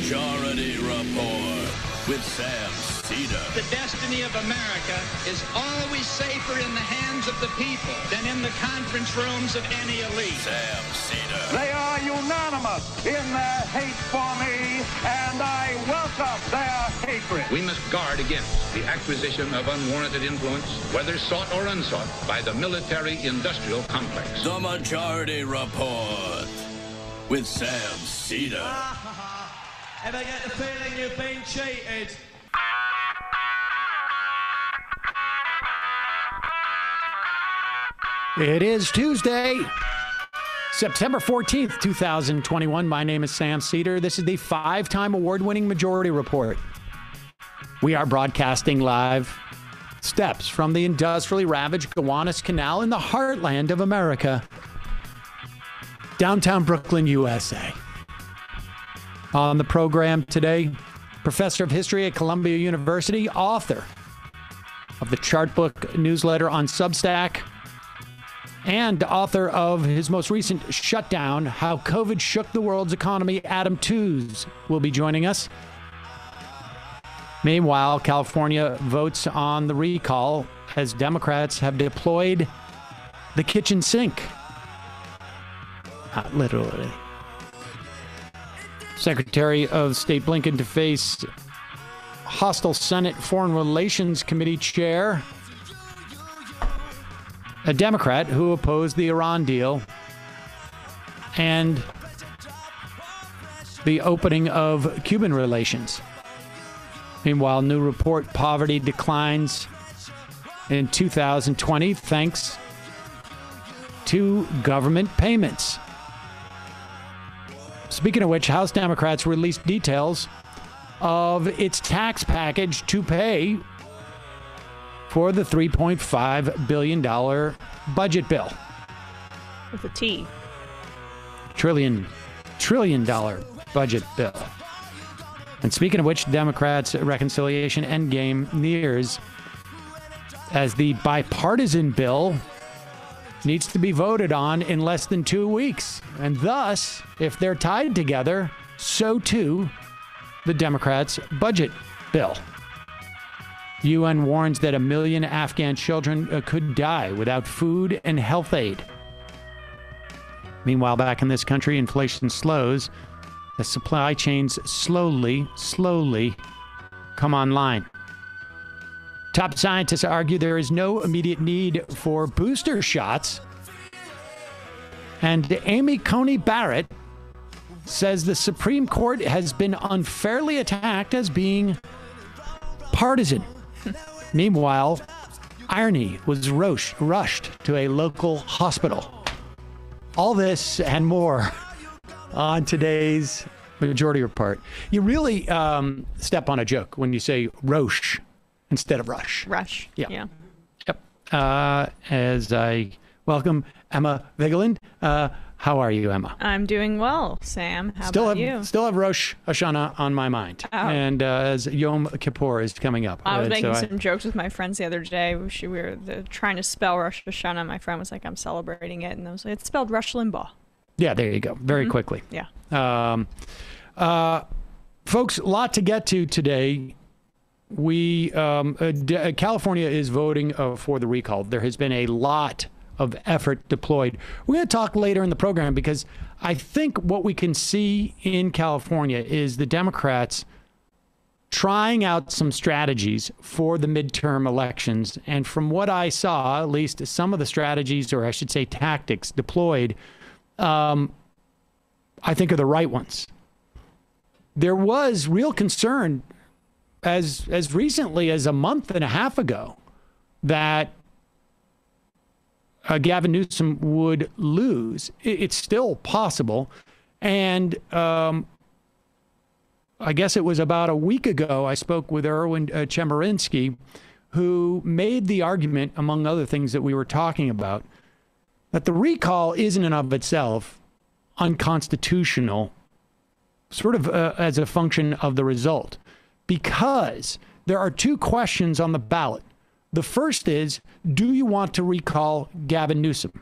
Majority Report with Sam Seder. The destiny of America is always safer in the hands of the people than in the conference rooms of any elite. Sam Seder. They are unanimous in their hate for me, and I welcome their hatred. We must guard against the acquisition of unwarranted influence, whether sought or unsought, by the military-industrial complex. The Majority Report with Sam Seder. Ever get the feeling you've been cheated? It is Tuesday, September 14th, 2021. My name is Sam Seder. This is the five-time award-winning Majority Report. We are broadcasting live steps from the industrially ravaged Gowanus Canal in the heartland of America, downtown Brooklyn, USA. On the program today, professor of history at Columbia University, author of the Chartbook newsletter on Substack, and author of his most recent Shutdown, How COVID Shook the World's Economy, Adam Tooze will be joining us. Meanwhile, California votes on the recall as Democrats have deployed the kitchen sink. Not literally. Secretary of State Blinken to face hostile Senate Foreign Relations Committee chair, a Democrat who opposed the Iran deal, and the opening of Cuban relations. Meanwhile, new report, poverty declines in 2020 thanks to government payments. Speaking of which, House Democrats released details of its tax package to pay for the $3.5 billion budget bill. With a T. Trillion dollar budget bill. And speaking of which, Democrats' reconciliation endgame nears as the bipartisan bill needs to be voted on in less than 2 weeks. And thus, if they're tied together, so too the Democrats' budget bill. UN warns that 1 million Afghan children could die without food and health aid. Meanwhile, back in this country, inflation slows as supply chains slowly come online. Top scientists argue there is no immediate need for booster shots. And Amy Coney Barrett says the Supreme Court has been unfairly attacked as being partisan. Meanwhile, irony was rushed to a local hospital. All this and more on today's Majority Report. You really step on a joke when you say Roche instead of Rush. Rush. Yeah. Yep. As I welcome Emma Vigeland. How are you, Emma? I'm doing well, Sam. How about you? Still have Rosh Hashanah on my mind. Oh. And as Yom Kippur is coming up. I was making some jokes with my friends the other day. We were trying to spell Rosh Hashanah. My friend was like, I'm celebrating it. And I was like, it's spelled Rush Limbaugh. Yeah, there you go. Very quickly. Yeah. Folks, a lot to get to today. California is voting for the recall. There has been a lot of effort deployed. We're going to talk later in the program because I think what we can see in California is the Democrats trying out some strategies for the midterm elections. And from what I saw, at least some of the strategies, or I should say tactics deployed, I think are the right ones. There was real concern as recently as a month and a half ago that Gavin Newsom would lose. It's still possible. And I guess it was about a week ago, I spoke with Erwin Chemerinsky, who made the argument, among other things that we were talking about, that the recall is in and of itself unconstitutional, sort of as a function of the result, because there are two questions on the ballot. The first is, do you want to recall Gavin Newsom?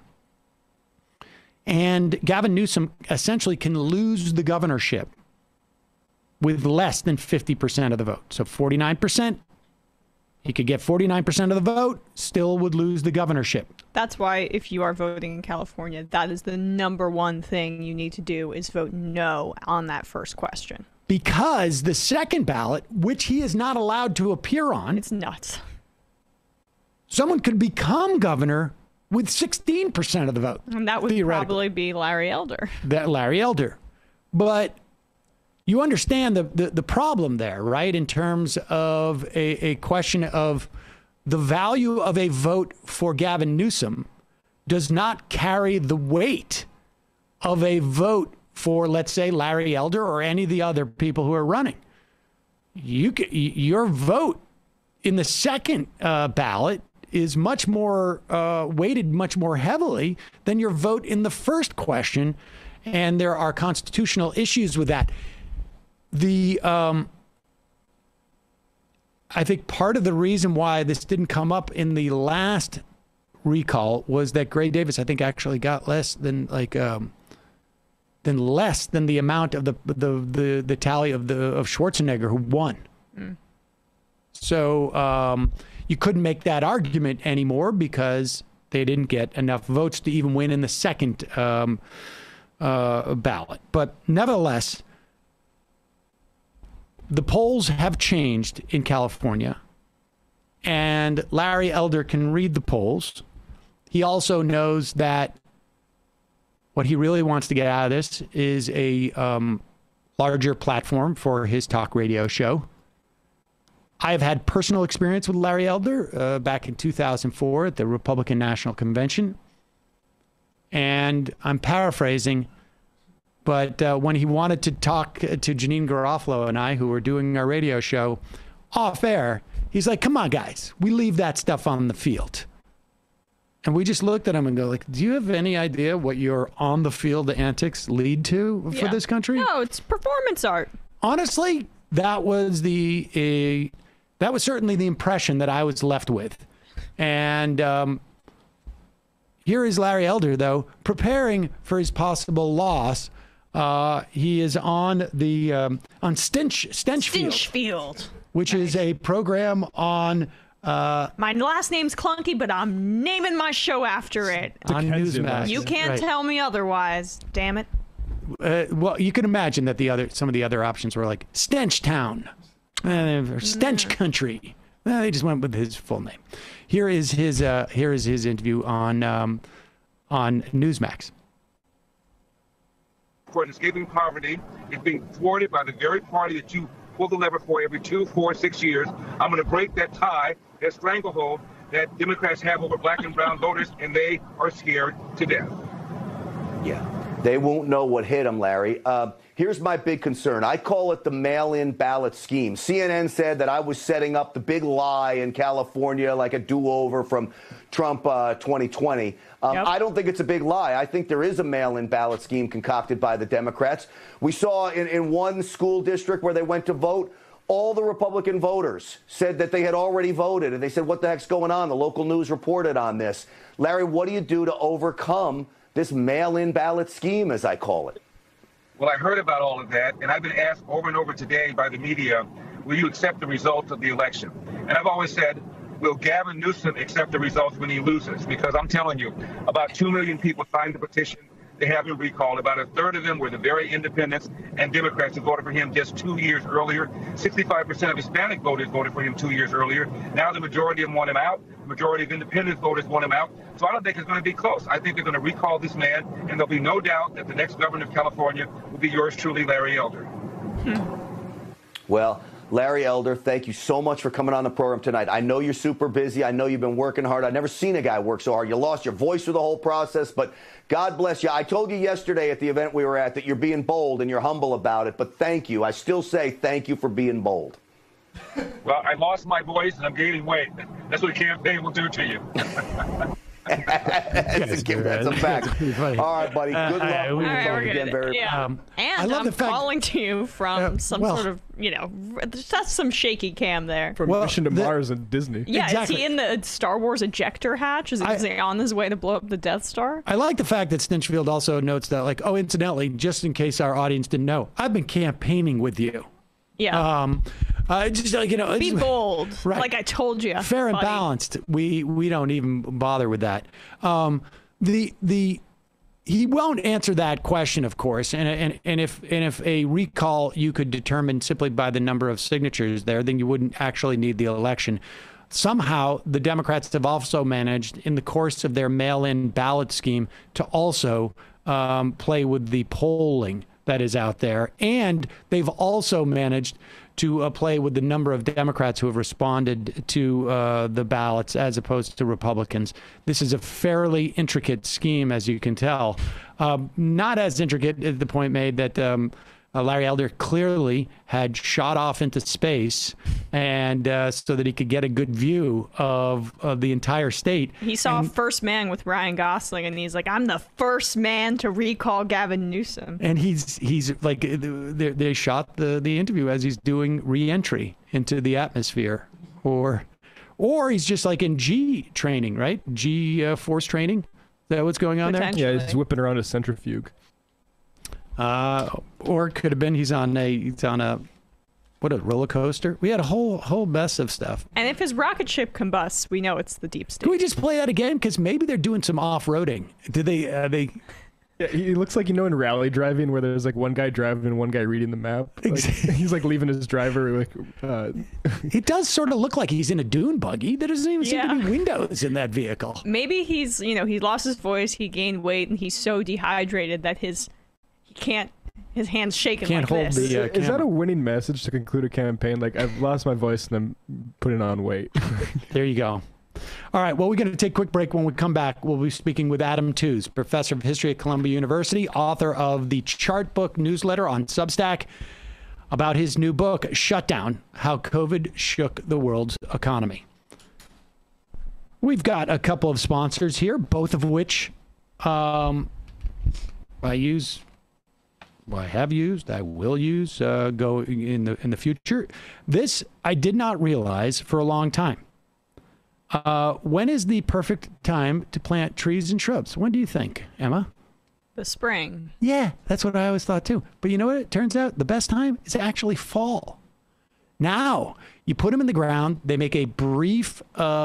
And Gavin Newsom essentially can lose the governorship with less than 50% of the vote. So 49%, he could get 49% of the vote, still would lose the governorship. That's why if you are voting in California, that is the number one thing you need to do is vote no on that first question. Because the second ballot, which he is not allowed to appear on, it's nuts. Someone could become governor with 16% of the vote. And that would probably be Larry Elder. That Larry Elder. But you understand the problem there, right? In terms of a question of the value of a vote for Gavin Newsom does not carry the weight of a vote for, let's say, Larry Elder or any of the other people who are running. Your vote in the second ballot is much more weighted much more heavily than your vote in the first question. And there are constitutional issues with that. I think part of the reason why this didn't come up in the last recall was that Gray Davis, I think, actually got less than the amount of the tally of Schwarzenegger who won. Mm. So you couldn't make that argument anymore because they didn't get enough votes to even win in the second ballot. But nevertheless, the polls have changed in California, and Larry Elder can read the polls. He also knows that what he really wants to get out of this is a larger platform for his talk radio show. I have had personal experience with Larry Elder back in 2004 at the Republican National Convention. And I'm paraphrasing, but when he wanted to talk to Janine Garofalo and I, who were doing our radio show off air, he's like, come on, guys, we leave that stuff on the field. And we just looked at him and go, like, do you have any idea what your on the field antics lead to for this country? No, it's performance art. Honestly, that was certainly the impression that I was left with. And here is Larry Elder, though, preparing for his possible loss. He is on the Stenchfield, which is a program on. My last name's clunky, but I'm naming my show after it. On Newsmax. You can't tell me otherwise. Damn it. Well, you can imagine that some of the other options were like Stench Town, or Stench Country. They just went with his full name. Here is his interview on Newsmax. For escaping poverty is being thwarted by the very party that you pull the lever for every 2, 4, 6 years. I'm going to break that tie, that stranglehold that Democrats have over black and brown voters, and they are scared to death. Yeah, they won't know what hit them, Larry. Here's my big concern. I call it the mail-in ballot scheme. CNN said that I was setting up the big lie in California, like a do-over from Trump 2020. Yep. I don't think it's a big lie. I think there is a mail-in ballot scheme concocted by the Democrats. We saw in one school district where they went to vote, all the Republican voters said that they had already voted. And they said, what the heck's going on? The local news reported on this. Larry, what do you do to overcome this mail-in ballot scheme, as I call it? Well, I heard about all of that, and I've been asked over and over today by the media, will you accept the results of the election? And I've always said, will Gavin Newsom accept the results when he loses? Because I'm telling you, about 2 million people signed the petition to have him recalled. About a third of them were the very independents and Democrats who voted for him just 2 years earlier. 65% of Hispanic voters voted for him 2 years earlier. Now the majority of them want him out. The majority of independent voters want him out. So I don't think it's going to be close. I think they're going to recall this man, and there'll be no doubt that the next governor of California will be yours truly, Larry Elder. Well, Larry Elder, thank you so much for coming on the program tonight. I know you're super busy. I know you've been working hard. I've never seen a guy work so hard. You lost your voice through the whole process, but God bless you. I told you yesterday at the event we were at that you're being bold and you're humble about it, but thank you. I still say thank you for being bold. Well, I lost my voice and I'm gaining weight. That's what a campaign will do to you. That's a fact. All right, buddy. Good luck. And I'm calling to you from sort of, that's some shaky cam there. From Mission to Mars and Disney. Yeah, exactly. Is he in the Star Wars ejector hatch? Is he on his way to blow up the Death Star? I like the fact that Stinchfield also notes that, like, oh, incidentally, just in case our audience didn't know, I've been campaigning with you. Yeah. Just like, Be bold. Right. Like I told you. Fair and balanced. We don't even bother with that. He won't answer that question, of course. And if a recall you could determine simply by the number of signatures there, then you wouldn't actually need the election. Somehow, the Democrats have also managed, in the course of their mail-in ballot scheme, to also play with the polling that is out there. And they've also managed to play with the number of Democrats who have responded to the ballots as opposed to Republicans. This is a fairly intricate scheme, as you can tell. Not as intricate as the point made that Larry Elder clearly had shot off into space, and so that he could get a good view of the entire state. He saw First Man with Ryan Gosling, and he's like, I'm the first man to recall Gavin Newsom. And he's like, they shot the interview as he's doing re-entry into the atmosphere, or he's just like in G training, right? G force training. Is that what's going on there? Yeah, he's whipping around a centrifuge. Or it could have been he's on a roller coaster. We had a whole mess of stuff. And if his rocket ship combusts, we know it's the deep state. Can we just play that again? Because maybe they're doing some off-roading. Did they? Yeah, he looks like, in rally driving where there's like one guy driving and one guy reading the map. Like, he's like leaving his driver. It does sort of look like he's in a dune buggy. There doesn't even seem to be windows in that vehicle. Maybe he's, he lost his voice, he gained weight, and he's so dehydrated that his hand's shaking Can't like hold this. the Is that a winning message to conclude a campaign? Like, I've lost my voice and I'm putting on weight. There you go. All right, well, we're going to take a quick break. When we come back, we'll be speaking with Adam Tooze, professor of history at Columbia University, author of the Chartbook newsletter on Substack, about his new book, Shutdown, How COVID Shook the World's Economy. We've got a couple of sponsors here, both of which I have used, I will use, go in the future. This I did not realize for a long time. When is the perfect time to plant trees and shrubs? When do you think, Emma? The spring. Yeah, that's what I always thought too. But you know what? It turns out the best time is actually fall. Now, you put them in the ground. They make a brief,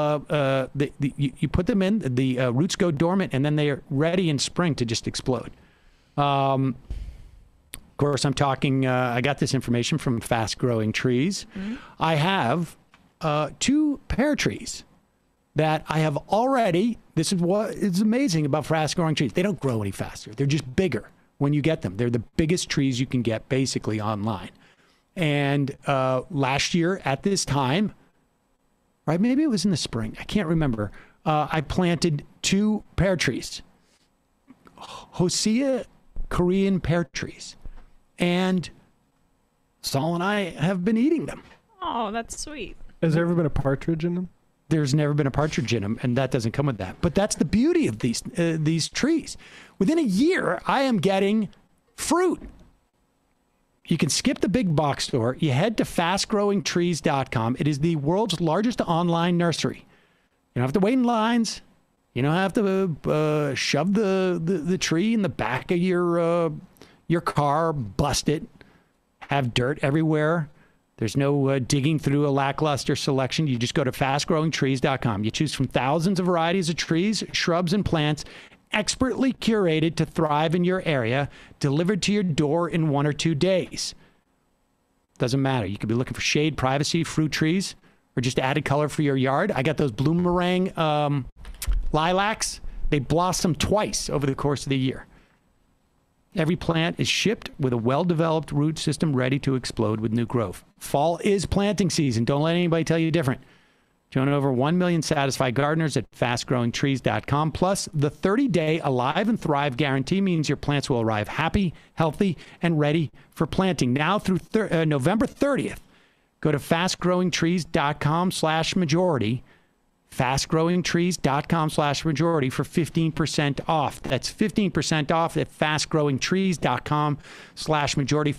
you put them in, the roots go dormant, and then they are ready in spring to just explode. Of course, I'm talking, I got this information from Fast Growing Trees. Mm-hmm. I have 2 pear trees that I have already, this is what is amazing about Fast Growing Trees. They don't grow any faster. They're just bigger when you get them. They're the biggest trees you can get basically online. And last year at this time, right, maybe it was in the spring, I can't remember, I planted 2 pear trees. Hosea Korean pear trees. And Saul and I have been eating them. Oh, that's sweet. Has there ever been a partridge in them? There's never been a partridge in them, and that doesn't come with that. But that's the beauty of these trees. Within a year, I am getting fruit. You can skip the big box store. You head to fastgrowingtrees.com. It is the world's largest online nursery. You don't have to wait in lines. You don't have to shove the tree in the back of your car, bust it, have dirt everywhere. There's no digging through a lackluster selection. You just go to fastgrowingtrees.com. You choose from thousands of varieties of trees, shrubs, and plants, expertly curated to thrive in your area, delivered to your door in 1 or 2 days. Doesn't matter. You could be looking for shade, privacy, fruit trees, or just added color for your yard. I got those bloomerang lilacs. They blossom twice over the course of the year. Every plant is shipped with a well-developed root system ready to explode with new growth. Fall is planting season. Don't let anybody tell you different. Join over 1 million satisfied gardeners at fastgrowingtrees.com. Plus, the 30-day Alive and Thrive guarantee means your plants will arrive happy, healthy, and ready for planting. Now through November 30th, go to fastgrowingtrees.com/majority. fastgrowingtrees.com/majority for 15% off. That's 15% off at fastgrowingtrees.com/majority,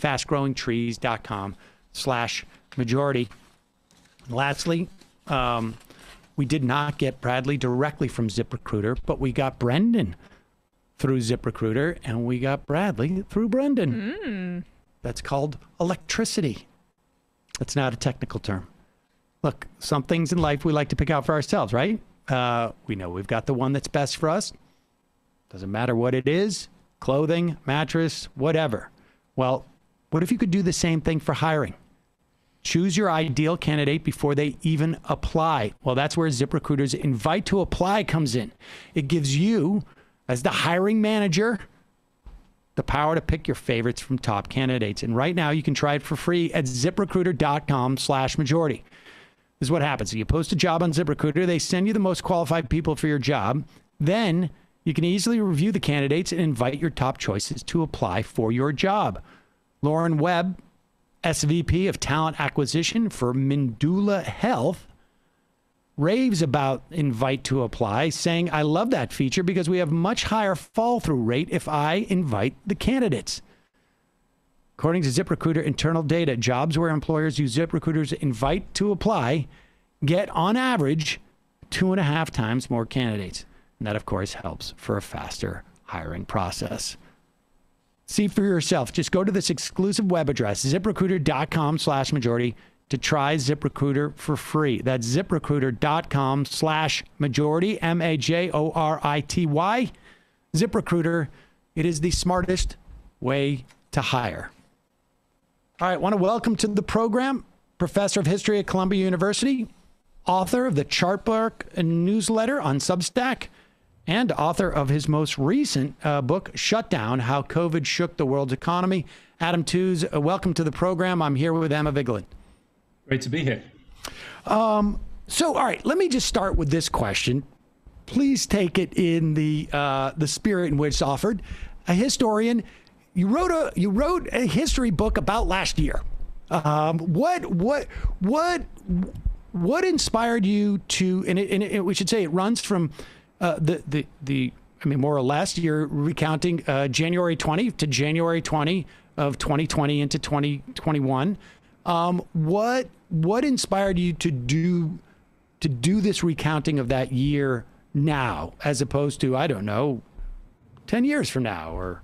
fastgrowingtrees.com/majority. Lastly, we did not get Bradley directly from ZipRecruiter, but we got Brendan through ZipRecruiter, and we got Bradley through Brendan. That's called electricity. That's not a technical term. Look, some things in life we like to pick out for ourselves, right? We know we've got the one that's best for us. Doesn't matter what it is, clothing, mattress, whatever. Well, what if you could do the same thing for hiring? Choose your ideal candidate before they even apply. Well, that's where ZipRecruiter's Invite to Apply comes in. It gives you, as the hiring manager, the power to pick your favorites from top candidates. And right now you can try it for free at ZipRecruiter.com/majority. This is what happens. You post a job on ZipRecruiter, they send you the most qualified people for your job. Then you can easily review the candidates and invite your top choices to apply for your job. Lauren Webb, SVP of Talent Acquisition for Mindula Health, raves about Invite to Apply, saying, I love that feature because we have much higher fall-through rate if I invite the candidates. According to ZipRecruiter Internal Data, jobs where employers use ZipRecruiter's Invite to Apply get, on average, 2.5 times more candidates. And that, of course, helps for a faster hiring process. See for yourself. Just go to this exclusive web address, ZipRecruiter.com/majority, to try ZipRecruiter for free. That's ZipRecruiter.com/majority, MAJORITY. ZipRecruiter, it is the smartest way to hire. All right, I want to welcome to the program Professor of History at Columbia University, author of the Chartbook newsletter on Substack, and author of his most recent book, Shutdown, How COVID Shook the World's Economy. Adam Tooze, welcome to the program. I'm here with Emma Vigeland. Great to be here. All right, let me just start with this question. Please take it in the spirit in which it's offered. A historian, you wrote a history book about last year. What inspired you to? And we should say it runs from more or less, you're recounting January 20 to January 20 of 2020 into 2021. What inspired you to do this recounting of that year now, as opposed to, I don't know, 10 years from now? Or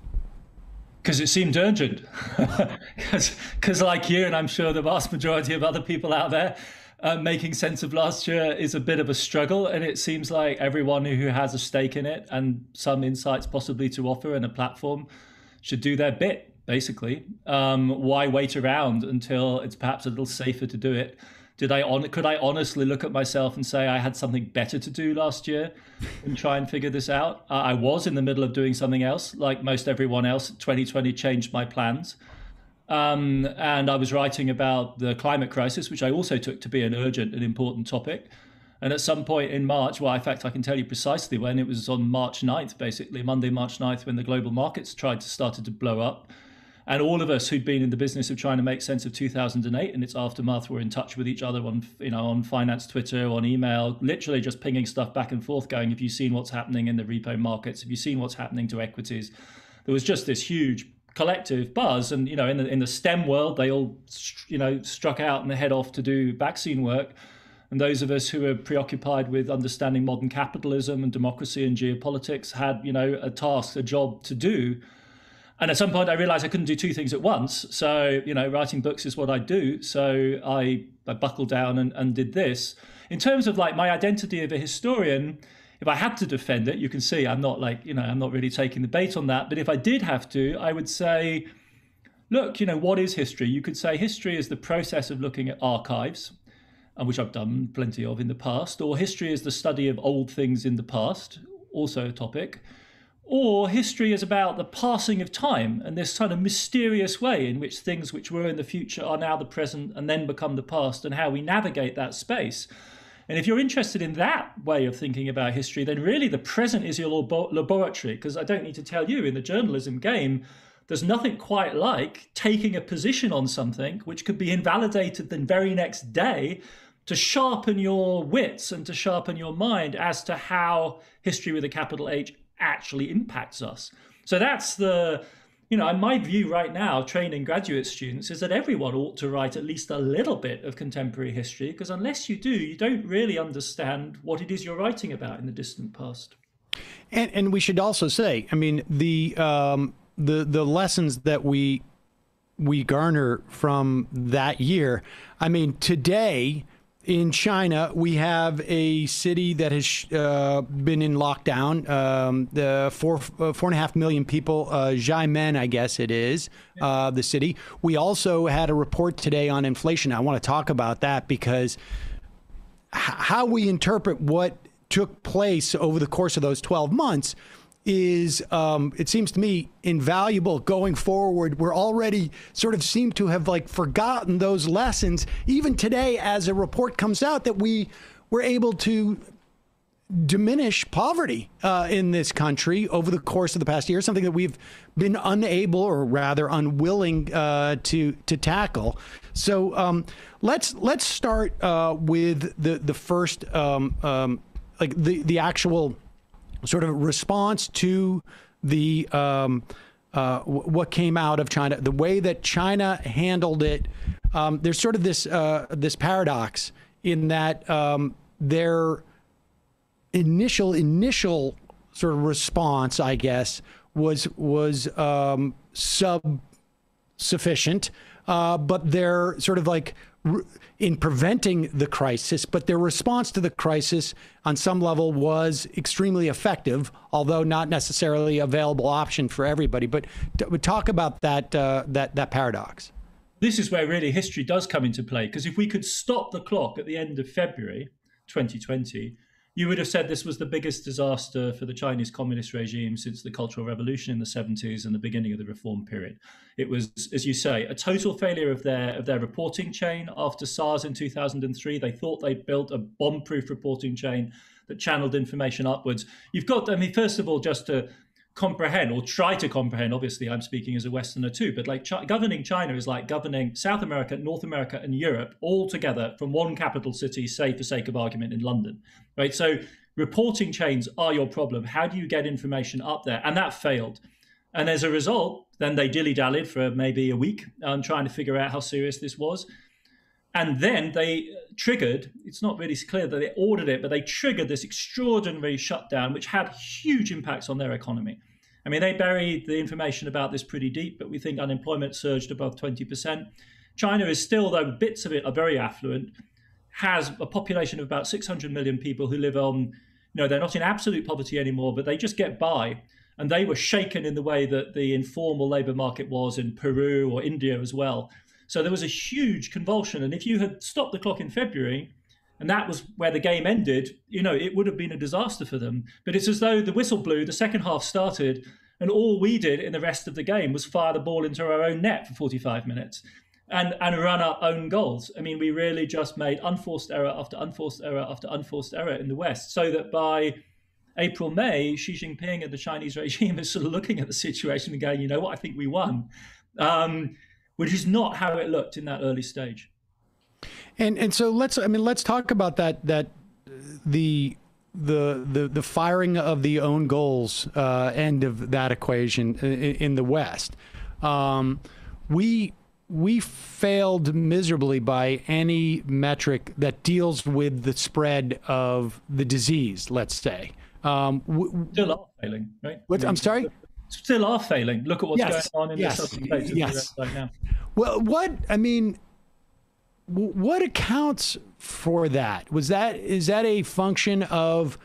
because it seemed urgent. Because like you, and I'm sure the vast majority of other people out there, making sense of last year is a bit of a struggle, and it seems like everyone who has a stake in it and some insights possibly to offer and a platform should do their bit, basically. Why wait around until it's perhaps a little safer to do it? Could I honestly look at myself and say I had something better to do last year and try and figure this out? I was in the middle of doing something else. Like most everyone else, 2020 changed my plans. And I was writing about the climate crisis, which I also took to be an urgent and important topic. And at some point in March, well, in fact, I can tell you precisely when. It was on March 9th, basically, Monday, March 9th, when the global markets started to blow up. And all of us who'd been in the business of trying to make sense of 2008 and its aftermath were in touch with each other on finance Twitter, on email, literally just pinging stuff back and forth, going, have you seen what's happening in the repo markets? Have you seen what's happening to equities? There was just this huge collective buzz, and in the STEM world, they all struck out and head off to do vaccine work, and those of us who were preoccupied with understanding modern capitalism and democracy and geopolitics had a task, a job to do. And at some point, I realized I couldn't do two things at once. So writing books is what I do. So I buckled down and did this. In terms of like my identity of a historian, if I had to defend it, you can see I'm not I'm not really taking the bait on that. But if I did have to, I would say, look, what is history? You could say history is the process of looking at archives, which I've done plenty of in the past, or history is the study of old things in the past, also a topic, or history is about the passing of time and this kind of mysterious way in which things which were in the future are now the present and then become the past, and how we navigate that space. And if you're interested in that way of thinking about history, then really the present is your laboratory, because I don't need to tell you, in the journalism game, there's nothing quite like taking a position on something which could be invalidated the very next day to sharpen your wits and to sharpen your mind as to how history with a capital H actually impacts us. So that's my view right now, training graduate students, is that everyone ought to write at least a little bit of contemporary history, because unless you do, you don't really understand what it is you're writing about in the distant past. And we should also say, the lessons that we we garner from that year. I mean, today in China, we have a city that has been in lockdown. The 4.5 million people, Xiamen, I guess it is, the city. We also had a report today on inflation. I want to talk about that because how we interpret what took place over the course of those 12 months is, it seems to me, invaluable going forward. We're already sort of seem to have like forgotten those lessons. Even today, as a report comes out, that we were able to diminish poverty in this country over the course of the past year, something that we've been unable, or rather unwilling, to tackle. So let's start with the first, like the actual sort of response to the what came out of China, the way that China handled it. There's sort of this paradox in that their initial sort of response, I guess, was sufficient, but they're sort of like in preventing the crisis, but their response to the crisis on some level was extremely effective, although not necessarily available option for everybody. But talk about that paradox. This is where really history does come into play, because if we could stop the clock at the end of February 2020, you would have said this was the biggest disaster for the Chinese communist regime since the Cultural Revolution in the 70s and the beginning of the reform period. It was, as you say, a total failure of their reporting chain after SARS in 2003. They thought they built a bomb-proof reporting chain that channeled information upwards. You've got, I mean, first of all, just to comprehend, or try to comprehend, obviously I'm speaking as a Westerner too, but like governing China is like governing South America, North America and Europe all together from one capital city, say for sake of argument, in London, right? So reporting chains are your problem. How do you get information up there? And that failed. And as a result, then they dilly-dallied for maybe a week trying to figure out how serious this was. And then they triggered, it's not really clear that they ordered it, but they triggered this extraordinary shutdown, which had huge impacts on their economy. I mean, they buried the information about this pretty deep, but we think unemployment surged above 20%. China is still, though bits of it are very affluent, has a population of about 600 million people who live on, they're not in absolute poverty anymore, but they just get by. And they were shaken in the way that the informal labor market was in Peru or India as well. So there was a huge convulsion. And if you had stopped the clock in February, and that was where the game ended, it would have been a disaster for them. But it's as though the whistle blew, the second half started, and all we did in the rest of the game was fire the ball into our own net for 45 minutes and run our own goals. I mean, we really just made unforced error after unforced error after unforced error in the West, so that by April, May, Xi Jinping and the Chinese regime is sort of looking at the situation and going, you know what, I think we won. Which is not how it looked in that early stage. And so let's talk about that the firing of the own goals end of that equation in the West. We failed miserably by any metric that deals with the spread of the disease, let's say. Still are failing, right? I'm sorry? Still are failing. Look at what's going on in the southern states of the US right now. Well, what accounts for that? Is that a function of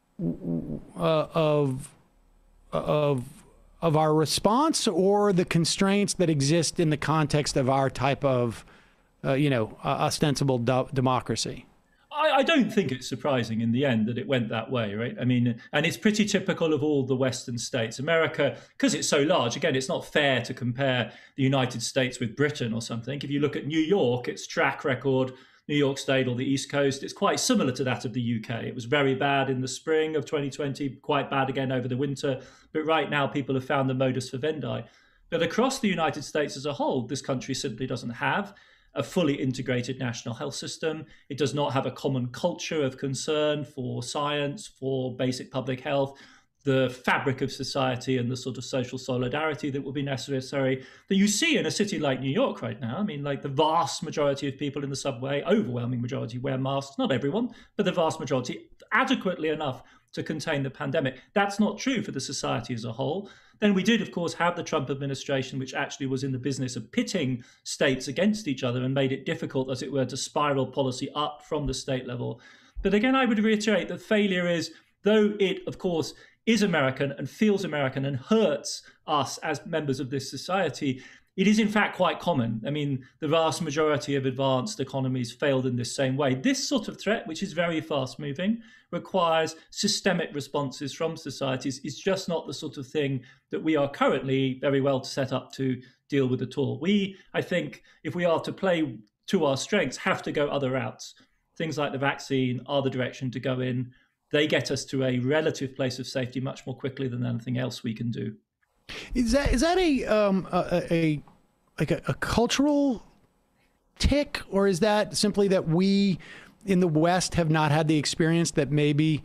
our response, or the constraints that exist in the context of our type of ostensible democracy? I don't think it's surprising in the end that it went that way, right? I mean, and it's pretty typical of all the Western states. America, because it's so large, again, it's not fair to compare the United States with Britain or something. If you look at New York, its track record, New York State or the East Coast, it's quite similar to that of the UK. It was very bad in the spring of 2020, quite bad again over the winter. But right now, people have found the modus vivendi. But across the United States as a whole, this country simply doesn't have a fully integrated national health system. It does not have a common culture of concern for science, for basic public health, the fabric of society and the sort of social solidarity that will be necessary that you see in a city like New York right now. I mean, like the vast majority of people in the subway, overwhelming majority, wear masks. Not everyone, but the vast majority, adequately enough to contain the pandemic. That's not true for the society as a whole. Then we did, of course, have the Trump administration, which actually was in the business of pitting states against each other and made it difficult, as it were, to spiral policy up from the state level. But again, I would reiterate that failure is, though it, of course, is American and feels American and hurts us as members of this society, it is in fact quite common. I mean, the vast majority of advanced economies failed in this same way. This sort of threat, which is very fast moving, requires systemic responses from societies. It's just not the sort of thing that we are currently very well set up to deal with at all. We, I think, if we are to play to our strengths, have to go other routes. Things like the vaccine are the direction to go in. They get us to a relative place of safety much more quickly than anything else we can do. Is that a cultural tick, or is that simply that we in the West have not had the experience that maybe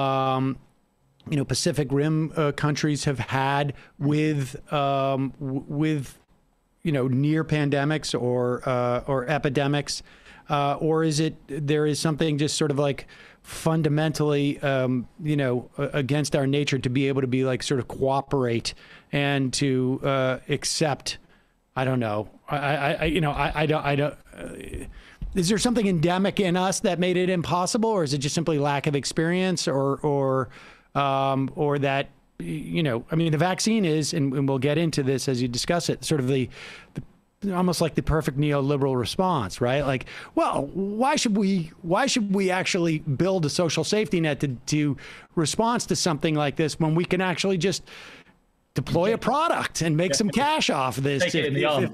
Pacific Rim countries have had with near pandemics or epidemics, or is it there is something just sort of like fundamentally against our nature to be able to be like sort of cooperate and to accept? I don't know. I don't. Is there something endemic in us that made it impossible, or is it just simply lack of experience, or that the vaccine is, and we'll get into this as you discuss it, sort of the almost like the perfect neoliberal response, right? Like, well, why should we actually build a social safety net to respond to something like this when we can actually just deploy a product and make some cash off of this? Take it in the arm,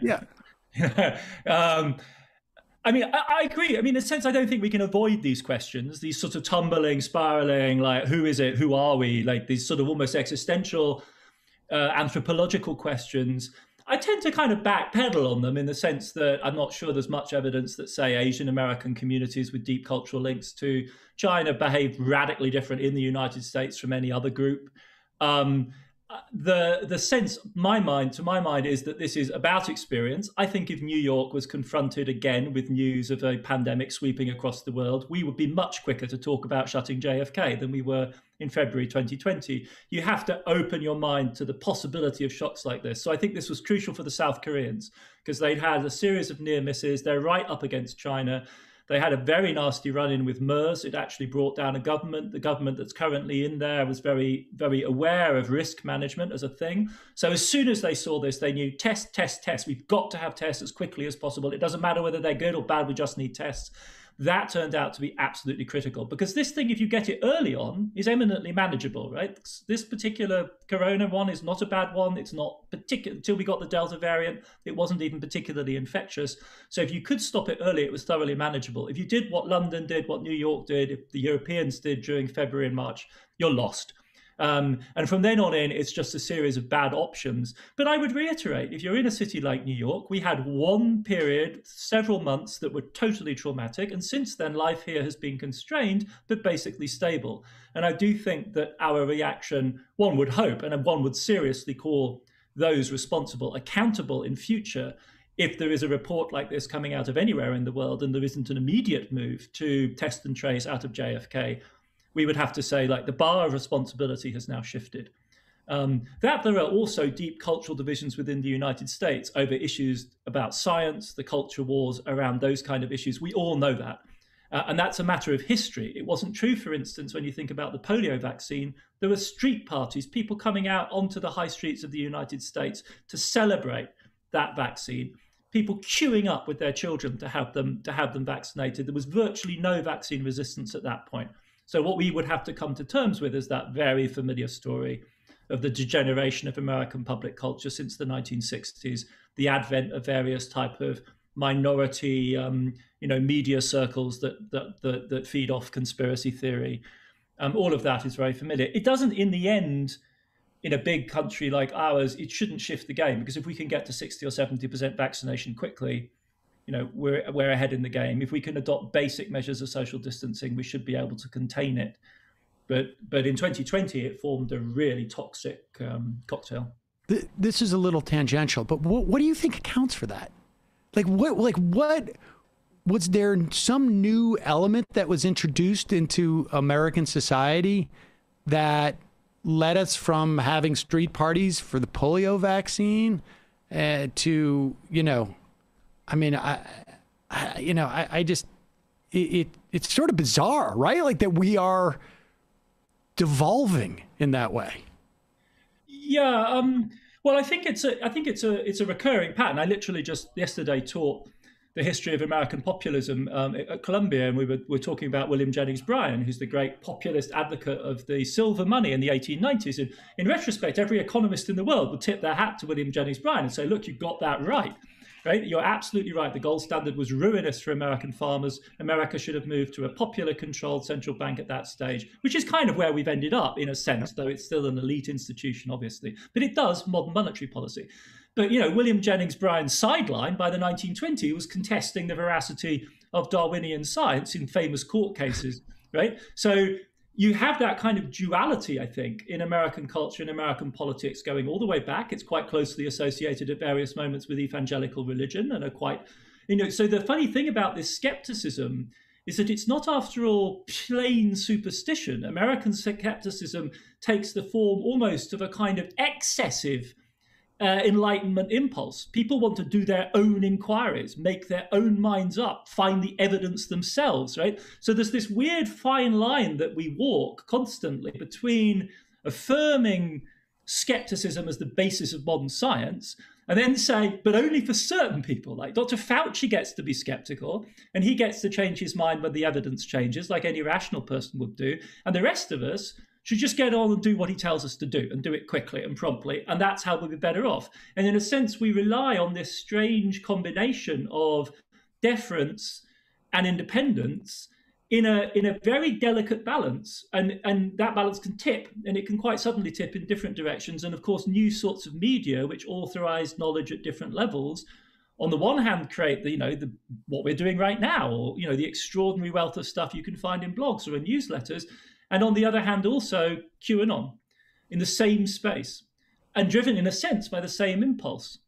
Yeah. I mean, I agree. I mean, in a sense, I don't think we can avoid these questions, these sort of tumbling, spiraling, like, who is it? Who are we? Like these sort of almost existential, anthropological questions. I tend to kind of backpedal on them in the sense that I'm not sure there's much evidence that, say, Asian American communities with deep cultural links to China behave radically different in the United States from any other group. The sense, to my mind, is that this is about experience. I think if New York was confronted again with news of a pandemic sweeping across the world, we would be much quicker to talk about shutting JFK than we were in February 2020. You have to open your mind to the possibility of shocks like this. So I think this was crucial for the South Koreans because they'd had a series of near misses. They're right up against China. They had a very nasty run-in with MERS. It actually brought down a government. The government that's currently in there was very, very aware of risk management as a thing. So as soon as they saw this, they knew test. We've got to have tests as quickly as possible. It doesn't matter whether they're good or bad. We just need tests. That turned out to be absolutely critical because this thing, if you get it early on, is eminently manageable, right? This particular corona one is not a bad one. It's not particular until we got the Delta variant. It wasn't even particularly infectious. So if you could stop it early, it was thoroughly manageable. If you did what London did, what New York did, if the Europeans did during February and March, you're lost. And from then on in, it's just a series of bad options. But I would reiterate, if you're in a city like New York, we had one period, several months that were totally traumatic. And since then, life here has been constrained, but basically stable. And I do think that our reaction, one would hope, and one would seriously call those responsible accountable in future if there is a report like this coming out of anywhere in the world and there isn't an immediate move to test and trace out of JFK. We would have to say, like, the bar of responsibility has now shifted. That there are also deep cultural divisions within the United States over issues about science, the culture wars around those kind of issues. We all know that. And that's a matter of history. It wasn't true, for instance, when you think about the polio vaccine. There were street parties, people coming out onto the high streets of the United States to celebrate that vaccine. People queuing up with their children to have them vaccinated. There was virtually no vaccine resistance at that point. So what we would have to come to terms with is that very familiar story of the degeneration of American public culture since the 1960s, the advent of various type of minority, media circles that feed off conspiracy theory. All of that is very familiar. It doesn't, in the end, in a big country like ours, it shouldn't shift the game because if we can get to 60 or 70% vaccination quickly, we're ahead in the game. If we can adopt basic measures of social distancing, we should be able to contain it. But in 2020, it formed a really toxic cocktail. This is a little tangential, but what do you think accounts for that? What was there some new element that was introduced into American society that led us from having street parties for the polio vaccine to, I mean, I just, it's sort of bizarre, right? Like that we are devolving in that way. Yeah. Well, I think it's a recurring pattern. I literally just yesterday taught the history of American populism at Columbia, and we were talking about William Jennings Bryan, who's the great populist advocate of the silver money in the 1890s. And in retrospect, every economist in the world would tip their hat to William Jennings Bryan and say, "Look, you got that right." Right? You're absolutely right. The gold standard was ruinous for American farmers. America should have moved to a popular-controlled central bank at that stage, which is kind of where we've ended up in a sense, though it's still an elite institution, obviously. But it does modern monetary policy. But, William Jennings Bryan's sideline by the 1920s was contesting the veracity of Darwinian science in famous court cases, right? So you have that kind of duality, I think, in American culture and American politics going all the way back. It's quite closely associated at various moments with evangelical religion and are quite, so the funny thing about this skepticism is that it's not, after all, plain superstition. American skepticism takes the form almost of a kind of excessive Enlightenment impulse. People want to do their own inquiries, make their own minds up, find the evidence themselves, right? So there's this weird fine line that we walk constantly between affirming skepticism as the basis of modern science and then say, but only for certain people. Like Dr. Fauci gets to be skeptical and he gets to change his mind when the evidence changes, like any rational person would do. And the rest of us should just get on and do what he tells us to do and do it quickly and promptly. And that's how we'll be better off. And in a sense, we rely on this strange combination of deference and independence in a very delicate balance. And that balance can tip, and it can quite suddenly tip in different directions. And of course, new sorts of media, which authorize knowledge at different levels, on the one hand, create the what we're doing right now, or the extraordinary wealth of stuff you can find in blogs or in newsletters. And on the other hand, also QAnon in the same space and driven, in a sense, by the same impulse.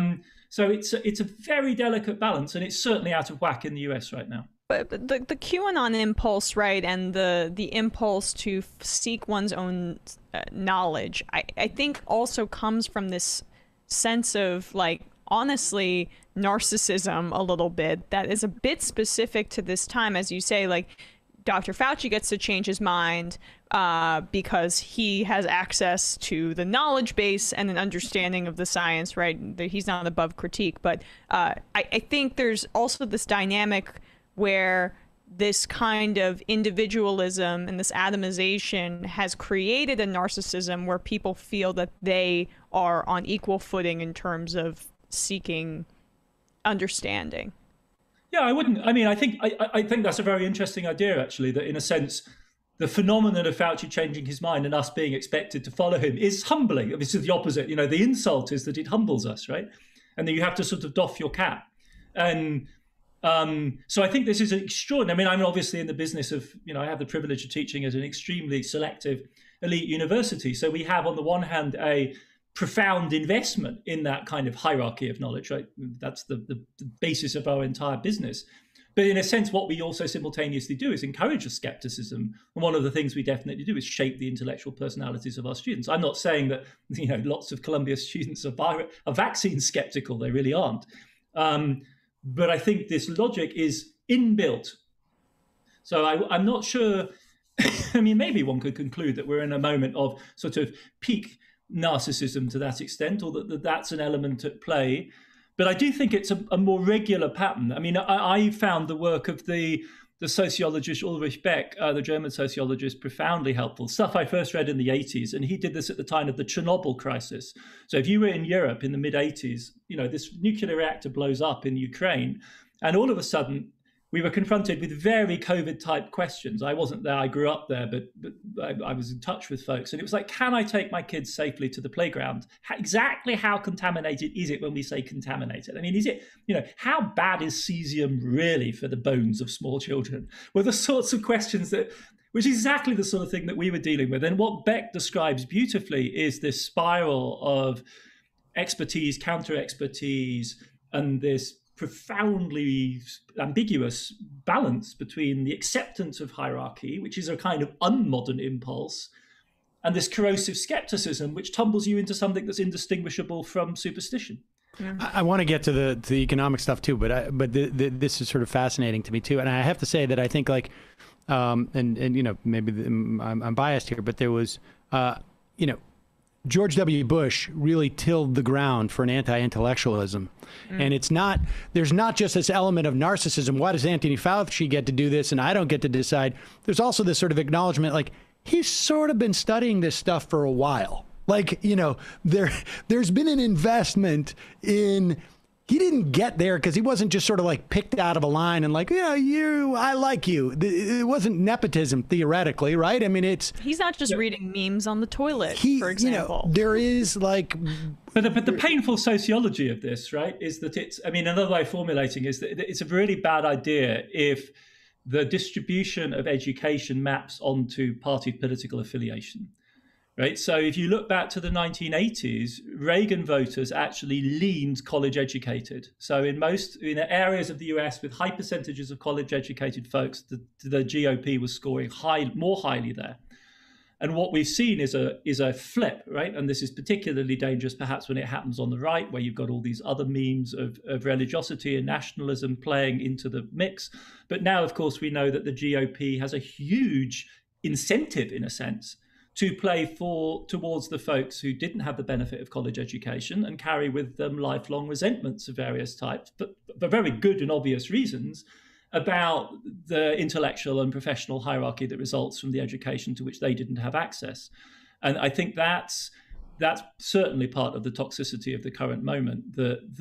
So it's a very delicate balance, and it's certainly out of whack in the US right now. But the QAnon impulse, right, and the impulse to seek one's own knowledge, I think also comes from this sense of, like, honestly, narcissism a little bit that is a bit specific to this time. As you say, like, Dr. Fauci gets to change his mind because he has access to the knowledge base and an understanding of the science, right? He's not above critique. But I think there's also this dynamic where this kind of individualism and this atomization has created a narcissism where people feel that they are on equal footing in terms of seeking understanding. Yeah, I think that's a very interesting idea, actually, that in a sense, the phenomenon of Fauci changing his mind and us being expected to follow him is humbling. It's the opposite. The insult is that it humbles us, right? And then you have to sort of doff your cap. And so I think this is extraordinary. I'm obviously in the business of, I have the privilege of teaching at an extremely selective elite university. So we have, on the one hand, a profound investment in that kind of hierarchy of knowledge, right? That's the basis of our entire business. But in a sense, what we also simultaneously do is encourage a skepticism. And one of the things we definitely do is shape the intellectual personalities of our students. I'm not saying that, lots of Columbia students are vaccine skeptical. They really aren't. But I think this logic is inbuilt. So I'm not sure. Maybe one could conclude that we're in a moment of sort of peak narcissism to that extent, or that that's an element at play. But I do think it's a more regular pattern. I found the work of the sociologist Ulrich Beck, the German sociologist, profoundly helpful. Stuff I first read in the 80s, and he did this at the time of the Chernobyl crisis. So if you were in Europe in the mid-80s, this nuclear reactor blows up in Ukraine, and all of a sudden, we were confronted with very COVID-type questions. I wasn't there, I grew up there, but I was in touch with folks. And it was like, can I take my kids safely to the playground? Exactly how contaminated is it when we say contaminated? Is it, how bad is cesium really for the bones of small children? Were the sorts of questions which is exactly the sort of thing that we were dealing with. And what Beck describes beautifully is this spiral of expertise, counter-expertise, and this profoundly ambiguous balance between the acceptance of hierarchy, which is a kind of unmodern impulse, and this corrosive skepticism, which tumbles you into something that's indistinguishable from superstition. I want to get to the economic stuff too, but this is sort of fascinating to me too. And I have to say that I think like, and you know, maybe I'm biased here, but there was, you know, George W. Bush really tilled the ground for an anti-intellectualism. And there's not just this element of narcissism. Why does Anthony Fauci get to do this and I don't get to decide? There's also this sort of acknowledgement, like, he's sort of been studying this stuff for a while. Like, you know, there's been an investment in, he didn't get there because he wasn't just sort of like picked out of a line and like, yeah, I like you. It wasn't nepotism theoretically, right? I mean, he's not just reading memes on the toilet, for example. You know, there is like, but the painful sociology of this, right, is that it's, I mean, another way of formulating is that it's a really bad idea if the distribution of education maps onto party political affiliation. Right. So if you look back to the 1980s, Reagan voters actually leaned college educated. So in areas of the US with high percentages of college educated folks, the GOP was scoring more highly there. And what we've seen is a flip, right? And this is particularly dangerous perhaps when it happens on the right, where you've got all these other memes of religiosity and nationalism playing into the mix. But now, of course, we know that the GOP has a huge incentive, in a sense, to play towards the folks who didn't have the benefit of college education and carry with them lifelong resentments of various types, but for very good and obvious reasons, about the intellectual and professional hierarchy that results from the education to which they didn't have access. And I think that's certainly part of the toxicity of the current moment, that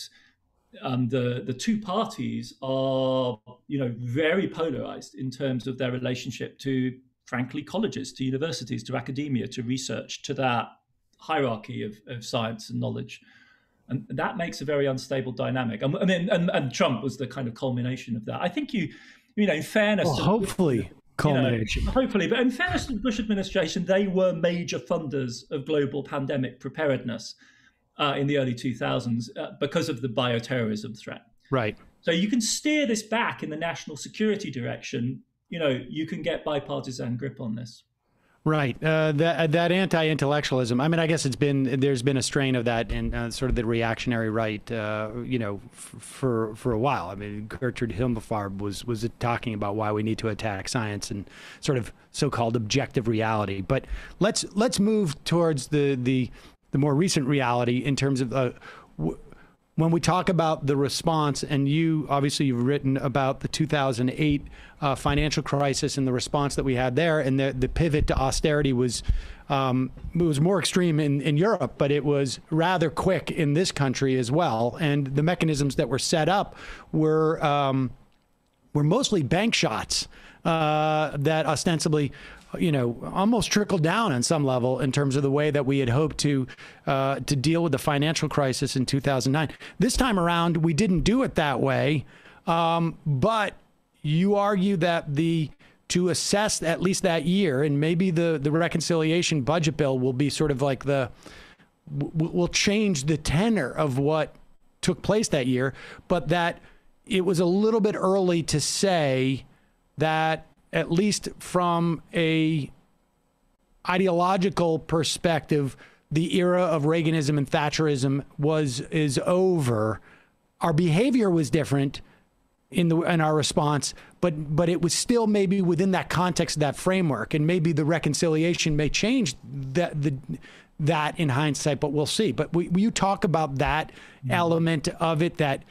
the two parties are, you know, very polarized in terms of their relationship to, frankly, colleges, to universities, to academia, to research, to that hierarchy of science and knowledge. And that makes a very unstable dynamic. I mean, and Trump was the kind of culmination of that. I think you know, in fairness... Well, hopefully, culmination. You know, hopefully, but in fairness to the Bush administration, they were major funders of global pandemic preparedness in the early 2000s because of the bioterrorism threat. Right. So you can steer this back in the national security direction. You know, you can get bipartisan grip on this. Right. That anti-intellectualism. I mean, I guess there's been a strain of that in sort of the reactionary right, you know, for a while. I mean, Gertrude Himmelfarb was talking about why we need to attack science and sort of so-called objective reality. But let's move towards the more recent reality in terms of when we talk about the response, and you've written about the 2008 financial crisis and the response that we had there, and the pivot to austerity was more extreme in Europe, but it was rather quick in this country as well. And the mechanisms that were set up were mostly bank shots that ostensibly, you know, almost trickled down on some level in terms of the way that we had hoped to deal with the financial crisis in 2009. This time around, we didn't do it that way, but you argue that to assess at least that year, and maybe the reconciliation budget bill will be sort of like will change the tenor of what took place that year, but that it was a little bit early to say that, at least from a ideological perspective, the era of Reaganism and Thatcherism is over. Our behavior was different in our response, but it was still maybe within that context of that framework, and maybe the reconciliation may change that in hindsight, but we'll see. But will you talk about that element of it, that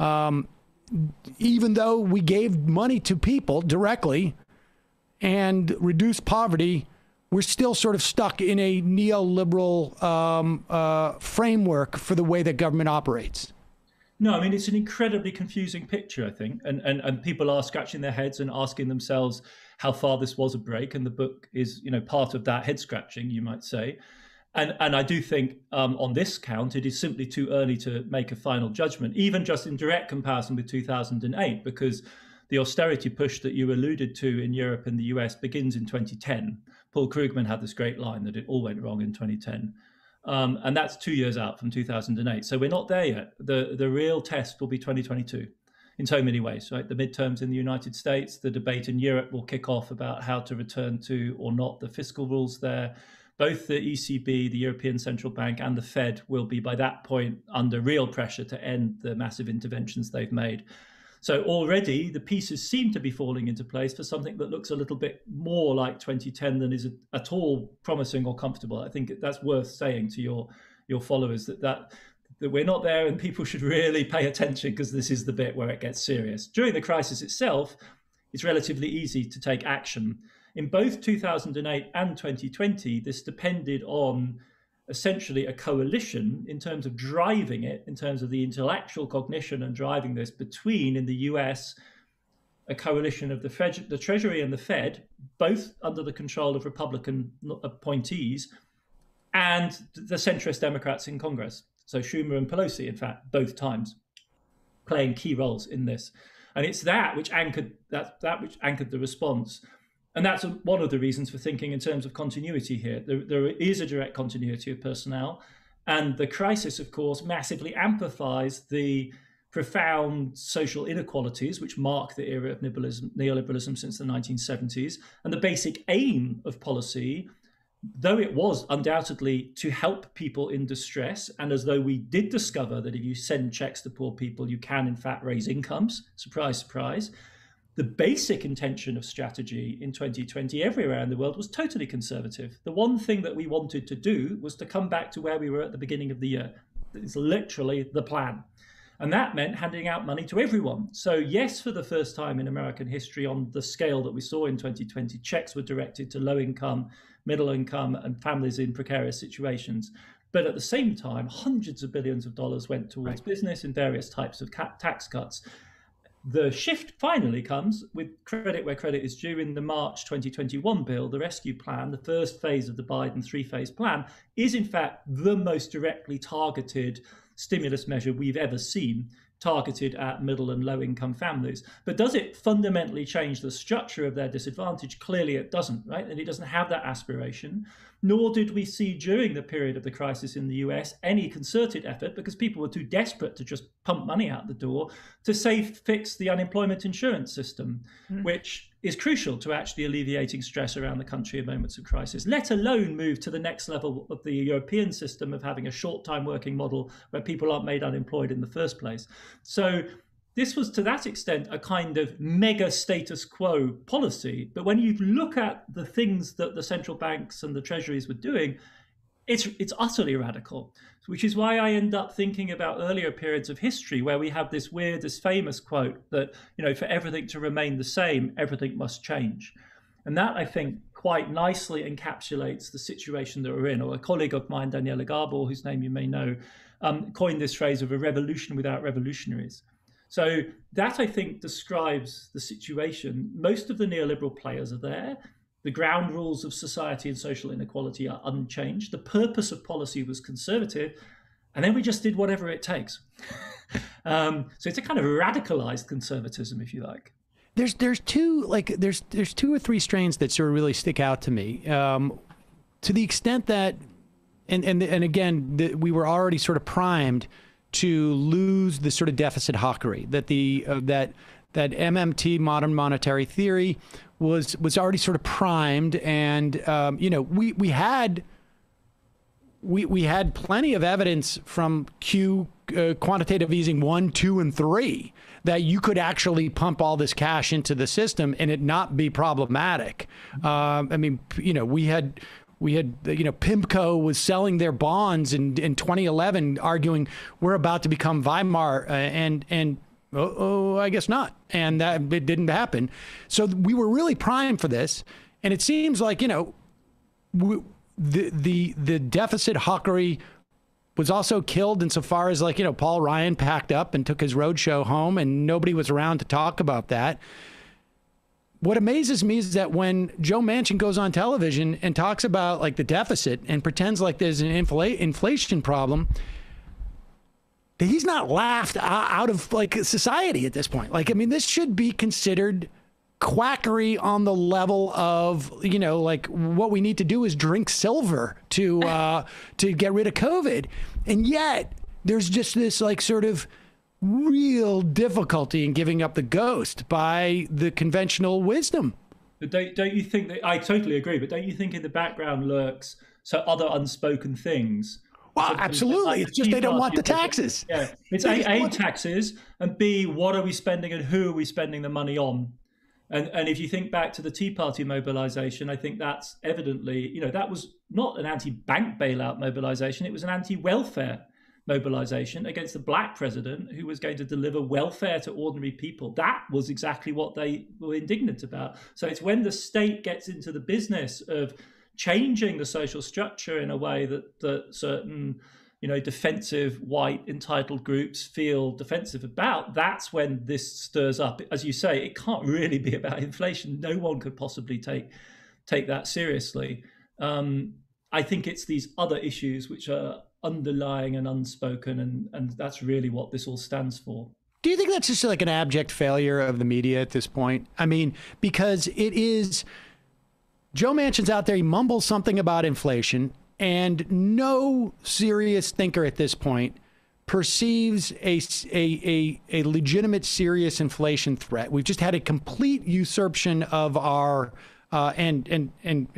even though we gave money to people directly and reduced poverty, we're still sort of stuck in a neoliberal framework for the way that government operates? No, I mean, it's an incredibly confusing picture, I think. And people are scratching their heads and asking themselves how far this was a break. And the book is, you know, part of that head scratching, you might say. And I do think on this count, it is simply too early to make a final judgment, even just in direct comparison with 2008, because the austerity push that you alluded to in Europe and the US begins in 2010. Paul Krugman had this great line that it all went wrong in 2010. And that's 2 years out from 2008. So we're not there yet. The real test will be 2022 in so many ways, right? The midterms in the United States, the debate in Europe will kick off about how to return to or not the fiscal rules there. Both the ECB, the European Central Bank, and the Fed will be by that point under real pressure to end the massive interventions they've made. So already the pieces seem to be falling into place for something that looks a little bit more like 2010 than is at all promising or comfortable. I think that's worth saying to your followers that we're not there and people should really pay attention, because this is the bit where it gets serious. During the crisis itself, it's relatively easy to take action. In both 2008 and 2020, this depended on essentially a coalition in terms of driving it, in terms of the intellectual cognition and driving this between, in the US, a coalition of the Treasury and the Fed, both under the control of Republican appointees, and the centrist Democrats in Congress. So Schumer and Pelosi, in fact, both times, playing key roles in this. And it's that which anchored the response. And that's one of the reasons for thinking in terms of continuity here. There is a direct continuity of personnel. And the crisis, of course, massively amplifies the profound social inequalities which mark the era of neoliberalism since the 1970s. And the basic aim of policy, though it was undoubtedly to help people in distress, and as though we did discover that if you send checks to poor people, you can in fact raise incomes, surprise, surprise, the basic intention of strategy in 2020 everywhere in the world was totally conservative. The one thing that we wanted to do was to come back to where we were at the beginning of the year. It's literally the plan. And that meant handing out money to everyone. So yes, for the first time in American history on the scale that we saw in 2020, checks were directed to low income, middle income, and families in precarious situations. But at the same time, hundreds of billions of dollars went towards business in various types of tax cuts. The shift finally comes with credit where credit is due. In the March 2021 bill, the rescue plan, the first phase of the Biden three-phase plan, is in fact the most directly targeted stimulus measure we've ever seen, targeted at middle and low income families. But does it fundamentally change the structure of their disadvantage? Clearly it doesn't, right? And it doesn't have that aspiration. Nor did we see during the period of the crisis in the US any concerted effort, because people were too desperate to just pump money out the door, to fix the unemployment insurance system, which is crucial to actually alleviating stress around the country in moments of crisis, let alone move to the next level of the European system of having a short-time working model where people aren't made unemployed in the first place. So this was, to that extent, a kind of mega status quo policy. But when you look at the things that the central banks and the treasuries were doing, it's utterly radical, which is why I end up thinking about earlier periods of history where we have this weird, this famous quote that, for everything to remain the same, everything must change. And that, I think, quite nicely encapsulates the situation that we're in. Or a colleague of mine, Daniela Gabor, whose name you may know, coined this phrase of a revolution without revolutionaries. So that, I think, describes the situation. Most of the neoliberal players are there. The ground rules of society and social inequality are unchanged. The purpose of policy was conservative, and then we just did whatever it takes. So it's a kind of radicalized conservatism, if you like. There's two or three strains that sort of really stick out to me, to the extent that, and again, we were already sort of primed to lose the sort of deficit hawkery that that MMT, modern monetary theory, was already sort of primed, and we had plenty of evidence from quantitative easing 1, 2, and 3 that you could actually pump all this cash into the system and it not be problematic. We had PIMCO was selling their bonds in 2011, arguing we're about to become Weimar, and I guess not. And that it didn't happen. So we were really primed for this. And it seems like, the deficit hawkery was also killed insofar as Paul Ryan packed up and took his roadshow home and nobody was around to talk about that. What amazes me is that when Joe Manchin goes on television and talks about the deficit and pretends like there's an inflation problem, he's not laughed out of society at this point. This should be considered quackery on the level of, like what we need to do is drink silver to get rid of COVID. And yet there's just this like sort of real difficulty in giving up the ghost by the conventional wisdom. But don't you think that, I totally agree, but don't you think in the background lurks other unspoken things? Well, absolutely. Like it's just they don't want the taxes. Yeah, it's A, taxes, and B, what are we spending and who are we spending the money on? And if you think back to the Tea Party mobilization, I think that's evidently, that was not an anti-bank bailout mobilization. It was an anti-welfare mobilization against the black president who was going to deliver welfare to ordinary people. That was exactly what they were indignant about. So it's when the state gets into the business of changing the social structure in a way that certain, defensive white entitled groups feel defensive about, that's when this stirs up. As you say, it can't really be about inflation. No one could possibly take that seriously. I think it's these other issues which are underlying and unspoken, and that's really what this all stands for. Do you think that's just like an abject failure of the media at this point? I mean, because it is, Joe Manchin's out there, he mumbles something about inflation, and no serious thinker at this point perceives a legitimate, serious inflation threat. We've just had a complete usurpation of our and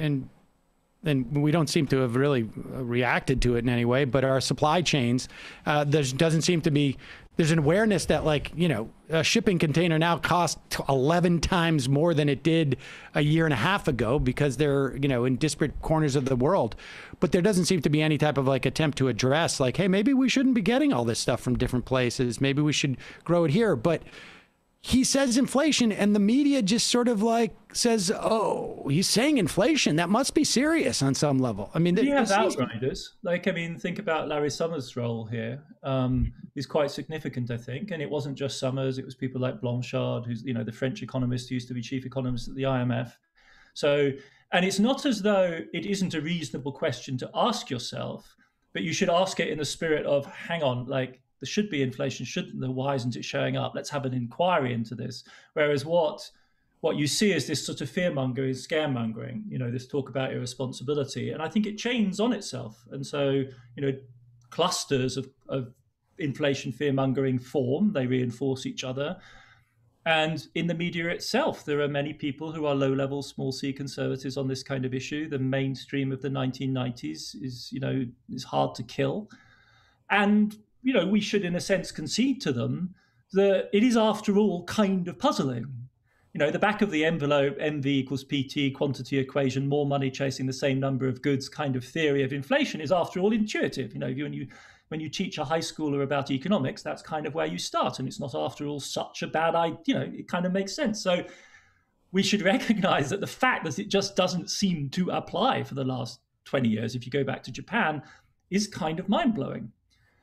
we don't seem to have really reacted to it in any way, but our supply chains, there doesn't seem to be, there's an awareness that a shipping container now costs 11 times more than it did a year and a half ago because they're, in disparate corners of the world. But there doesn't seem to be any type of attempt to address hey, maybe we shouldn't be getting all this stuff from different places. Maybe we should grow it here. But he says inflation, and the media just sort of says, oh, he's saying inflation. That must be serious on some level. I mean, you have outriders. Think about Larry Summers' role here. Is quite significant, I think. And it wasn't just Summers. It was people like Blanchard, who's, the French economist who used to be chief economist at the IMF. So, and it's not as though it isn't a reasonable question to ask yourself, but you should ask it in the spirit of, hang on, there should be inflation, shouldn't there? Why isn't it showing up? Let's have an inquiry into this. Whereas what you see is this sort of fear-mongering, scaremongering, this talk about irresponsibility. And I think it chains on itself. And so, clusters of inflation fear-mongering form, they reinforce each other. And in the media itself, there are many people who are low-level, small c conservatives on this kind of issue. The mainstream of the 1990s is hard to kill. And we should, in a sense, concede to them that it is, after all, kind of puzzling. The back of the envelope, MV equals PT, quantity equation, more money chasing the same number of goods kind of theory of inflation is, after all, intuitive. When you teach a high schooler about economics, that's kind of where you start. And it's not, after all, such a bad idea. It kind of makes sense. So we should recognize that the fact that it just doesn't seem to apply for the last 20 years, if you go back to Japan, is kind of mind-blowing.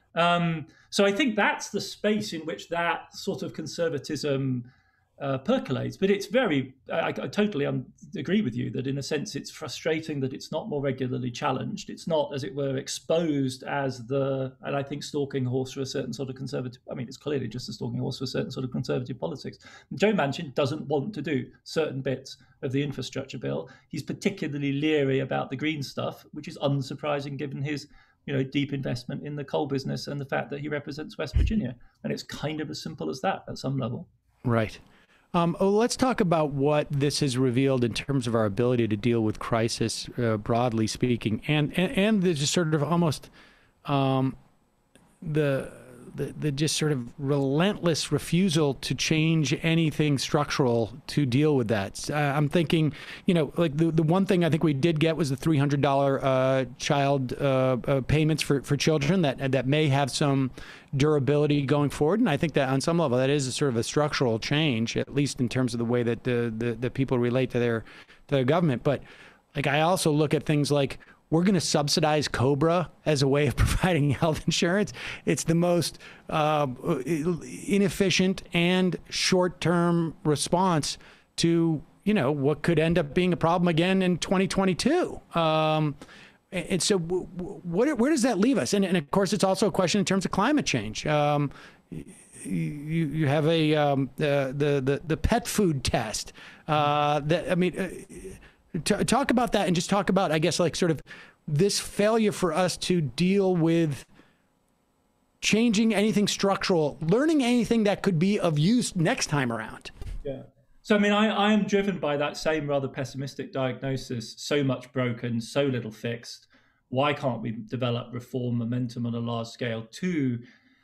So I think that's the space in which that sort of conservatism percolates. But it's I totally agree with you that in a sense it's frustrating that it's not more regularly challenged. It's not, as it were, exposed as and I think, stalking horse for a certain sort of conservative, it's clearly just a stalking horse for a certain sort of conservative politics. Joe Manchin doesn't want to do certain bits of the infrastructure bill. He's particularly leery about the green stuff, which is unsurprising given his deep investment in the coal business and the fact that he represents West Virginia. And it's kind of as simple as that at some level. Right. Let's talk about what this has revealed in terms of our ability to deal with crisis, broadly speaking, and the just sort of almost the just sort of relentless refusal to change anything structural to deal with that. I'm thinking, the one thing I think we did get was the $300 child payments for children that may have some durability going forward. And I think that on some level that is a sort of a structural change, at least in terms of the way that the people relate to their government. But I also look at things like, we're going to subsidize COBRA as a way of providing health insurance. It's the most inefficient and short-term response to, what could end up being a problem again in 2022. And so where does that leave us? And of course, it's also a question in terms of climate change. you have a the pet food test. Talk about that, and just talk about, I guess, like sort of this failure for us to deal with changing anything structural, learning anything that could be of use next time around. Yeah. So, I mean, I am driven by that same rather pessimistic diagnosis. So much broken, so little fixed. Why can't we develop reform momentum on a large scale to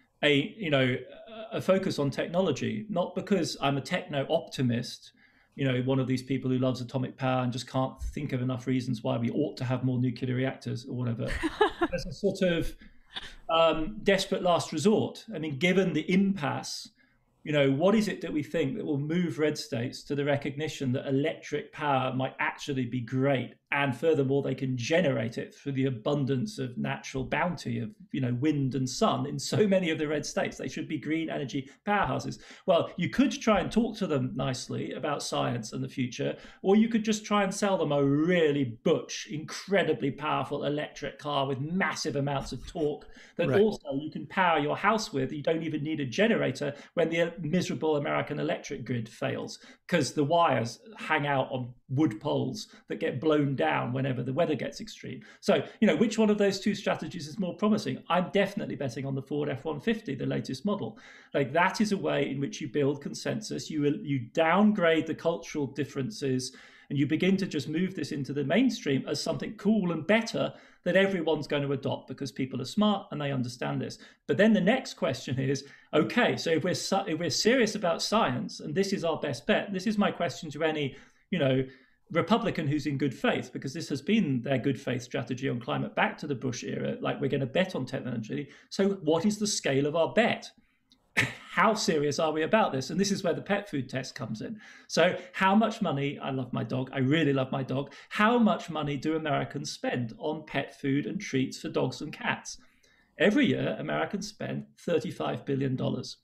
a focus on technology? Not because I'm a techno optimist, one of these people who loves atomic power and just can't think of enough reasons why we ought to have more nuclear reactors or whatever. As a sort of desperate last resort. I mean, given the impasse, what is it that we think that will move red states to the recognition that electric power might actually be great, and furthermore they can generate it through the abundance of natural bounty of wind and sun in so many of the red states? They should be green energy powerhouses. Well, you could try and talk to them nicely about science and the future, or you could just try and sell them a really butch, incredibly powerful electric car with massive amounts of torque that also you can power your house with. You don't even need a generator when the miserable American electric grid fails, because the wires hang out on wood poles that get blown down whenever the weather gets extreme. So, which one of those two strategies is more promising? I'm definitely betting on the Ford F-150, the latest model. Like, that is a way in which you build consensus. You downgrade the cultural differences, and you begin to just move this into the mainstream as something cool and better that everyone's going to adopt because people are smart and they understand this. But then the next question is, okay, so if we're serious about science and this is our best bet, this is my question to any, Republican who's in good faith, because this has been their good faith strategy on climate back to the Bush era, like we're going to bet on technology. So what is the scale of our bet? How serious are we about this? And this is where the pet food test comes in. So how much money, I love my dog, I really love my dog, how much money do Americans spend on pet food and treats for dogs and cats? Every year, Americans spend $35 billion.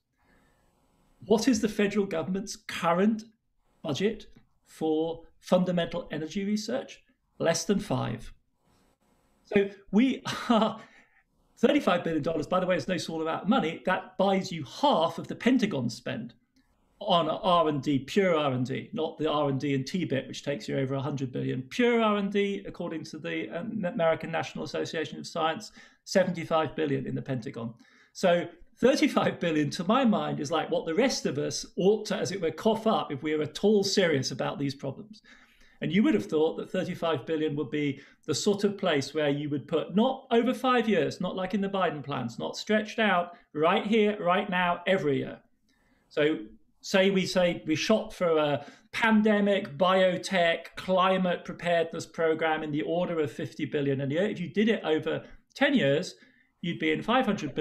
What is the federal government's current budget for fundamental energy research? Less than 5. So we are... $35 billion, by the way, is no small amount of money. That buys you half of the Pentagon spend on R&D, pure R&D, not the R&D in Tibet, which takes you over 100 billion. Pure R&D, according to the American National Association of Science, 75 billion in the Pentagon. So 35 billion, to my mind, is like what the rest of us ought to, as it were, cough up if we were at all serious about these problems. And you would have thought that 35 billion would be the sort of place where you would put, not over 5 years, not like in the Biden plans, not stretched out, right here, right now, every year. So say we shot for a pandemic, biotech, climate preparedness program in the order of 50 billion a year. If you did it over 10 years, you'd be in $500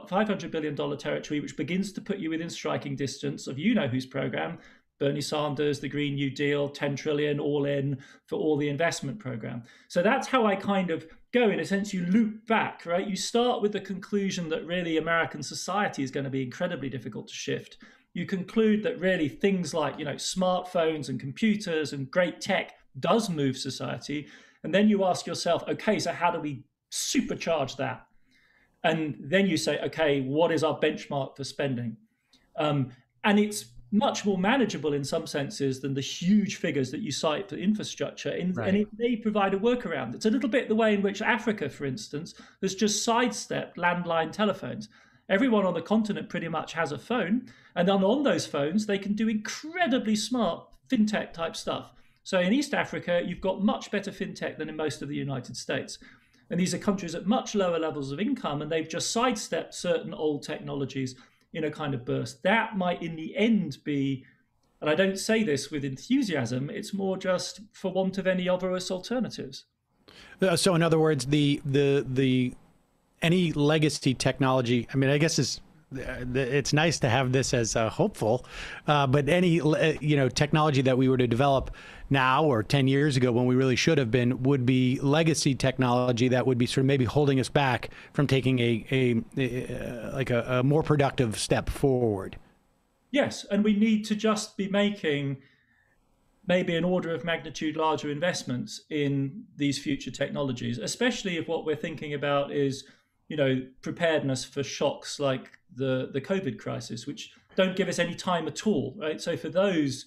billion territory, which begins to put you within striking distance of whose program, Bernie Sanders, the Green New Deal, 10 trillion all in for all the investment program. So that's how I kind of go. In a sense, you loop back, right? You start with the conclusion that really American society is going to be incredibly difficult to shift. You conclude that really things like, smartphones and computers and great tech does move society. And then you ask yourself, okay, so how do we supercharge that? And then you say, okay, what is our benchmark for spending? And it's much more manageable in some senses than the huge figures that you cite for infrastructure, and it may provide a workaround. It's a little bit the way in which Africa, for instance, has just sidestepped landline telephones. Everyone on the continent pretty much has a phone, and then on those phones, they can do incredibly smart fintech type stuff. So in East Africa, you've got much better fintech than in most of the United States. And these are countries at much lower levels of income, and they've just sidestepped certain old technologies in a kind of burst. That might in the end be, and I don't say this with enthusiasm, it's more just for want of any obvious alternatives. So in other words, the any legacy technology, I mean, I guess it's nice to have this as hopeful, but any technology that we were to develop now or 10 years ago when we really should have been would be legacy technology that would be sort of maybe holding us back from taking a more productive step forward. Yes, and we need to just be making maybe an order of magnitude larger investments in these future technologies, especially if what we're thinking about is preparedness for shocks like the COVID crisis, which don't give us any time at all, right? So for those,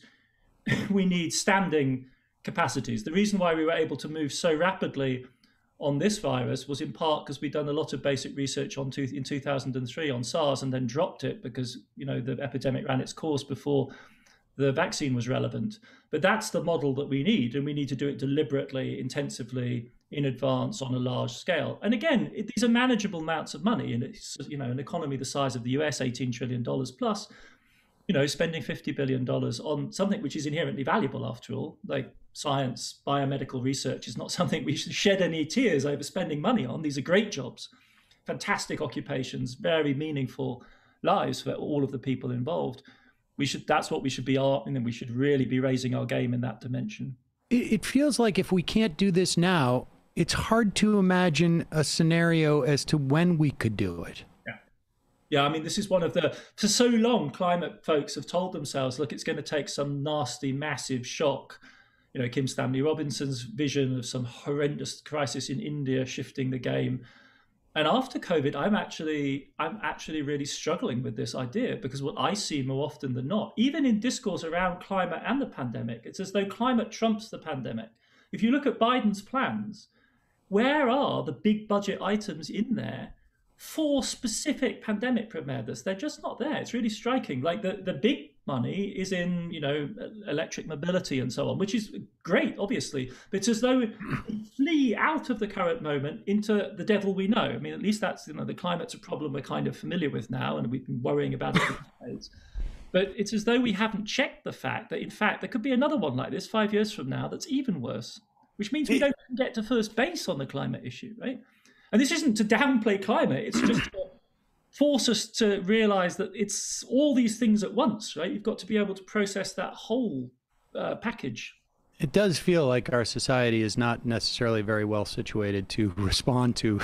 we need standing capacities. The reason why we were able to move so rapidly on this virus was in part because we'd done a lot of basic research in 2003 on SARS and then dropped it because, the epidemic ran its course before the vaccine was relevant. But that's the model that we need, and we need to do it deliberately, intensively, in advance on a large scale. And again, these are manageable amounts of money, and it's, an economy the size of the US, $18 trillion plus, spending $50 billion on something which is inherently valuable after all, like science, biomedical research is not something we should shed any tears over spending money on. These are great jobs, fantastic occupations, very meaningful lives for all of the people involved. That's what we should be, and then we should really be raising our game in that dimension. It feels like if we can't do this now, it's hard to imagine a scenario as to when we could do it. Yeah, I mean, this is one of for so long, climate folks have told themselves, look, it's going to take some nasty, massive shock. Kim Stanley Robinson's vision of some horrendous crisis in India shifting the game. And after COVID, I'm actually really struggling with this idea, because what I see more often than not, even in discourse around climate and the pandemic, it's as though climate trumps the pandemic. If you look at Biden's plans, where are the big budget items in there for specific pandemic preparedness? They're just not there. It's really striking. Like the big money is in, electric mobility and so on, which is great, obviously. But it's as though we flee out of the current moment into the devil we know. I mean, at least that's, the climate's a problem we're kind of familiar with now, and we've been worrying about it for decades. But it's as though we haven't checked the fact that, in fact, there could be another one like this 5 years from now that's even worse, which means we don't get to first base on the climate issue, right? And this isn't to downplay climate, it's just to force us to realize that it's all these things at once, right? You've got to be able to process that whole package. It does feel like our society is not necessarily very well situated to respond to,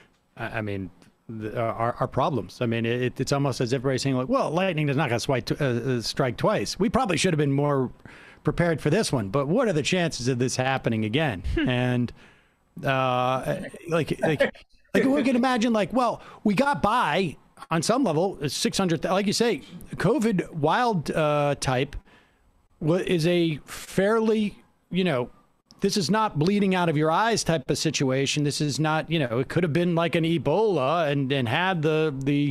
our problems. I mean, it's almost as if everybody's saying, like, well, lightning is not going to strike twice. We probably should have been more prepared for this one, but what are the chances of this happening again? And like we can imagine, like, well, we got by on some level, 600, like you say, COVID wild type is a fairly, this is not bleeding out of your eyes type of situation. This is not, it could have been like an Ebola and had the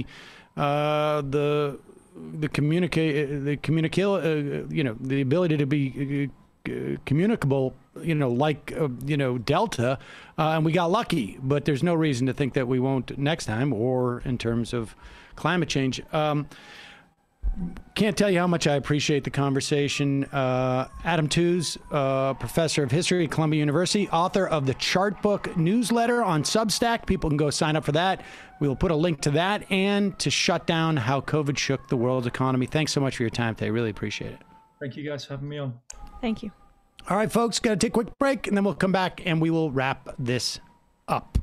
ability to be communicable, Delta, and we got lucky, but there's no reason to think that we won't next time, or in terms of climate change. Can't tell you how much I appreciate the conversation. Adam Tooze, professor of history at Columbia University, author of the Chartbook newsletter on Substack. People can go sign up for that. We will put a link to that and to Shutdown, How COVID Shook the World's Economy. Thanks so much for your time today. Really appreciate it. Thank you guys for having me on. Thank you. All right, folks, got to take a quick break, and then we'll come back and we will wrap this up.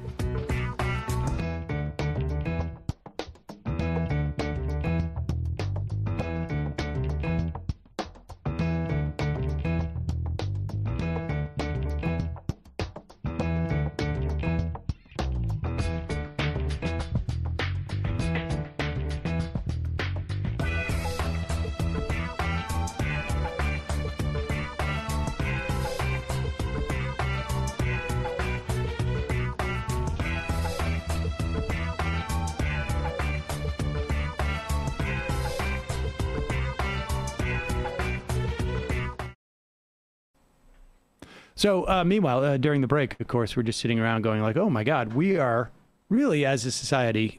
So meanwhile, during the break, of course, we're just sitting around going like, oh, my God, we are really, as a society,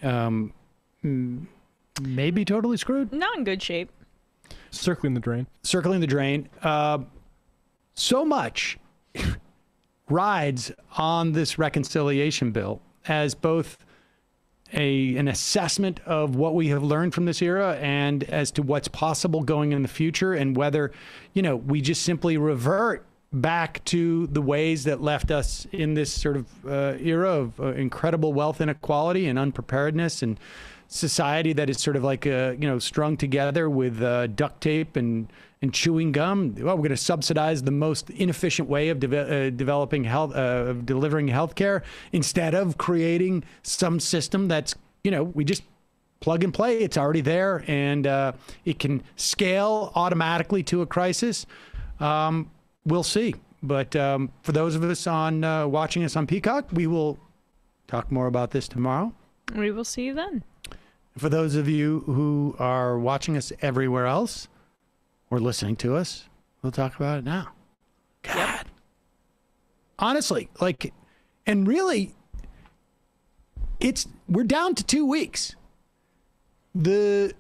maybe totally screwed. Not in good shape. Circling the drain. Circling the drain. So much rides on this reconciliation bill as both an assessment of what we have learned from this era and as to what's possible going in the future, and whether, we just simply revert back to the ways that left us in this sort of era of incredible wealth inequality and unpreparedness, and society that is sort of like strung together with duct tape and chewing gum. Well, we're going to subsidize the most inefficient way of delivering healthcare instead of creating some system that's, we just plug and play. It's already there, and it can scale automatically to a crisis. We'll see. But for those of us watching us on Peacock, we will talk more about this tomorrow. We will see you then. For those of you who are watching us everywhere else or listening to us, we'll talk about it now. God. Yep. Honestly, and really, we're down to 2 weeks. If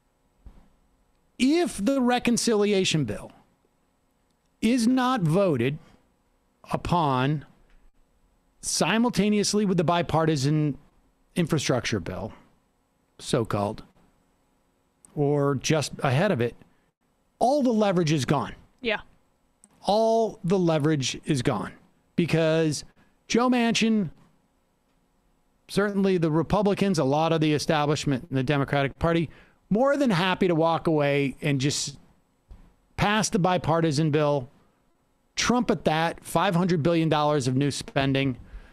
the reconciliation bill is not voted upon simultaneously with the bipartisan infrastructure bill, so-called, or just ahead of it, all the leverage is gone. Yeah. All the leverage is gone because Joe Manchin, certainly the Republicans, a lot of the establishment in the Democratic Party, more than happy to walk away and just pass the bipartisan bill, trumpet that $500 billion of new spending,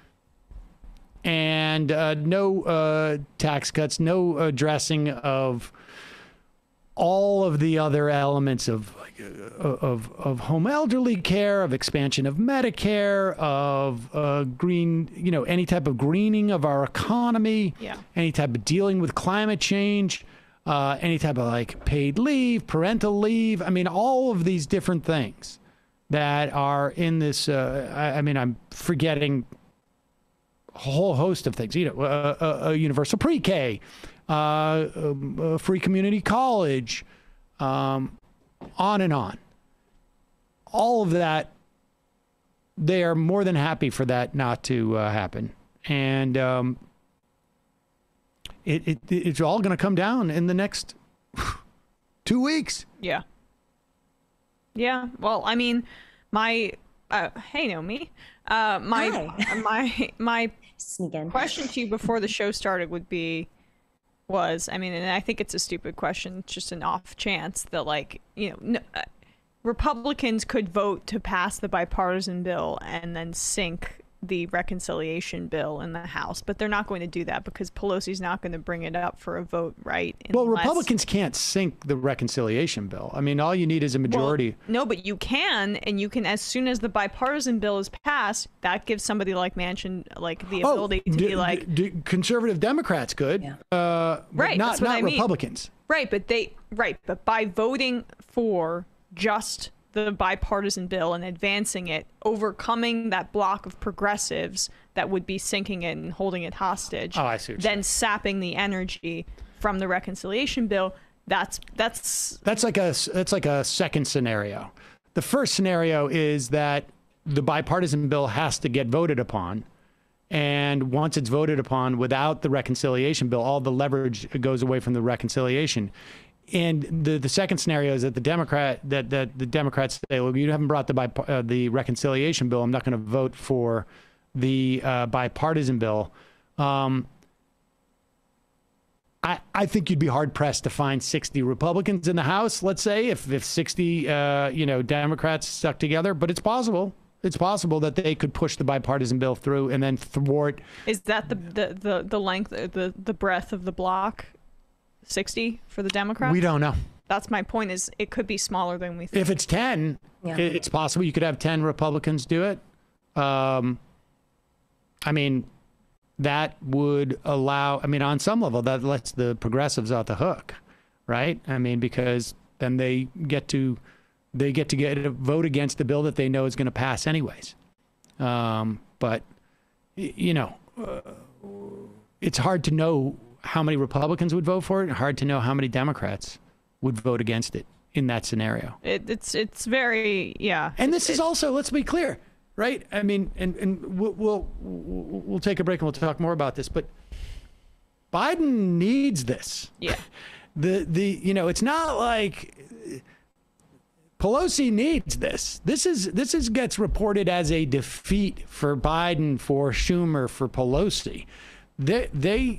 and no tax cuts, no addressing of all of the other elements of home elderly care, of expansion of Medicare, of green, any type of greening of our economy, any type of dealing with climate change, any type of paid leave, parental leave. I mean, all of these different things that are in this. I'm forgetting a whole host of things, a universal pre-K, a free community college, on and on. All of that, they are more than happy for that not to happen. And it's all going to come down in the next 2 weeks. Yeah. Yeah. Well, I mean, hey, Naomi. My question to you before the show started was, and I think it's a stupid question, it's just an off chance that Republicans could vote to pass the bipartisan bill and then sink the reconciliation bill in the House, but they're not going to do that because Pelosi's not going to bring it up for a vote, right? Well, Republicans can't sink the reconciliation bill. I mean, all you need is a majority. Well, no, but you can, and you can, as soon as the bipartisan bill is passed, that gives somebody like Manchin the ability to be conservative Democrats could, right? Not Republicans. Right, but by voting for just the bipartisan bill and advancing it, overcoming that block of progressives that would be sinking it and holding it hostage, then sapping the energy from the reconciliation bill. That's like a second scenario. The first scenario is that the bipartisan bill has to get voted upon, and once it's voted upon without the reconciliation bill, all the leverage goes away from the reconciliation. And the second scenario is that the Democrats say, well, you haven't brought the reconciliation bill. I'm not going to vote for the bipartisan bill. I think you'd be hard pressed to find 60 Republicans in the House, let's say, if 60 Democrats stuck together. But it's possible. It's possible that they could push the bipartisan bill through and then thwart. Is that the length, the breadth of the block? 60 for the Democrats? We don't know. That's my point, is it could be smaller than we think. If it's 10, it's possible you could have 10 Republicans do it. That would allow, on some level, that lets the progressives off the hook, right? Because then they get to get a vote against the bill that they know is going to pass anyways. But it's hard to know how many Republicans would vote for it, and hard to know how many Democrats would vote against it in that scenario. It's very, yeah. And this is also, let's be clear, right? And we'll take a break and we'll talk more about this, but Biden needs this. Yeah. It's not like Pelosi needs this. This is gets reported as a defeat for Biden, for Schumer, for Pelosi. They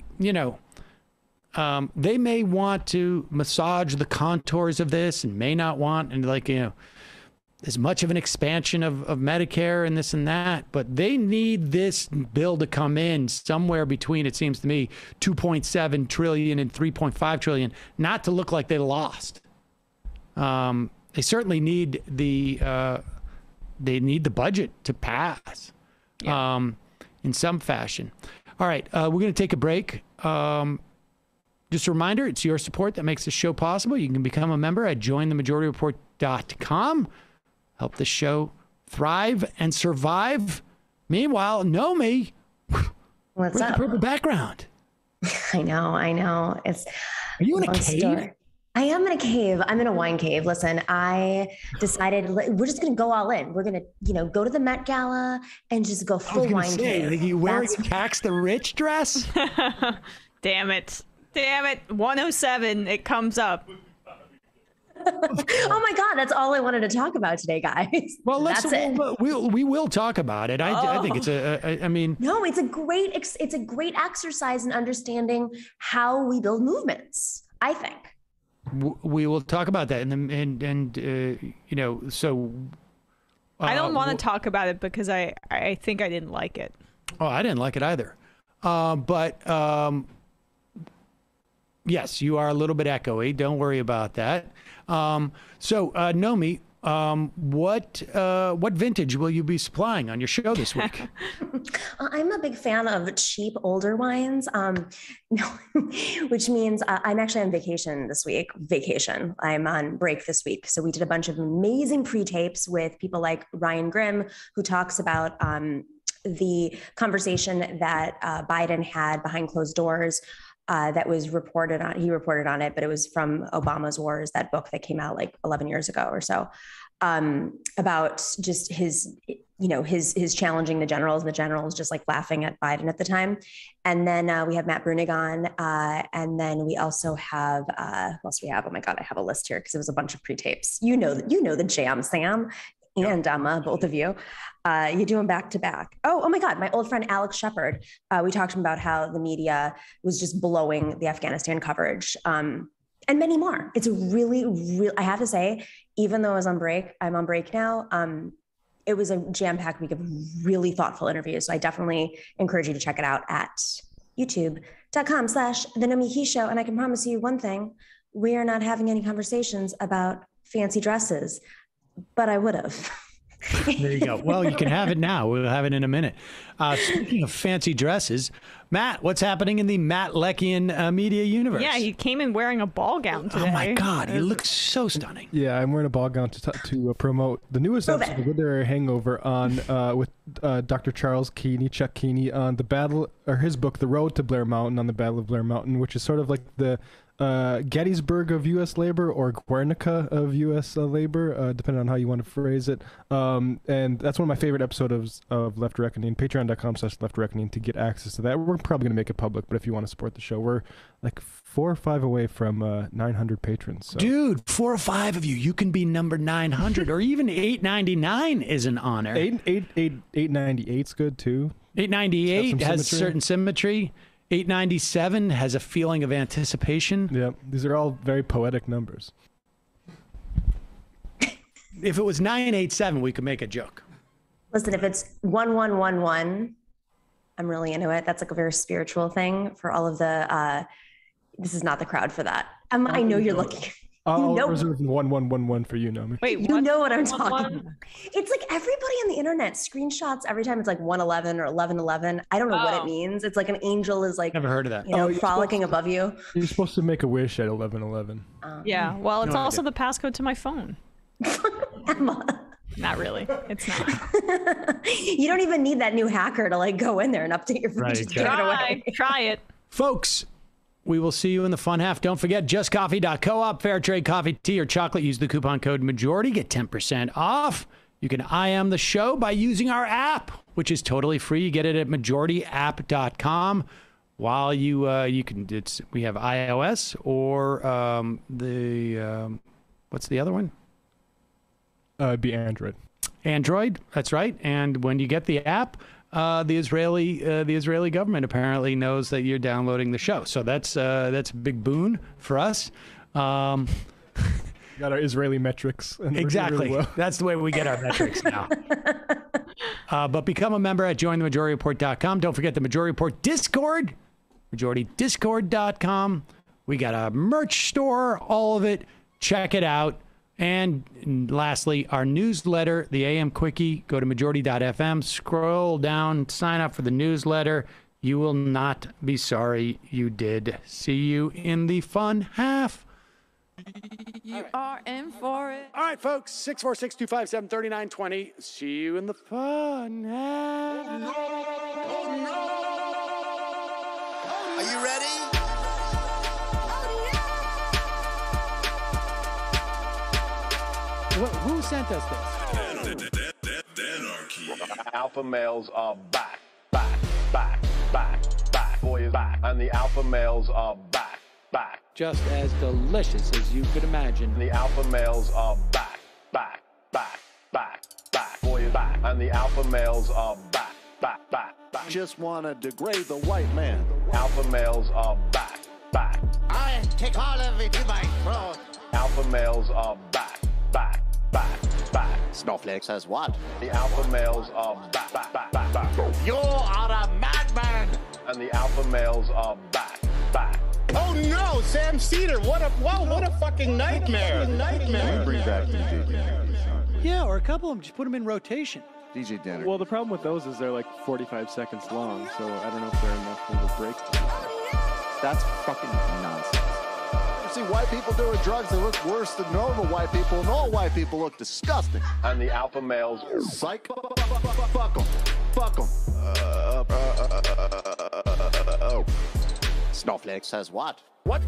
may want to massage the contours of this and may not want, and as much of an expansion of Medicare and this and that, but they need this bill to come in somewhere between, it seems to me, 2.7 trillion and 3.5 trillion, not to look like they lost. They certainly need the budget to pass in some fashion. All right, we're going to take a break. Just a reminder, it's your support that makes the show possible. You can become a member at jointhemajorityreport.com. Help the show thrive and survive. Meanwhile, Nomi, what's up? The purple background. I know. Are you in a cave? Story. I am in a cave. I'm in a wine cave. Listen, I decided we're just going to go all in. We're going to, go to the Met Gala and just go full wine cave. Are you wearing a tax the rich dress? Damn it. 107. It comes up. Oh my God, that's all I wanted to talk about today, guys. Well, we will talk about it. I think it's No, it's a great exercise in understanding how we build movements, I think. We will talk about that, so. I don't want to talk about it because I think I didn't like it. Oh, I didn't like it either. Yes, you are a little bit echoey. Don't worry about that. Nomi, what vintage will you be supplying on your show this week? I'm a big fan of cheap older wines, which means I'm actually on vacation this week. I'm on break this week. So we did a bunch of amazing pre-tapes with people like Ryan Grimm, who talks about the conversation that Biden had behind closed doors. That was reported on. He reported on it, but it was from Obama's Wars, that book that came out like 11 years ago or so, about just his challenging the generals just like laughing at Biden at the time. And then we have Matt Brunig on, and then we also have what else we have? Oh my God, I have a list here because it was a bunch of pre-tapes. You know the jam, Sam. And Emma, both of you, you do them back to back. Oh my God, my old friend Alex Shepard. We talked about how the media was just blowing the Afghanistan coverage, and many more. It's a really, I have to say, even though I'm on break now. It was a jam-packed week of really thoughtful interviews. So I definitely encourage you to check it out at youtube.com/The Nomi He Show. And I can promise you one thing: we are not having any conversations about fancy dresses. But I would have. There you go. Well, you can have it now. We'll have it in a minute. Speaking of fancy dresses, Matt, what's happening in the Matt Leckian media universe? Yeah, he came in wearing a ball gown today. Oh my God, he looks so stunning. Yeah, I'm wearing a ball gown to promote the newest episode of Literary Hangover on with Dr. Charles Keeney, Chuck Keeney, on his book, The Road to Blair Mountain, on the Battle of Blair Mountain, which is sort of like the Gettysburg of U.S. labor, or Guernica of U.S. labor, depending on how you want to phrase it. And that's one of my favorite episodes of Left Reckoning. Patreon.com/Left Reckoning to get access to that. We're probably going to make it public, but if you want to support the show, we're like 4 or 5 away from 900 patrons. So. Dude, 4 or 5 of you can be number 900, or even 899 is an honor. 898's good too. 898 has certain symmetry. 897 has a feeling of anticipation. Yeah, these are all very poetic numbers. If it was 987, we could make a joke. Listen, if it's 1111, I'm really into it. That's like a very spiritual thing for all of the. This is not the crowd for that. I know you're looking. I'll reserve 1111 for you, Nomi. Wait, you know what I'm talking about. It's like everybody on the internet screenshots every time it's like 111 or 1111. I don't know what it means. It's like an angel is like, never heard of that. Frolicking above you. You're supposed to make a wish at 1111. Yeah, well, it's also the passcode to my phone. Emma. Not really. It's not. You don't even need that new hacker to like go in there and update your phone. Right, Just give it away. Try it. Folks, we will see you in the fun half. Don't forget, justcoffee.coop, fair trade coffee, tea, or chocolate. Use the coupon code MAJORITY. Get 10% off. You can IM the show by using our app, which is totally free. You get it at majorityapp.com. While we have iOS or what's the other one? It'd be Android. Android, that's right. And when you get the app, the Israeli government apparently knows that you're downloading the show. So that's a big boon for us. Got our Israeli metrics. And exactly. Really well. That's the way we get our metrics now. But become a member at jointhemajority.com. Don't forget the Majority Report Discord, majoritydiscord.com. We got a merch store, all of it. Check it out. And lastly, our newsletter, the AM Quickie. Go to majority.fm, scroll down, sign up for the newsletter. You will not be sorry you did. See you in the fun half. You are in for it. All right, folks, 646-257-3920. See you in the fun half. Are you ready? Who sent us this? Alpha males are back. Boy is back. And the alpha males are back. Just as delicious as you could imagine. The alpha males are back. Boy is back. And the alpha males are back. Just want to degrade the white man. Alpha males are back. I take all of it in my throat. Alpha males are back. Snowflake says what? The alpha males are back. You are a madman. And the alpha males are back. Oh no, Sam Seder! What a fucking nightmare! Bring back DJ. Yeah, or a couple of them. Just put them in rotation. DJ Danner. Well, the problem with those is they're like 45 seconds long, so I don't know if they're enough of a break. That's fucking nonsense. You see white people doing drugs, they look worse than normal white people, and all white people look disgusting. And the alpha males, psych, fuck them. Snowflake says what?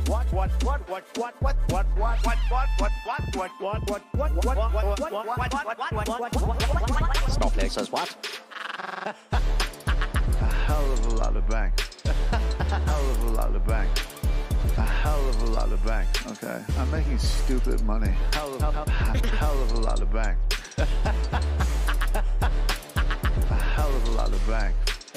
Snowflake says what? A hell of a lot of bank. Okay, I'm making stupid money. Hell of a lot of bank. A hell of a lot of bank.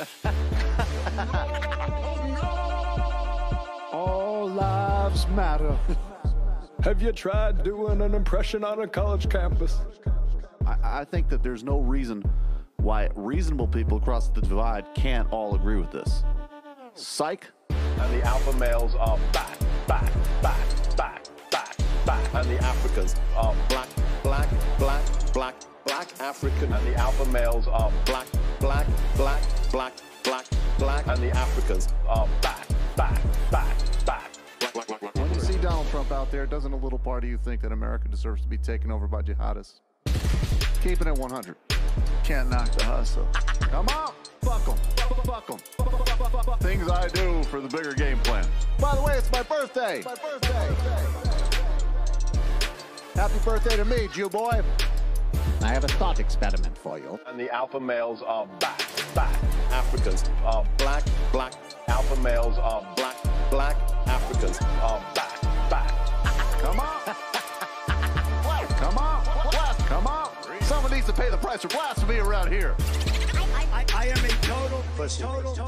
All lives matter. Have you tried doing an impression on a college campus? I think that there's no reason why reasonable people across the divide can't all agree with this. Psych. And the alpha males are back. And the Africans are black African. And the alpha males are black. And the Africans are back. When you see Donald Trump out there, doesn't a little part of you think that America deserves to be taken over by jihadists? Keeping it 100. Can't knock the hustle. Come on, fuck them. Things I do for the bigger game plan. By the way, it's my birthday. Happy birthday to me, Jew boy. I have a thought experiment for you. And the alpha males are back. Africans are black. Alpha males are black. Africans are back. Come on. Someone needs to pay the price for blasphemy around here. I am a total pussy.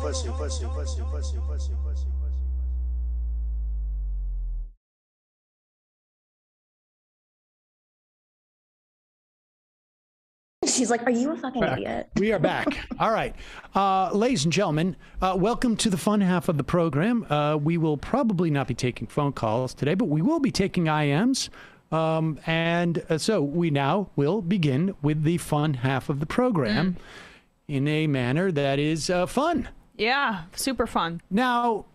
She's like, are you a fucking idiot? We are back. All right. Ladies and gentlemen, welcome to the fun half of the program. We will probably not be taking phone calls today, but we will be taking IMs. So we now will begin with the fun half of the program in a manner that is fun. Yeah, super fun. Now,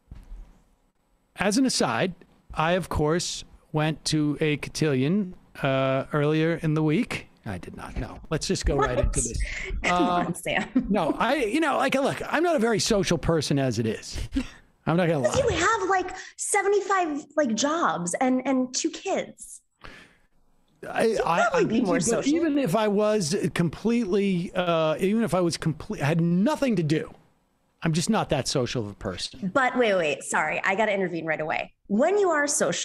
as an aside, I, of course, went to a cotillion earlier in the week. I did not know. Let's just go right into this. Come on, Sam. No, look, I'm not a very social person as it is. I'm not gonna lie. You have like 75 jobs and 2 kids. I'd be more social. Even if I was completely, had nothing to do, I'm just not that social of a person. But wait, sorry, I got to intervene right away. When you are social,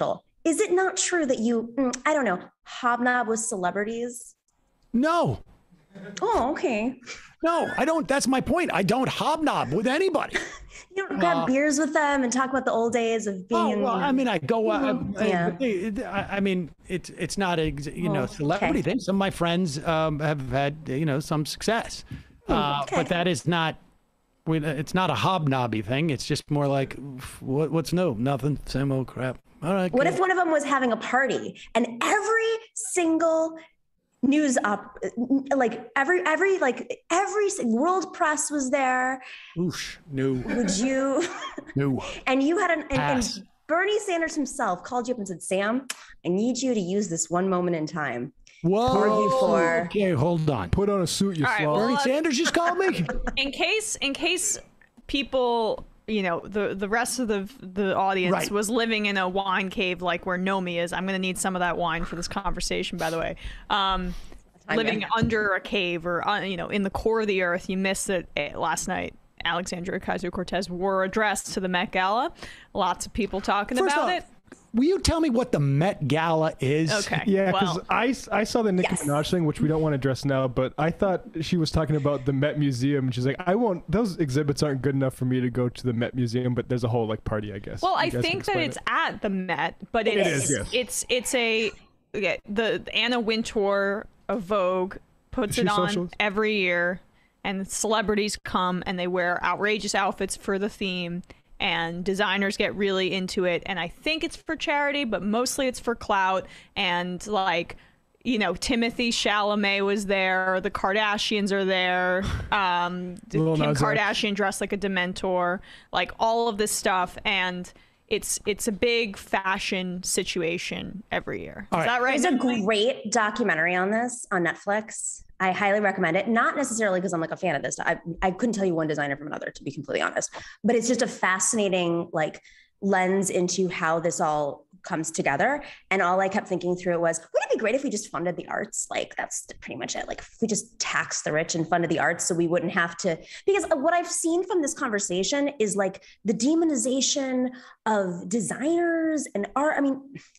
is it not true that you, I don't know, hobnob with celebrities? No. Oh, okay. No, I don't. That's my point. I don't hobnob with anybody. You don't grab beers with them and talk about the old days of being. Oh, well, I mean, I go. Yeah. I mean, it's not a celebrity thing. Some of my friends have had some success, but that is not. It's not a hobnobby thing. It's just more like, what's new? Nothing. Same old crap. All right. What if one of them was having a party and every single news up, like every world press was there? Oosh, no. Would you? No. And you had and Bernie Sanders himself called you up and said, "Sam, I need you to use this one moment in time." Whoa. Okay, hold on. Put on a suit, you slob. Bernie Sanders just called me. In case people, the rest of the audience was living in a wine cave like where Nomi is. I'm going to need some of that wine for this conversation, by the way. Living under a cave or, in the core of the earth. You missed it last night. Alexandria Ocasio-Cortez wore a dress to the Met Gala. Lots of people talking about it. Will you tell me what the Met Gala is? Okay. Yeah, because I saw the Nicki Minaj thing, which we don't want to address now, but I thought she was talking about the Met Museum, and she's like, those exhibits aren't good enough for me to go to the Met Museum, but there's a whole party, I guess. Well, I think that it's at the Met, but the Anna Wintour of Vogue puts it on socialist? Every year, and celebrities come and they wear outrageous outfits for the theme. And designers get really into it, and I think it's for charity, but mostly it's for clout. And Timothy Chalamet was there, the Kardashians are there, Kim Kardashian dressed like a Dementor, like all of this stuff, and it's a big fashion situation every year. Is that right? There's a great documentary on this on Netflix. I highly recommend it. Not necessarily because I'm like a fan of this. I couldn't tell you one designer from another, to be completely honest. But it's just a fascinating lens into how this all comes together. And all I kept thinking through it was, wouldn't it be great if we just funded the arts? That's pretty much it. If we just taxed the rich and funded the arts, so we wouldn't have to. Because what I've seen from this conversation is the demonization of designers and art. I mean,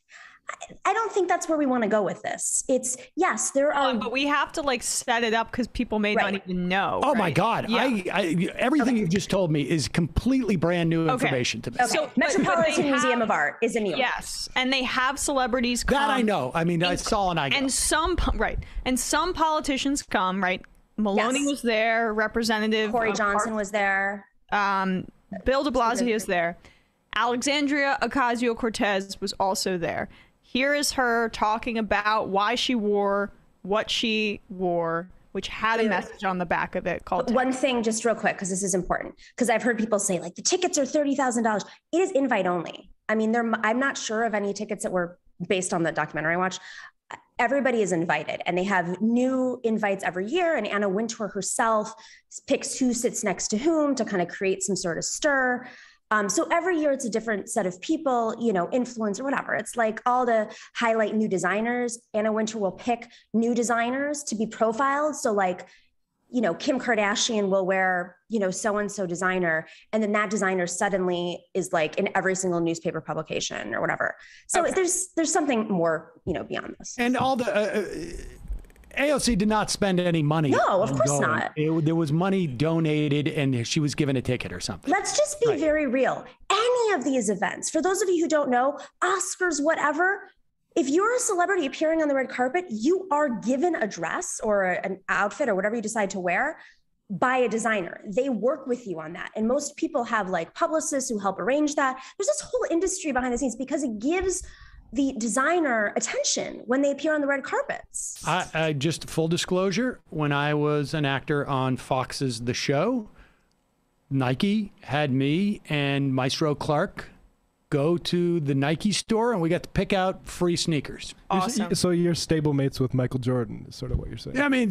I don't think that's where we want to go with this. It's there are, but we have to set it up because people may not even know. Oh my God! Yeah. Everything you just told me is completely brand new information to me. Okay. So, Metropolitan Museum of Art is in New York. Yes, and they have celebrities come. That I know. I mean, it's all an idea. And some politicians come. Right, Maloney was there. Representative Corey Johnson was there. Bill de Blasio is there. Alexandria Ocasio-Cortez was also there. Here is her talking about why she wore what she wore, which had a message on the back of it called. One thing, just real quick, because this is important, because I've heard people say the tickets are $30,000. It is invite only. I mean, I'm not sure of any tickets that were based on the documentary I watched. Everybody is invited, and they have new invites every year. And Anna Wintour herself picks who sits next to whom to kind of create some sort of stir. So every year it's a different set of people, influence or whatever. It's all to highlight new designers. Anna Wintour will pick new designers to be profiled. So Kim Kardashian will wear, so-and-so designer. And then that designer suddenly is in every single newspaper publication or whatever. So there's something more, beyond this. And all the... AOC did not spend any money. No, of course not. There was money donated, and she was given a ticket or something. Let's just be very real. Any of these events, for those of you who don't know, Oscars, whatever, if you're a celebrity appearing on the red carpet, you are given a dress or an outfit or whatever you decide to wear by a designer. They work with you on that. And most people have publicists who help arrange that. There's this whole industry behind the scenes because it gives the designer attention when they appear on the red carpets. I just full disclosure, when I was an actor on Fox's The Show, Nike had me and Maestro Clark go to the Nike store, and we got to pick out free sneakers. Awesome. So you're stablemates with Michael Jordan, is sort of what you're saying. I mean,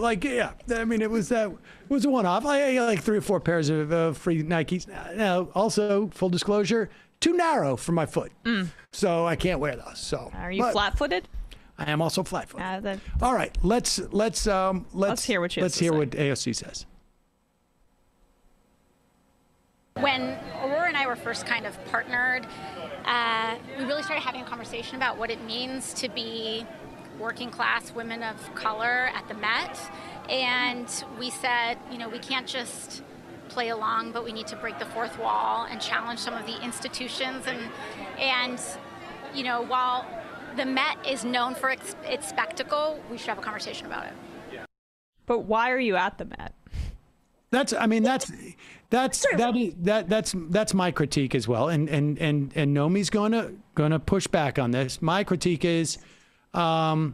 it was a one-off. I had 3 or 4 pairs of free Nikes. Now, also, full disclosure, too narrow for my foot, so I can't wear those. So, are you flat-footed? I am also flat-footed. All right, let's hear what AOC says. When Aurora and I were first kind of partnered, we really started having a conversation about what it means to be working class women of color at the Met. And we said, you know, we can't just play along, but we need to break the fourth wall and challenge some of the institutions. And you know, while the Met is known for its spectacle, we should have a conversation about it. But why are you at the Met? That's my critique as well. And Nomi's gonna push back on this. My critique is, don't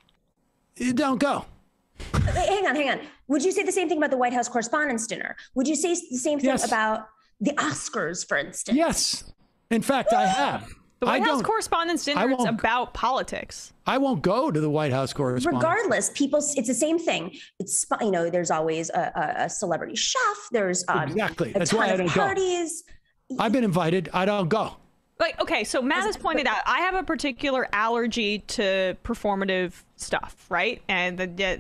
go. Hang on. Would you say the same thing about the White House Correspondents' Dinner? Would you say the same thing about the Oscars, for instance? Yes. In fact, I have. The White House Correspondents' Dinner is about politics. I won't go to the White House Correspondents. Regardless, it's the same thing. It's, you know, there's always a celebrity chef. There's exactly. a That's ton why I of don't parties. go. I've been invited. I don't go. Like, okay, so Matt has pointed out, I have a particular allergy to performative stuff, right? And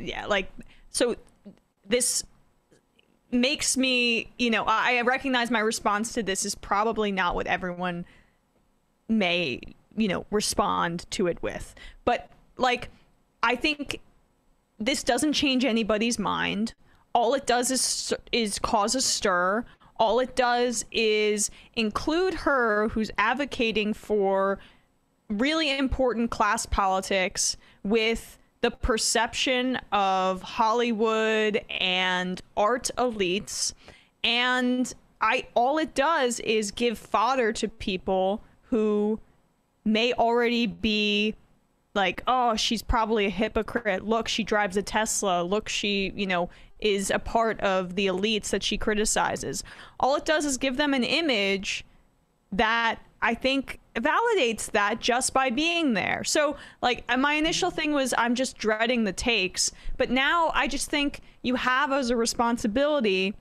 so this makes me, you know, I recognize my response to this is probably not what everyone may, you know, respond to it with. But like, I think this doesn't change anybody's mind. All it does is cause a stir. All it does is include her, who's advocating for really important class politics, with the perception of Hollywood and art elites. And all it does is give fodder to people who may already be like, oh, she's probably a hypocrite. Look, she drives a Tesla. Look, she, you know, is a part of the elites that she criticizes. All it does is give them an image that I think validates that just by being there. So, like, my initial thing was I'm just dreading the takes, but now I just think you have a responsibility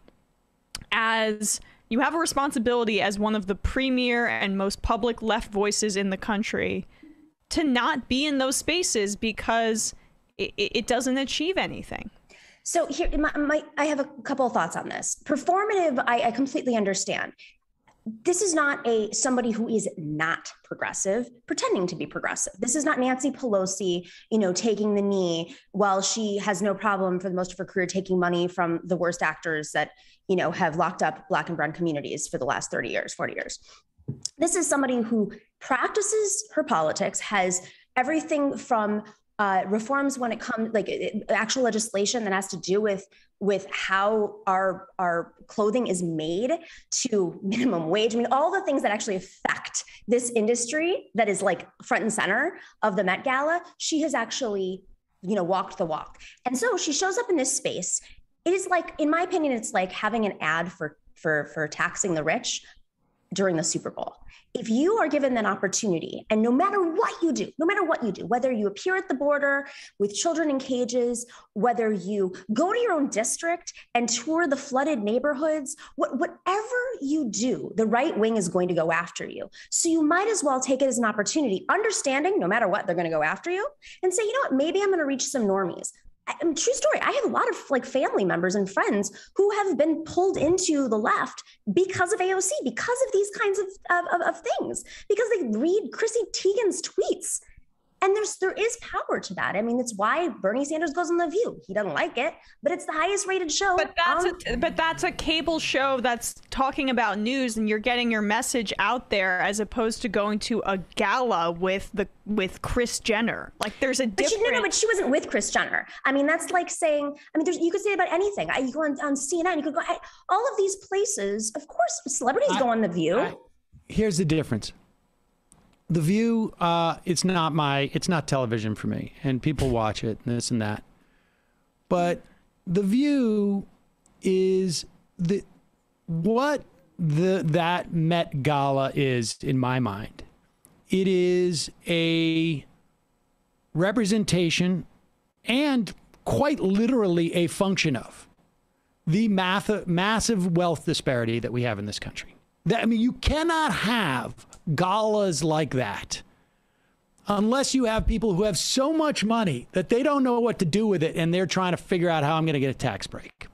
as one of the premier and most public left voices in the country to not be in those spaces because it doesn't achieve anything. So here, I have a couple of thoughts on this. Performative, I completely understand. This is not somebody who is not progressive pretending to be progressive. This is not Nancy Pelosi, you know, taking the knee while she has no problem for the most of her career taking money from the worst actors that, you know, have locked up Black and brown communities for the last 30 years, 40 years. This is somebody who practices her politics, has everything from reforms when it comes, like actual legislation that has to do with how our clothing is made, to minimum wage. I mean, all the things that actually affect this industry that is like front and center of the Met Gala, she has actually, you know, walked the walk. And so she shows up in this space. It is like, in my opinion, it's like having an ad for taxing the rich during the Super Bowl. If you are given that opportunity, and no matter what you do, whether you appear at the border with children in cages, whether you go to your own district and tour the flooded neighborhoods, whatever you do, the right wing is going to go after you. So you might as well take it as an opportunity, understanding no matter what, they're going to go after you, and say, you know what, maybe I'm going to reach some normies. True story. I have a lot of like family members and friends who have been pulled into the left because of AOC, because of these kinds of things, because they read Chrissy Teigen's tweets. And there is power to that. I mean, it's why Bernie Sanders goes on The View. He doesn't like it, but it's the highest rated show. But that's a cable show that's talking about news, and you're getting your message out there as opposed to going to a gala with Kris Jenner. Like, there's a difference. But she wasn't with Kris Jenner. I mean, that's like saying, I mean, you could say about anything. You go on CNN, you could go, all of these places, of course, celebrities go on The View. Here's the difference. The View, it's not television for me, and people watch it and this and that. But The View is that Met Gala is, in my mind. It is a representation and quite literally a function of the massive wealth disparity that we have in this country. I mean, you cannot have galas like that unless you have people who have so much money that they don't know what to do with it, and they're trying to figure out how I'm going to get a tax break.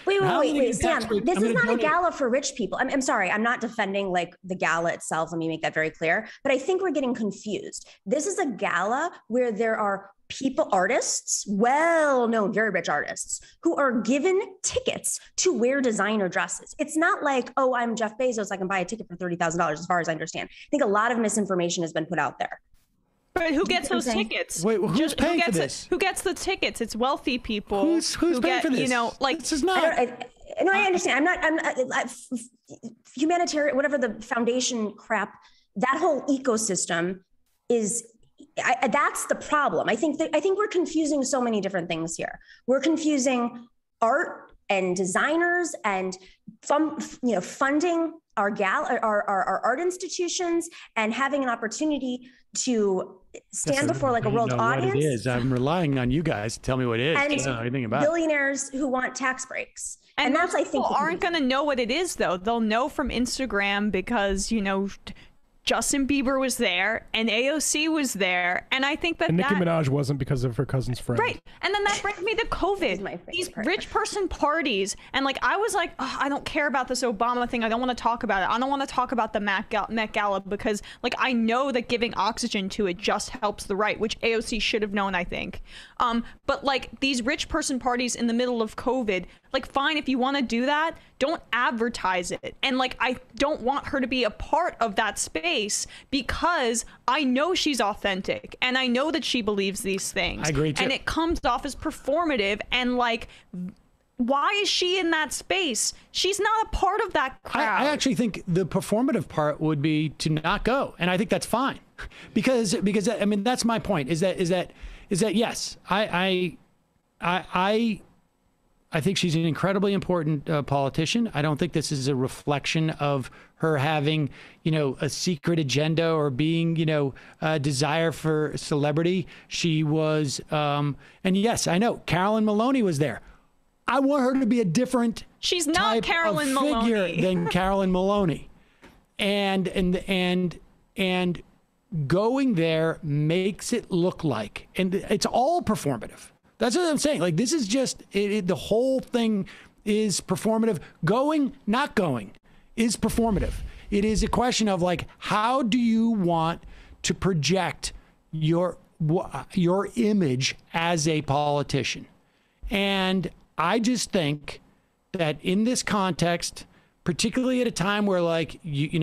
Wait, Sam, this is not a gala for rich people. I'm sorry, I'm not defending like the gala itself. Let me make that very clear. But I think we're getting confused. This is a gala where there are artists, well-known, very rich artists, who are given tickets to wear designer dresses. It's not like, oh, I'm Jeff Bezos, I can buy a ticket for $30,000, as far as I understand. I think a lot of misinformation has been put out there. But who gets those tickets? Wait, who's paying for this? Who gets the tickets? It's wealthy people. Who's paying for this? You know, like this is not. I understand. I'm not humanitarian. Whatever the foundation crap. That whole ecosystem is. That's the problem. I think we're confusing so many different things here. We're confusing art and designers and funding our art institutions and having an opportunity to stand before like a world audience. What it is. I'm relying on you guys to tell me what it is. And I don't know anything about billionaires who want tax breaks. And that's, I think, people aren't going to know what it is, though. They'll know from Instagram because, Justin Bieber was there and AOC was there. And I think that Nicki Minaj wasn't because of her cousin's friend. Right. And then that brings me to COVID. These rich person parties. And like, I was like, oh, I don't care about this Obama thing. I don't want to talk about it. I don't want to talk about the Met Gala because like, I know that giving oxygen to it just helps the right, which AOC should have known, I think. But like these rich person parties in the middle of COVID, like, fine, if you want to do that, don't advertise it. And like, I don't want her to be a part of that space because I know she's authentic and I know that she believes these things. I agree too. And it comes off as performative and like, why is she in that space? She's not a part of that crowd. I actually think the performative part would be to not go. And I think that's fine because I mean, that's my point is that yes, I think she's an incredibly important politician. I don't think this is a reflection of her having, a secret agenda or being, a desire for celebrity. She was, and yes, I know Carolyn Maloney was there. I want her to be a different She's not Carolyn figure Maloney than Carolyn Maloney, and going there makes it look like, and it's all performative. That's what I'm saying. Like, this is just, the whole thing is performative. Going, not going is performative. It is a question of like, how do you want to project your image as a politician? And I just think that in this context, particularly at a time where like,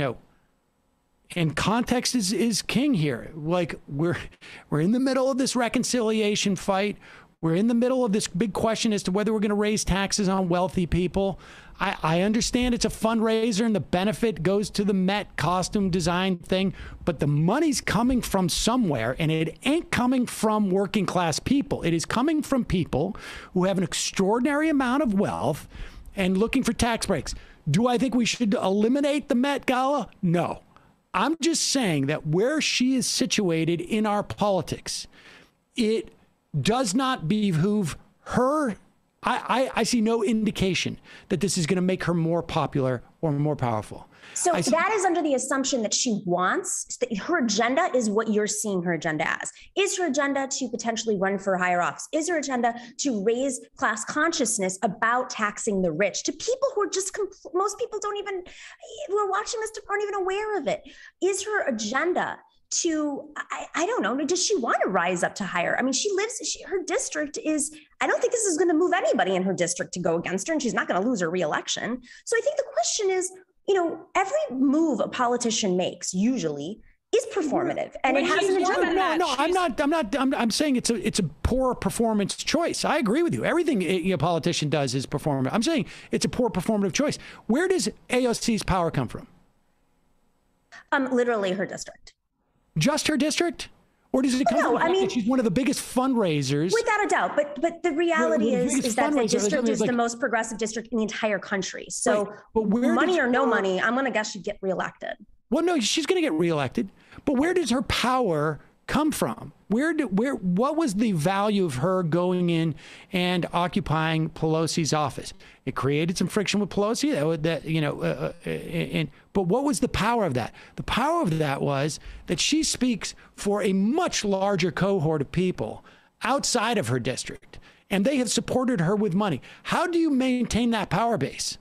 and context is king here. Like we're in the middle of this reconciliation fight. We're in the middle of this big question as to whether we're going to raise taxes on wealthy people. I understand it's a fundraiser and the benefit goes to the Met costume design thing, but the money's coming from somewhere and it ain't coming from working class people. It is coming from people who have an extraordinary amount of wealth and looking for tax breaks. Do I think we should eliminate the Met Gala? No. I'm just saying that where she is situated in our politics, it does not behoove her. I see no indication that this is going to make her more popular or more powerful. So that is under the assumption that she wants, that her agenda is what you're seeing her agenda as. Is her agenda to potentially run for higher office? Is her agenda to raise class consciousness about taxing the rich to people who are just, most people don't even, who are watching this aren't even aware of it? Is her agenda to, I don't know, does she want to rise up to higher? I mean, her district is, I don't think this is going to move anybody in her district to go against her, and she's not going to lose her reelection. So I think the question is, every move a politician makes usually is performative, and it has an agenda. No, I'm saying it's a poor performance choice. I agree with you. Everything a politician does is performative. I'm saying it's a poor performative choice. Where does AOC's power come from? Literally her district. Just her district? Or does it come from the fact that she's one of the biggest fundraisers? Without a doubt. But the reality is that the district is the most progressive district in the entire country. So money or no money, I'm going to guess she'd get reelected. Well, no, she's going to get reelected. But where does her power come from? What was the value of her going in and occupying Pelosi's office? It created some friction with Pelosi. But what was the power of that? The power of that was that she speaks for a much larger cohort of people outside of her district. and they have supported her with money. How do you maintain that power base?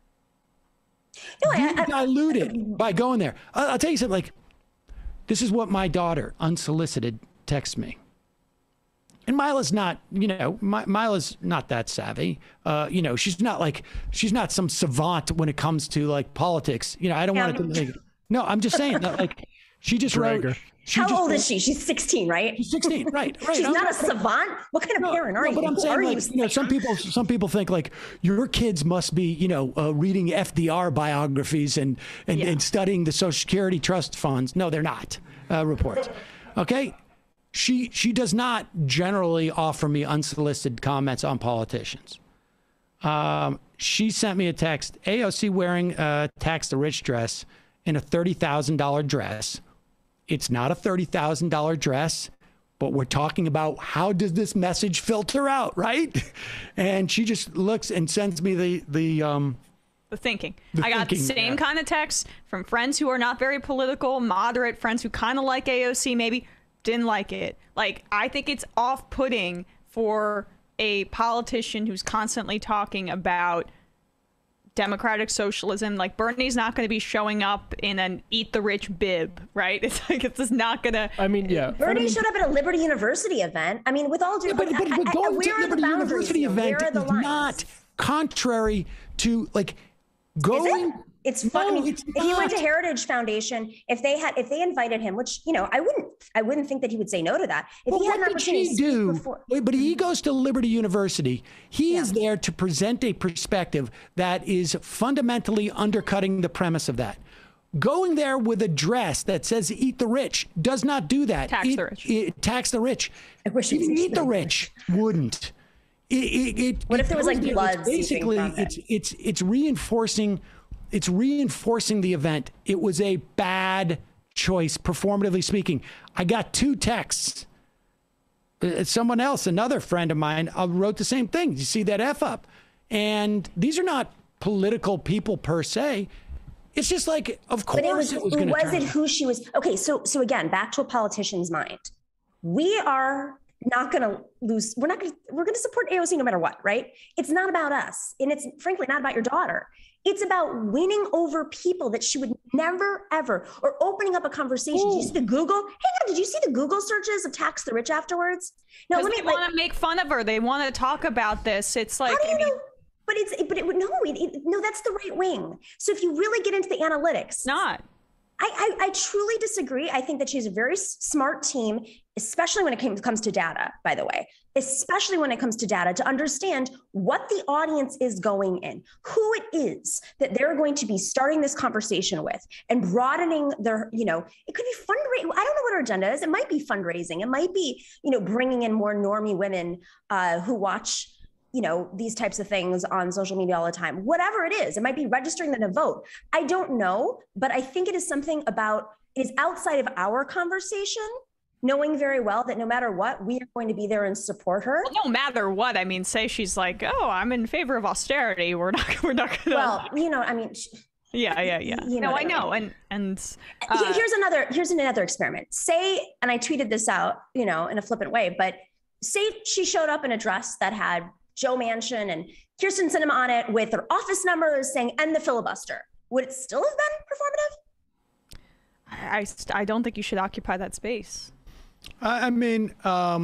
No, you dilute it by going there. I'll tell you something. Like, this is what my daughter, unsolicited, texts me. And Mila's not, Mila's not that savvy. She's not some savant when it comes to like politics. I don't want to. No, I'm just saying that, like, she just wrote. How old is she? She's 16, right? She's 16, right? She's not a savant. What kind of parent are you? But I'm saying, like, some people think like your kids must be, reading FDR biographies and studying the Social Security trust funds. No, they're not. Reports. Okay. She does not generally offer me unsolicited comments on politicians. She sent me a text. AOC wearing a tax the rich dress in a $30,000 dress. It's not a $30,000 dress, but we're talking about how does this message filter out, right? And she just looks and sends me the thinking. I got the same kind of text from friends who are not very political, moderate friends who kind of like AOC, maybe didn't like it. Like, I think it's off-putting for a politician who's constantly talking about democratic socialism. Like, Bernie's not going to be showing up in an eat the rich bib, right? It's like, it's just not going to. I mean, yeah. Bernie showed up at a Liberty University event. I mean, with all due, but going to Liberty University event is not contrary to, like, going. It's fun. I mean, if he went to Heritage Foundation, if they invited him, which, I wouldn't think that he would say no to that. If he had an opportunity to speak before. But he goes to Liberty University. He is there to present a perspective that is fundamentally undercutting the premise of that. Going there with a dress that says "Eat the Rich" does not do that. Tax the rich. Tax the rich. I wish even Eat the Rich wouldn't. What if there was like blood? Basically, it's reinforcing. It's reinforcing the event. It was a bad choice, performatively speaking. I got 2 texts. Someone else, another friend of mine, wrote the same thing. You see that F up? And these are not political people per se. It's just like, of course, it was going to. Was it who she was? Okay, so again, back to a politician's mind. We are not going to lose. We're going to support AOC no matter what, right? It's not about us, and it's frankly not about your daughter. It's about winning over people that she would never, ever, or opening up a conversation. Did you see the Google? Hang on, did you see the Google searches of tax the rich afterwards? No, let me. They want to make fun of her. They want to talk about this. It's like, how do you know? No, that's the right wing. So if you really get into the analytics, not. I truly disagree. I think that she's a very smart team, especially when it comes to data, by the way, especially when it comes to data, to understand what the audience is going in, who it is that they're going to be starting this conversation with, and broadening their, it could be fundraising. I don't know what her agenda is. It might be fundraising. It might be, bringing in more normie women who watch these types of things on social media all the time. Whatever it is, it might be registering them to vote. I don't know, but I think it is something it is outside of our conversation, knowing very well that no matter what, we are going to be there and support her. Well, no matter what, I mean, say she's like, oh, I'm in favor of austerity. We're not going to. Well, I mean. Yeah. I know. And here's another experiment. Say, and I tweeted this out, in a flippant way, but say she showed up in a dress that had Joe Manchin and Kirsten Sinema on it with their office numbers saying "end the filibuster." Would it still have been performative? I don't think you should occupy that space. I mean,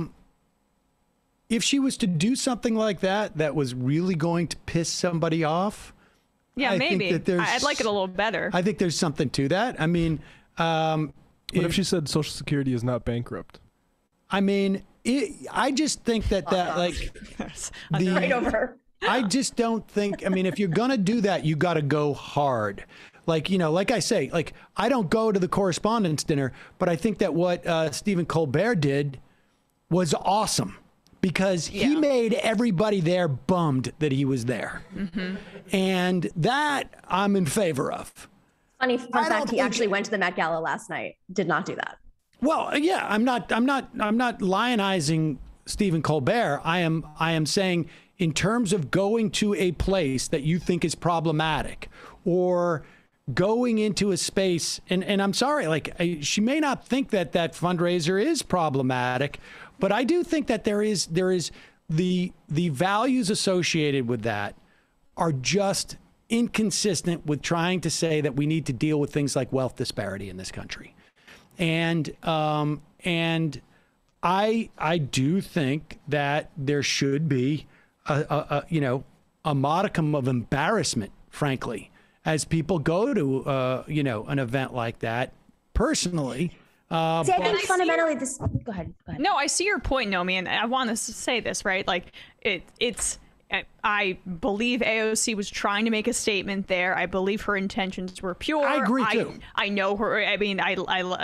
if she was to do something like that was really going to piss somebody off, maybe. I'd like it a little better. I think there's something to that. I mean, what if she said Social Security is not bankrupt? I mean, I just think that right over. I just don't think. I mean, if you're gonna do that, you got to go hard. Like like I say, like I don't go to the correspondence dinner, but I think that what Stephen Colbert did was awesome because he made everybody there bummed that he was there, and that I'm in favor of. Fun fact: he actually went to the Met Gala last night. Did not do that. Well, yeah, I'm not lionizing Stephen Colbert. I am saying in terms of going to a place that you think is problematic or going into a space, and I'm sorry, like she may not think that fundraiser is problematic, but I do think that there is the values associated with that are just inconsistent with trying to say that we need to deal with things like wealth disparity in this country. And I do think that there should be a modicum of embarrassment, frankly, as people go to an event like that. Personally, See, I think fundamentally this. Go ahead. No, I see your point, Nomi, and I want to say this, right? Like it's. I believe AOC was trying to make a statement there. I believe her intentions were pure. I agree too. I know her. I mean, I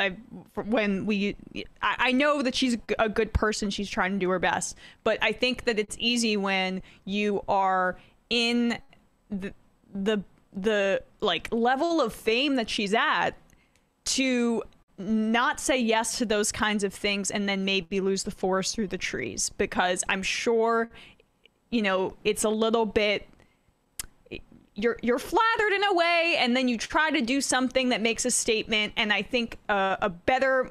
know that she's a good person. She's trying to do her best. But I think that it's easy when you are in the like level of fame that she's at to not say yes to those kinds of things and then maybe lose the forest through the trees, because I'm sure, it's a little bit, you're flattered in a way, and then you try to do something that makes a statement. And I think a better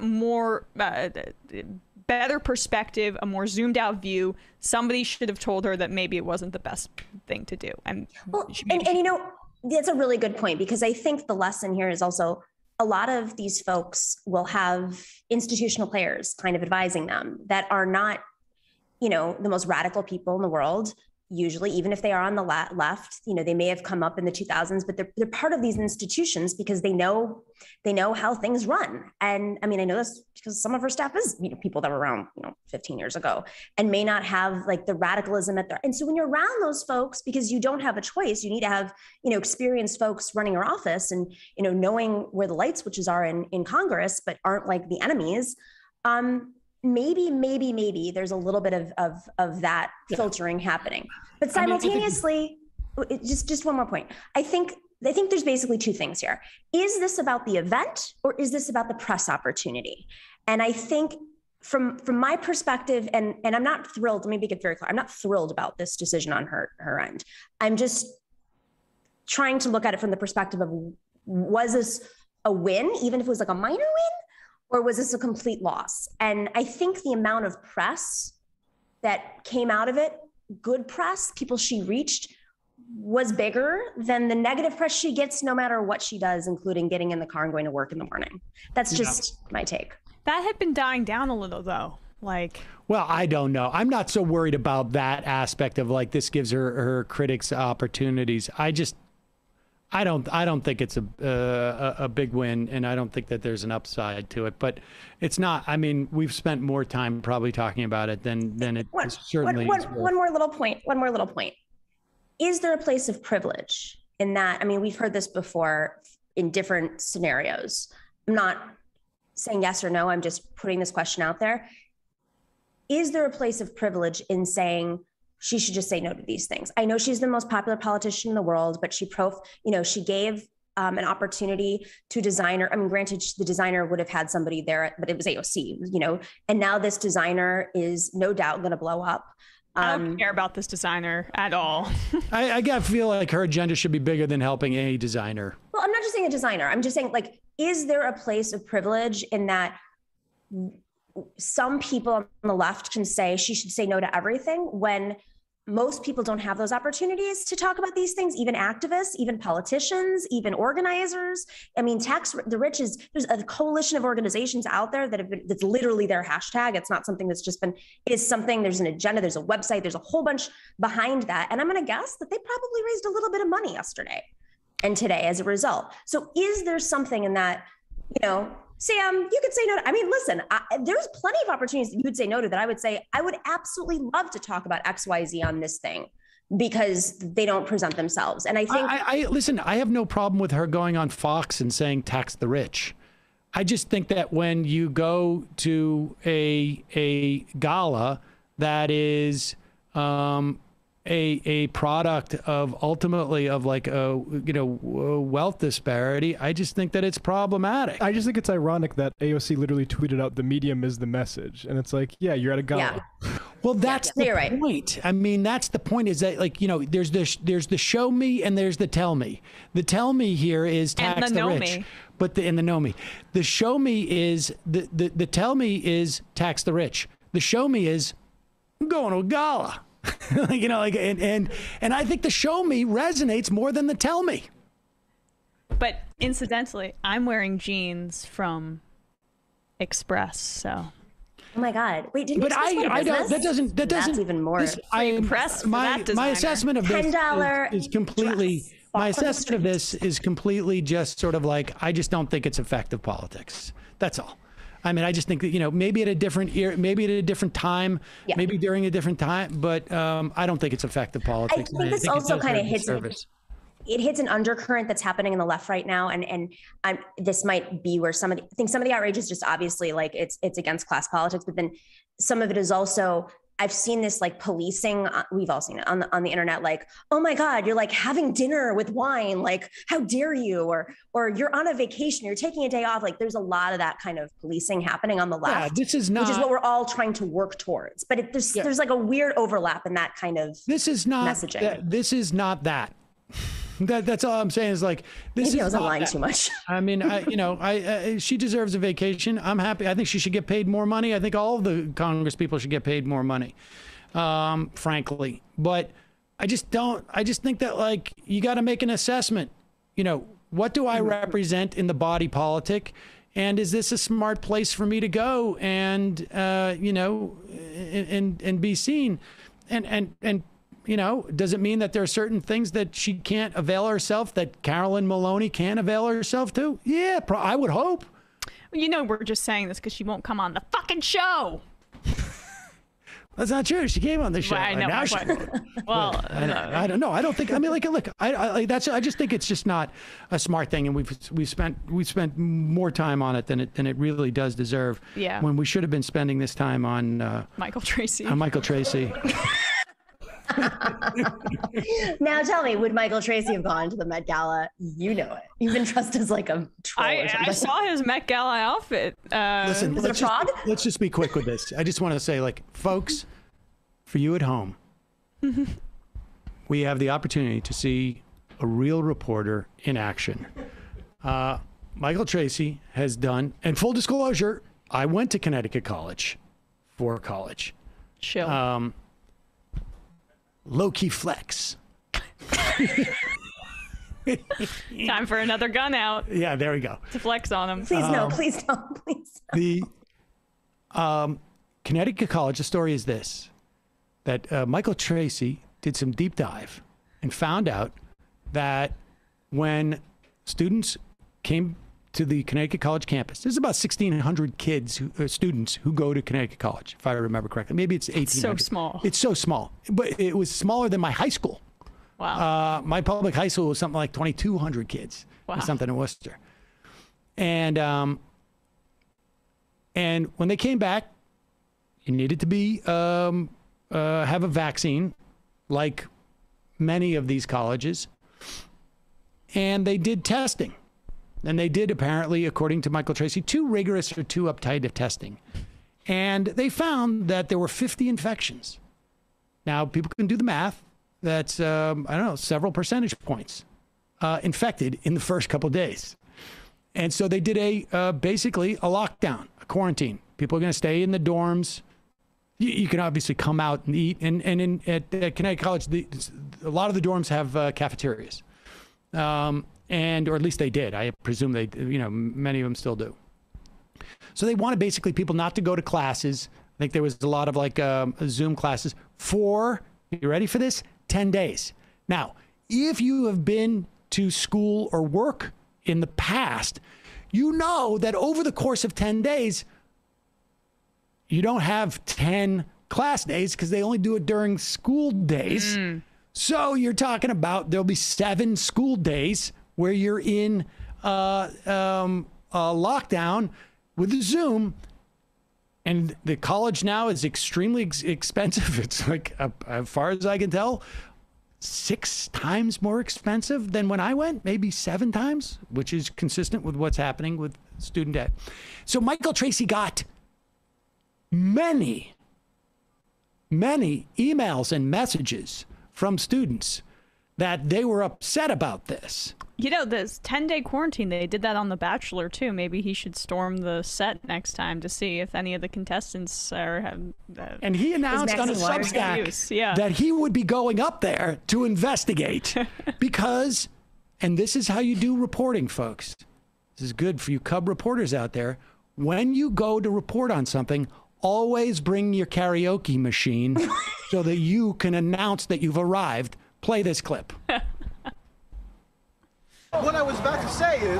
perspective, a more zoomed out view, somebody should have told her that maybe it wasn't the best thing to do. And that's a really good point, because I think the lesson here is also a lot of these folks will have institutional players kind of advising them that are not, the most radical people in the world. Usually, even if they are on the left, they may have come up in the 2000s, but they're part of these institutions because they know how things run. And I mean, I know this because some of her staff is people that were around 15 years ago and may not have like the radicalism at their. And so when you're around those folks, because you don't have a choice, you need to have experienced folks running your office and knowing where the light switches are in Congress, but aren't like the enemies. Maybe there's a little bit of that filtering happening, but simultaneously, just one more point. I think there's basically two things here. Is this about the event or is this about the press opportunity? And I think from my perspective, and I'm not thrilled, let me make it very clear. I'm not thrilled about this decision on her end. I'm just trying to look at it from the perspective of, was this a win, even if it was like a minor win? Or was this a complete loss? And I think the amount of press that came out of it, good press, people she reached, was bigger than the negative press she gets no matter what she does, including getting in the car and going to work in the morning. That's just my take. That had been dying down a little, though. Well, I don't know. I'm not so worried about that aspect of like this gives her critics opportunities. I don't think it's a big win, and I don't think that there's an upside to it. But it's not. I mean, we've spent more time probably talking about it than it certainly is. One more little point. Is there a place of privilege in that? I mean, we've heard this before in different scenarios. I'm not saying yes or no. I'm just putting this question out there. Is there a place of privilege in saying she should just say no to these things? I know she's the most popular politician in the world, but she gave an opportunity to a designer. I mean, granted, the designer would have had somebody there, but it was AOC, and now this designer is no doubt going to blow up. I don't care about this designer at all. I feel like her agenda should be bigger than helping a designer. Well, I'm not just saying a designer. I'm just saying, like, is there a place of privilege in that some people on the left can say she should say no to everything when most people don't have those opportunities to talk about these things, even activists, even politicians, even organizers. I mean, Tax the Rich there's a coalition of organizations out there that's literally their hashtag. It's not something that's just been, it is something, there's an agenda, there's a website, there's a whole bunch behind that. And I'm going to guess that they probably raised a little bit of money yesterday and today as a result. So is there something in that, Sam, you could say no to, I mean, listen, there's plenty of opportunities that you would say no to that I would say, I would absolutely love to talk about XYZ on this thing because they don't present themselves. And I think listen, I have no problem with her going on Fox and saying tax the rich. I just think that when you go to a gala that is a product of ultimately of like a wealth disparity, I just think that it's problematic. I just think it's ironic that AOC literally tweeted out the medium is the message, and it's like, yeah, you're at a gala. Yeah. Well, that's the point. I mean, that's the point. Is that like there's the show me and there's the tell me. The tell me here is tax the rich, but the know me. The show me is the tell me is tax the rich. The show me is go going to a gala. You know, like, and I think the show me resonates more than the tell me. But incidentally, I'm wearing jeans from Express, so. Oh my God! Wait, didn't you But I don't. That doesn't. That's even more. My assessment of this $10 is completely. My assessment of this is completely just sort of like, I just don't think it's effective politics. That's all. I mean, I just think that, you know, maybe at a different era, maybe at a different time, maybe during a different time, but I don't think it's effective politics. I think this also kind of hits it hits an undercurrent that's happening in the left right now, and this might be where some of the outrage is just obviously like it's against class politics, but then some of it is also, I've seen this like policing. We've all seen it on the internet. Like, oh my God, you're like having dinner with wine. Like, how dare you? Or you're on a vacation. You're taking a day off. Like, there's a lot of that kind of policing happening on the left. Yeah, this is not, which is what we're all trying to work towards. But there's like a weird overlap in that kind of messaging. This is not that. That's all I'm saying is like, this Maybe is I wasn't lying too much. I mean, she deserves a vacation. I'm happy. I think she should get paid more money. I think all of the Congress people should get paid more money, frankly. But I just think that, like, you got to make an assessment. You know, what do I represent in the body politic? And is this a smart place for me to go and, you know, and be seen? And you know, does it mean that there are certain things that she can't avail herself, that Carolyn Maloney can't avail herself to? Yeah, I would hope. You know, we're just saying this because she won't come on the fucking show. That's not true. She came on the show. Well, I know. Now she Well, I don't know. I don't think. I mean, like, look, I just think it's just not a smart thing, and we've spent more time on it than it really does deserve. Yeah. When we should have been spending this time on Michael Tracy. On Michael Tracy. Now tell me, would Michael Tracy have gone to the Met Gala? You know it. You've been dressed as like a troll or something. I saw his Met Gala outfit. Listen, is it a frog? Let's just be quick with this. I just want to say, like, folks, for you at home, we have the opportunity to see a real reporter in action. Michael Tracy has done, and full disclosure, I went to Connecticut College for college. Chill. Low-key flex. Time for another gun out. Yeah, there we go. To flex on him. Please no, please don't, please. The Connecticut College, the story is this, that Michael Tracy did some deep dive and found out that when students came to the Connecticut College campus, there's about 1,600 kids, students who go to Connecticut College, if I remember correctly. Maybe it's 1,800. It's so small. It's so small, but it was smaller than my high school. Wow. My public high school was something like 2,200 kids. Wow. Or something in Worcester. And when they came back, you needed to be have a vaccine, like many of these colleges, and they did testing. And they did, apparently, according to Michael Tracy, too rigorous or too uptight of testing. And they found that there were 50 infections. Now, people can do the math. That's, I don't know, several percentage points infected in the first couple of days. And so they did basically a lockdown, a quarantine. People are going to stay in the dorms. You can obviously come out and eat. And at Connecticut College, a lot of the dorms have cafeterias. Or at least they did. I presume they, many of them still do. So they wanted basically people not to go to classes. I think there was a lot of like Zoom classes for, you ready for this? 10 days. Now, if you have been to school or work in the past, you know that over the course of 10 days, you don't have 10 class days because they only do it during school days. So you're talking about there'll be 7 school days where you're in lockdown with the Zoom. And the college now is extremely expensive. It's like, as far as I can tell, 6 times more expensive than when I went, maybe 7 times, which is consistent with what's happening with student debt. So Michael Tracy got many emails and messages from students that they were upset about this. You know, this 10-day quarantine, they did that on The Bachelor, too. Maybe he should storm the set next time to see if any of the contestants have... and he announced on a Substack that he would be going up there to investigate because, and this is how you do reporting, folks. This is good for you cub reporters out there. When you go to report on something, always bring your karaoke machine so that you can announce that you've arrived. Play this clip. What I was about to say is,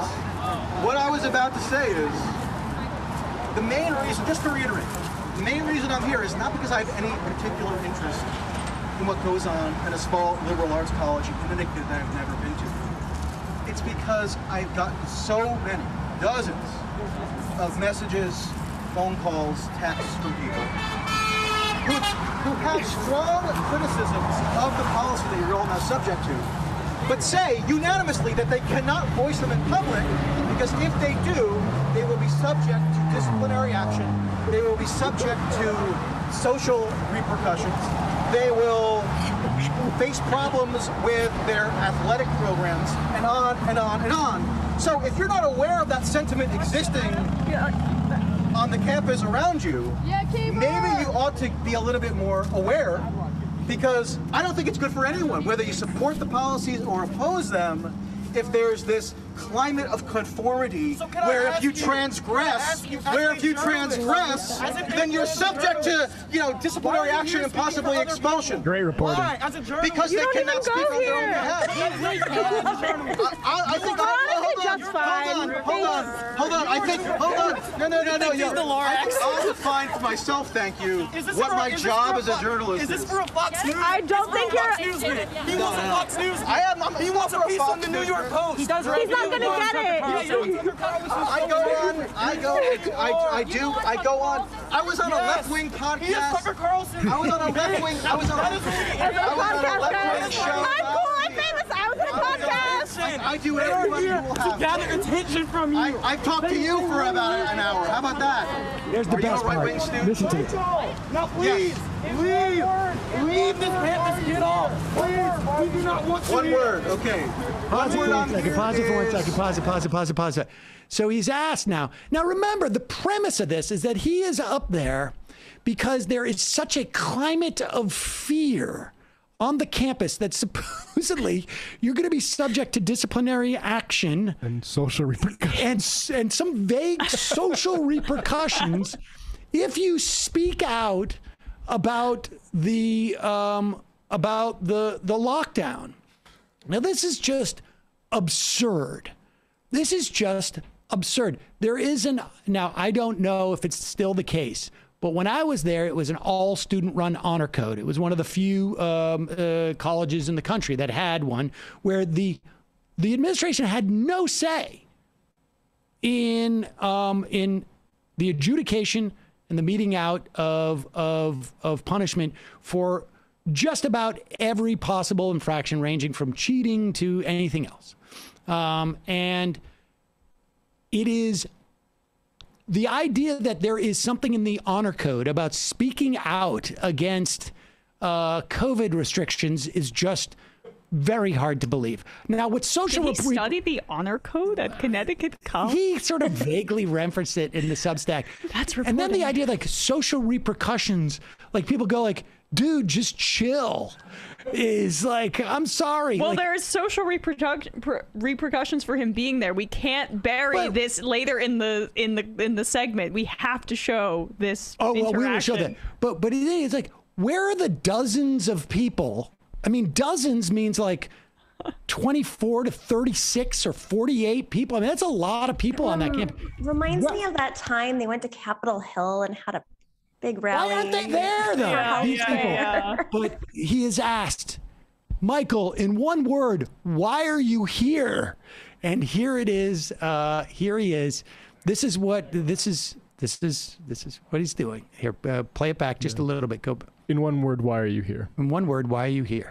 the main reason, just to reiterate, the main reason I'm here is not because I have any particular interest in what goes on at a small liberal arts college in Connecticut that I've never been to. It's because I've gotten so many, dozens of messages, phone calls, texts from people who have strong criticisms of the policy that you're all now subject to, but say unanimously that they cannot voice them in public because if they do, they will be subject to disciplinary action, they will be subject to social repercussions, they will face problems with their athletic programs, and on and on and on. So if you're not aware of that sentiment existing on the campus around you, maybe you ought to be a little bit more aware, because I don't think it's good for anyone, whether you support the policies or oppose them, if there's this climate of conformity where if you transgress, then you're subject to, disciplinary action and possibly expulsion. Great reporting. Why? Because they cannot speak on their own behalf. I think. Hold on. No. I'll define for myself, thank you, what my job as a journalist is. Is this for a Fox News? I don't think you're... He wants a Fox News. He wants a piece on the New York Post. He's not going to get it. I go on. I was on a left-wing podcast. He is Tucker Carlson. I was on a left-wing show. I'm famous. I was in a podcast. I do what everybody will have. To gather attention from you. I've talked to you for about an hour. How about that? There's the best part. Listen to it. Now, please, leave this campus. Get off. Please, we do not want to. One word, okay. Pause it for 1 second. Pause it for 1 second. Pause it. So he's asked now. Now remember, the premise of this is that he is up there because there is such a climate of fear on the campus that supposedly you're going to be subject to disciplinary action and social repercussions and some vague social repercussions if you speak out about the lockdown. Now this is just absurd. There is now I don't know if it's still the case, but when I was there, it was an all student run honor code. It was one of the few colleges in the country that had one where the administration had no say in the adjudication and the meting out of punishment for just about every possible infraction, ranging from cheating to anything else. And it is the idea that there is something in the honor code about speaking out against COVID restrictions is just very hard to believe. Now, what social... Did he study the honor code at Connecticut College? He sort of vaguely referenced it in the Substack. That's reporting. And then the idea, like, social repercussions, like people go like, dude, just chill, is like, I'm sorry. Well, like, there is social repercussions for him being there. We can't bury this later in the segment. We have to show this interaction. Well, we will show that. But it is like, where are the dozens of people? I mean, dozens means like 24 to 36 or 48 people. I mean, that's a lot of people on that campus. Reminds me of that time they went to Capitol Hill and had a big rally. Why aren't they there, though? These people. But he is asked, Michael, in one word, why are you here? And here it is. Here he is. This is what he's doing. Here, play it back just a little bit. Go. In one word, why are you here? In one word, why are you here?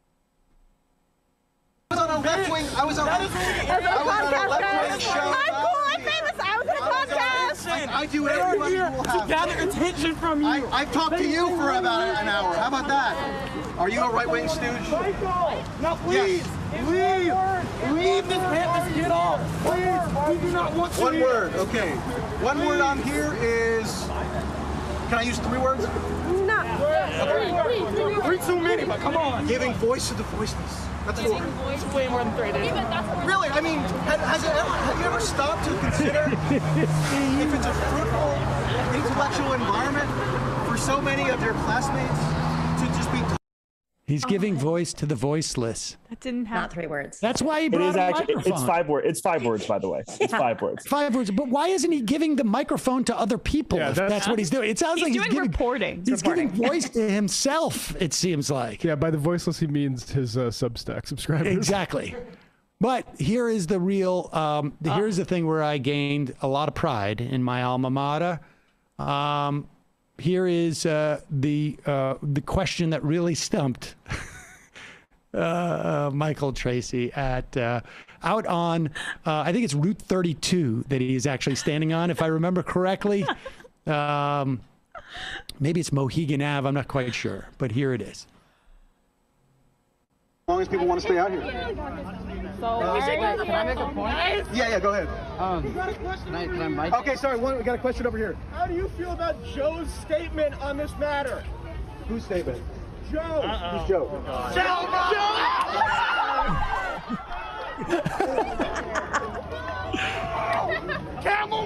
I was on a left-wing show. I'm cool. I'm famous. I was in a podcast. Fine, I do what everybody will have. To gather attention from you. I've talked to you for about an hour. How about that? Are you a right-wing stooge? Michael! Now please, Yes. leave this campus, get off. Please, we do not want you One here. word, okay. One word on here is, can I use 3 words? No. Three too many, but come on. Giving voice to the voiceless. That's 4. It's way more than 3 days. Really, I mean, have you ever stopped to consider if it's a fruitful intellectual environment for so many of your classmates to just be... He's giving voice to the voiceless. That didn't happen. Not 3 words. That's why he brought a microphone. It's 5 words. It's 5 words, by the way. It's 5 words. 5 words. But why isn't he giving the microphone to other people? Yeah, if that's what he's doing. It sounds like he's doing giving reporting. He's giving voice to himself. It seems like. Yeah, by the voiceless he means his Substack subscribers. Exactly. But here is the real. Here's the thing where I gained a lot of pride in my alma mater. Here is the question that really stumped Michael Tracy at out on I think it's Route 32 that he is actually standing on, if I remember correctly. Maybe it's Mohegan Ave. I'm not quite sure, but here it is. As long as people want to stay out here. So, can I make a point? Yeah, go ahead. Can I Okay, sorry, we got a question over here. How do you feel about Joe's statement on this matter? Whose statement? Joe! Who's Joe? Camel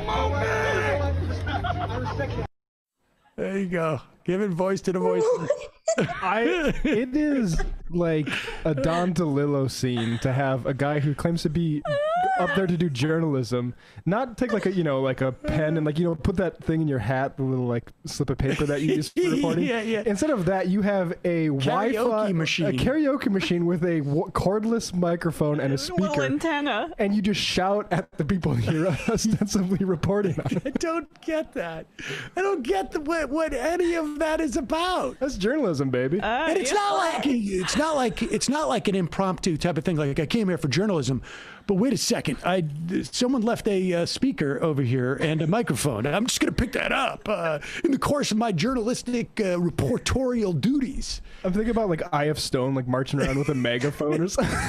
moment! There you go. Giving voice to the voice. It is like a Don DeLillo scene to have a guy who claims to be up there to do journalism, not take like a pen and put that thing in your hat, the little slip of paper that you use for reporting. Yeah. Instead of that, you have a Wi-Fi machine. a karaoke machine with a cordless microphone and a speaker, little antenna, and you just shout at the people you're ostensibly reporting on. I don't get that. I don't get what any of that is about. That's journalism, baby. And it's not like an impromptu type of thing. Like I came here for journalism, but wait a second, someone left a speaker over here and a microphone. I'm just going to pick that up in the course of my journalistic reportorial duties. I'm thinking about I.F. Stone marching around with a megaphone or something.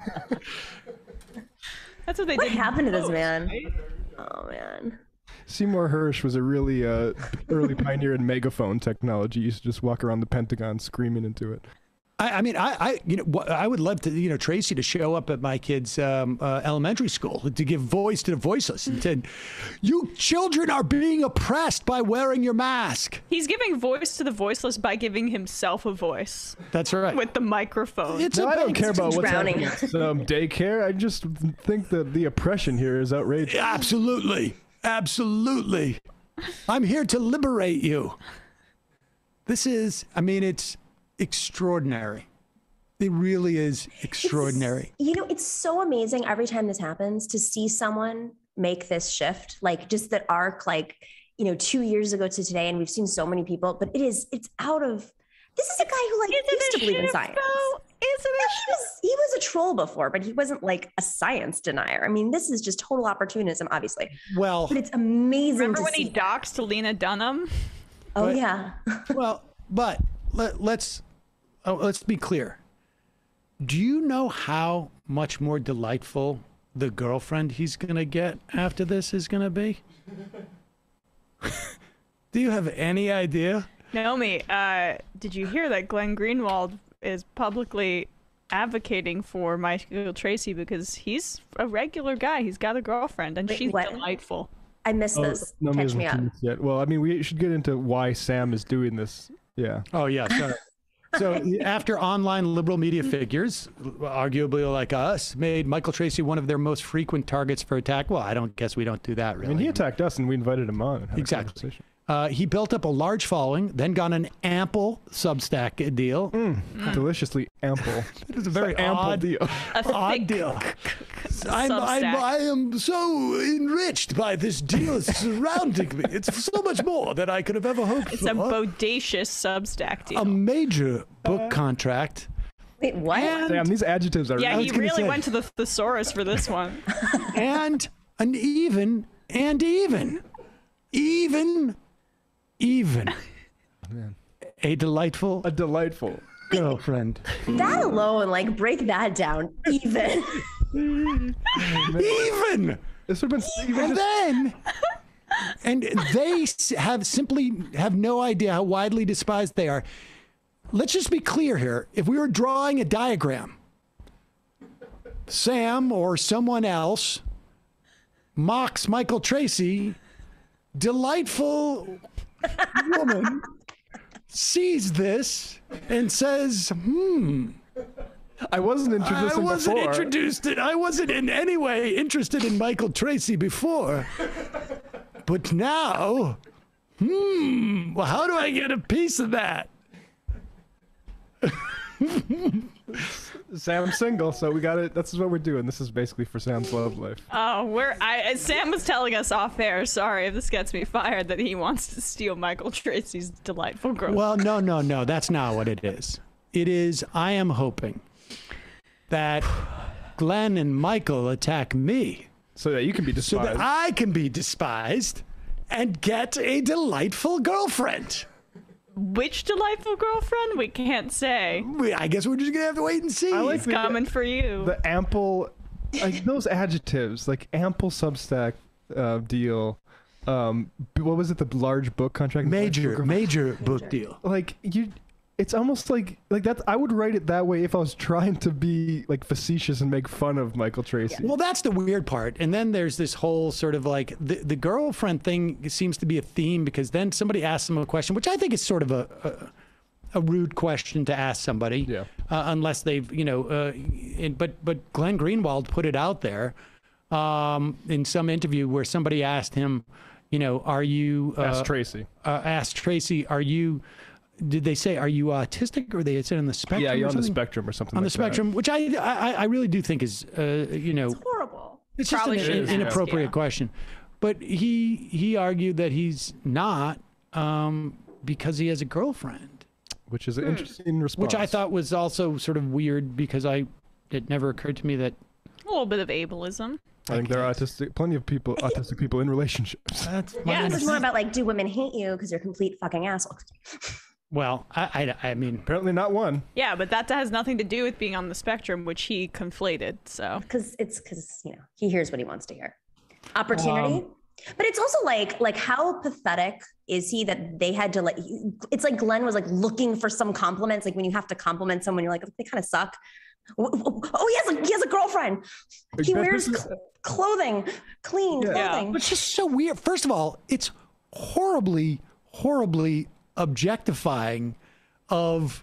That's what they What did. happened to this man? Oh man. Seymour Hersh was a really early pioneer in megaphone technology. He used to just walk around the Pentagon screaming into it. I mean, I would love to, Tracy, to show up at my kids' elementary school to give voice to the voiceless. And said, you children are being oppressed by wearing your mask. He's giving voice to the voiceless by giving himself a voice. That's right. With the microphone. I don't care about what's happening at daycare. I just think that the oppression here is outrageous. Absolutely. Absolutely. I'm here to liberate you. This is, it's extraordinary. It really is extraordinary. It's so amazing every time this happens to see someone make this shift, just that arc, 2 years ago to today. And we've seen so many people, but it's out of, this is a guy who used to believe in science. He was a troll before, but he wasn't a science denier. I mean, this is just total opportunism, obviously. Well, but it's amazing. Remember when he doxed Lena Dunham? Oh, yeah. Well, but let's be clear. Do you know how much more delightful the girlfriend he's going to get after this is going to be? Do you have any idea? Naomi, did you hear that Glenn Greenwald is publicly advocating for Michael Tracy because he's a regular guy. He's got a girlfriend, and she's delightful. I missed this. No, Catch me up. yet. Well, we should get into why Sam is doing this. Yeah. Oh, yeah. Sorry. So after online liberal media figures, arguably like us, made Michael Tracy one of their most frequent targets for attack. Well, I don't guess we don't do that really. He attacked us and we invited him on. And had exactly. A conversation. He built up a large following, then got an ample Substack deal. Deliciously ample. It was a very ample deal. Odd deal. I am so enriched by this deal surrounding me. It's so much more than I could have ever hoped for. It's a bodacious Substack deal. A major book contract. Wait, what? Damn, these adjectives are... Yeah, he really went to the thesaurus for this one. And an even even Man. a delightful girlfriend. That alone, like, break that down. Even. Even. This would have been even. And then, and they simply have no idea how widely despised they are. Let's just be clear here. If we were drawing a diagram, Sam or someone else mocks Michael Tracy, delightful woman sees this and says, I wasn't introduced I wasn't in any way interested in Michael Tracy before. But now, well, how do I get a piece of that? Sam's single, so we got it. That's what we're doing. This is basically for Sam's love life. Oh, Sam was telling us off air, sorry if this gets me fired, that he wants to steal Michael Tracy's delightful girl. Well, no, that's not what it is. It is, I am hoping that Glenn and Michael attack me. So that you can be despised. So that I can be despised and get a delightful girlfriend. Which delightful girlfriend? We can't say. I guess we're just going to have to wait and see. I like It's coming for you. The ample, like those adjectives, like ample Substack deal. What was it? The large book contract? Major book deal. Like it's almost like that. I would write it that way if I was trying to be like facetious and make fun of Michael Tracy. Well, that's the weird part. And then there's this whole sort of like the girlfriend thing seems to be a theme, because then somebody asks them a question, which I think is sort of a rude question to ask somebody, unless they've, but Glenn Greenwald put it out there in some interview where somebody asked him, are you... Ask Tracy, are you... Did they say, are you autistic, or they said on the spectrum? Yeah, you're on the spectrum or something. On like the spectrum, that. which I really do think is, It's horrible. It's Probably just an inappropriate question. But he argued that he's not because he has a girlfriend. Which is an interesting response. Which I thought was also sort of weird, because it never occurred to me that... A little bit of ableism. I think there are plenty of autistic people in relationships. This is more about, like, do women hate you because you're complete fucking assholes? Well, I mean... Apparently not one. Yeah, but that has nothing to do with being on the spectrum, which he conflated, so... Because he hears what he wants to hear. Opportunity. But it's also like how pathetic is he that they had to it's like Glenn was like looking for some compliments. Like when you have to compliment someone, you're like, they kind of suck. Oh, he has a girlfriend. He wears clothing, clean clothing. It's just so weird. First of all, it's horribly objectifying of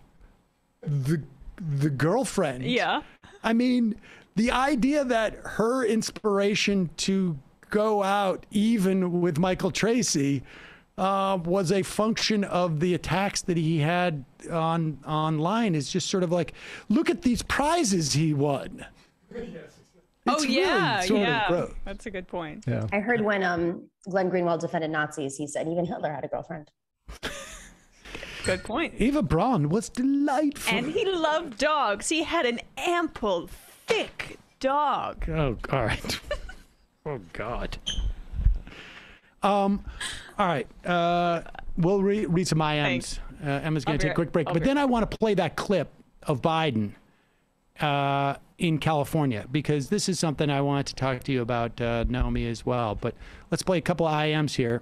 the girlfriend. Yeah. I mean, the idea that her inspiration to go out even with Michael Tracy was a function of the attacks that he had online is just sort of like, look at these prizes he won. It's really sort of gross. That's a good point. Yeah. I heard when Glenn Greenwald defended Nazis, he said even Hitler had a girlfriend. Good point. Eva Braun was delightful. And he loved dogs. He had an ample, thick dog. Oh, all right. Oh, God. All right. We'll read some IMs. Emma's going to take a quick break. But then I want to play that clip of Biden in California, because this is something I wanted to talk to you about, Naomi, as well. But let's play a couple of IMs here.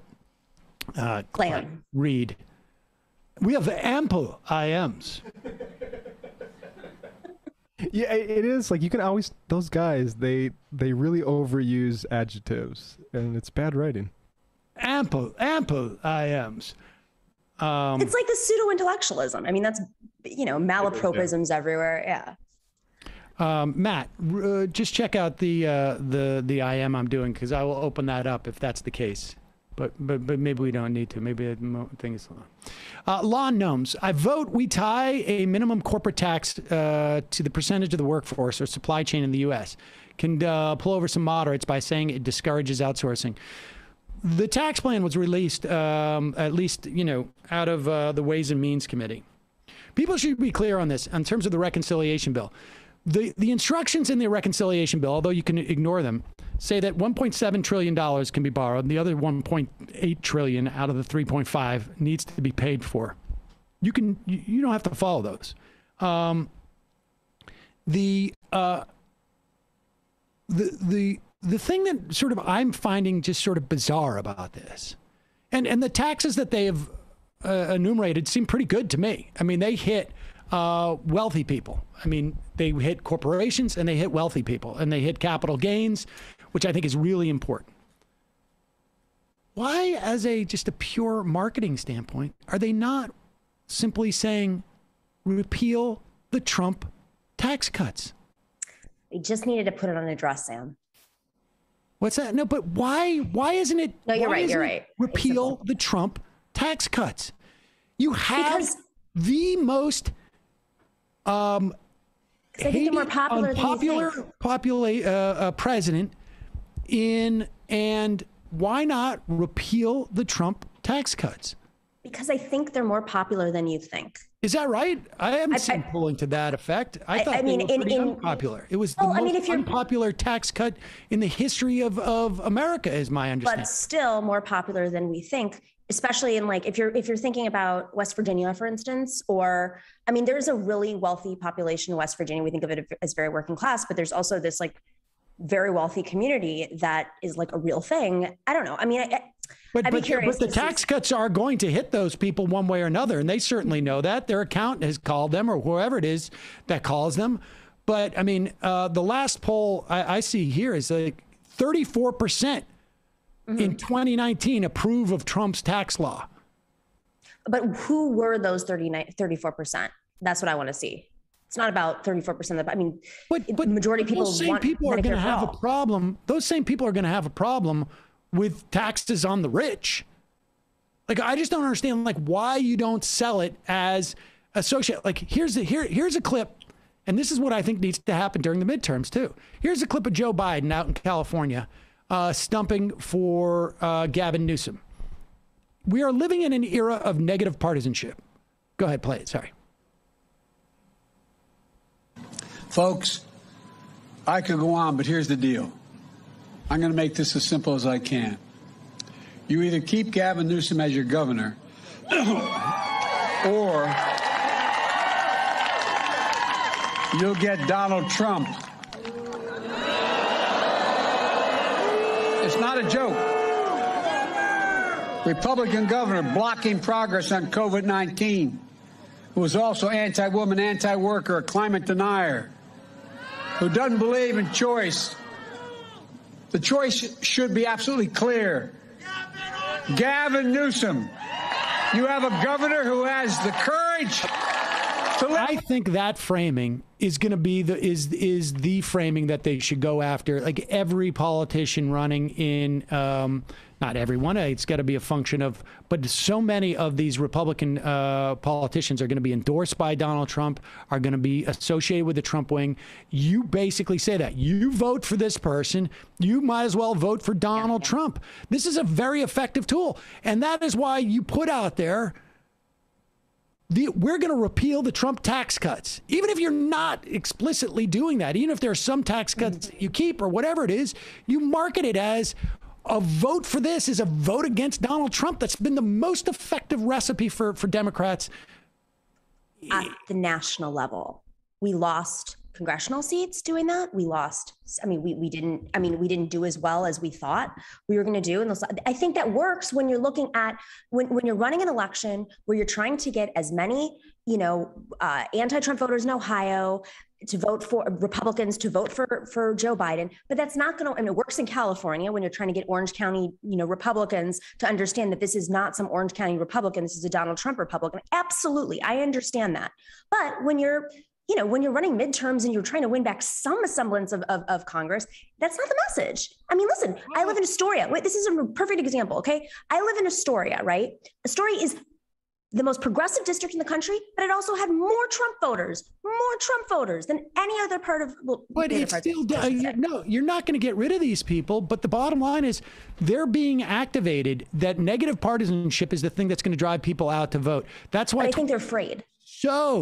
Read. We have ample IMs. Yeah, it is like you can always, those guys, they really overuse adjectives, and it's bad writing. Ample IMs. It's like the pseudo-intellectualism. I mean, that's, malapropisms everywhere. Yeah. Matt, just check out the IM I'm doing, because I will open that up if that's the case. But maybe we don't need to. Maybe the thing is lawn gnomes. I vote we tie a minimum corporate tax to the percentage of the workforce or supply chain in the U.S. Can pull over some moderates by saying it discourages outsourcing. The tax plan was released, at least, out of the Ways and Means Committee. People should be clear on this in terms of the reconciliation bill. The instructions in the reconciliation bill, although you can ignore them, say that $1.7 trillion can be borrowed, and the other $1.8 trillion out of the 3.5 needs to be paid for. You don't have to follow those. The thing that sort of I'm finding just sort of bizarre about this, and the taxes that they have enumerated seem pretty good to me. I mean, they hit wealthy people. I mean, they hit corporations and they hit wealthy people and they hit capital gains, which I think is really important. Why, as just a pure marketing standpoint, are they not simply saying repeal the Trump tax cuts? They just needed to put it on a dress, Sam. What's that? No, but why isn't it? No, you're right. You're right. Repeal the Trump tax cuts. You have the most hated, unpopular president in, and why not repeal the Trump tax cuts? Because I think they're more popular than you think. Is that right? I haven't seen polling to that effect. I thought they were pretty unpopular. It was the most unpopular tax cut in the history of America, is my understanding. But still more popular than we think, especially in if you're thinking about West Virginia, for instance, or there's a really wealthy population in West Virginia. We think of it as very working class, but there's also this very wealthy community that is a real thing. I don't know. But the tax cuts are going to hit those people one way or another, and they certainly know that. Their accountant has called them, or whoever it is that calls them. But the last poll I see here is 34% in 2019 approve of Trump's tax law. But who were those 34%? That's what I want to see. It's not about 34% but the majority of people those same people are going to have a problem. Those same people are going to have a problem with taxes on the rich. I just don't understand why you don't sell it as associate. Here's a clip, and this is what I think needs to happen during the midterms too. Here's a clip of Joe Biden out in California stumping for Gavin Newsom. We are living in an era of negative partisanship. Go ahead, play it. Sorry. Folks, I could go on, but here's the deal. I'm going to make this as simple as I can. You either keep Gavin Newsom as your governor, or you'll get Donald Trump. It's not a joke. Republican governor blocking progress on COVID-19, who was also anti-woman, anti-worker, a climate denier, who doesn't believe in choice. The choice should be absolutely clear. Gavin Newsom, you have a governor who has the courage to I think that framing is going to be the framing that they should go after. Every politician running in, not everyone, it's got to be a function of, but so many of these Republican politicians are going to be endorsed by Donald Trump, are going to be associated with the Trump wing. You basically say that you vote for this person, you might as well vote for Donald Trump. This is a very effective tool. And that is why you put out there, we're going to repeal the Trump tax cuts. Even if you're not explicitly doing that, even if there are some tax cuts you keep or whatever it is, you market it as a vote for this is a vote against Donald Trump. That's been the most effective recipe for Democrats. At the national level, we lost congressional seats doing that. We lost. We didn't do as well as we thought we were going to do. And I think that works when you're looking at when you're running an election where you're trying to get as many, anti-Trump voters in Ohio to vote for Republicans to vote for Joe Biden. But that's not going to, it works in California when you're trying to get Orange County, Republicans to understand that this is not some Orange County Republican. This is a Donald Trump Republican. Absolutely. I understand that. But when you're running midterms and you're trying to win back some semblance of Congress, that's not the message. Listen, I live in Astoria. Wait, this is a perfect example, okay? I live in Astoria, right? Astoria is the most progressive district in the country, but it also had more Trump voters than any other part of. But it's still, no, you're not going to get rid of these people. But the bottom line is they're being activated. That negative partisanship is the thing that's going to drive people out to vote. That's why I think they're afraid.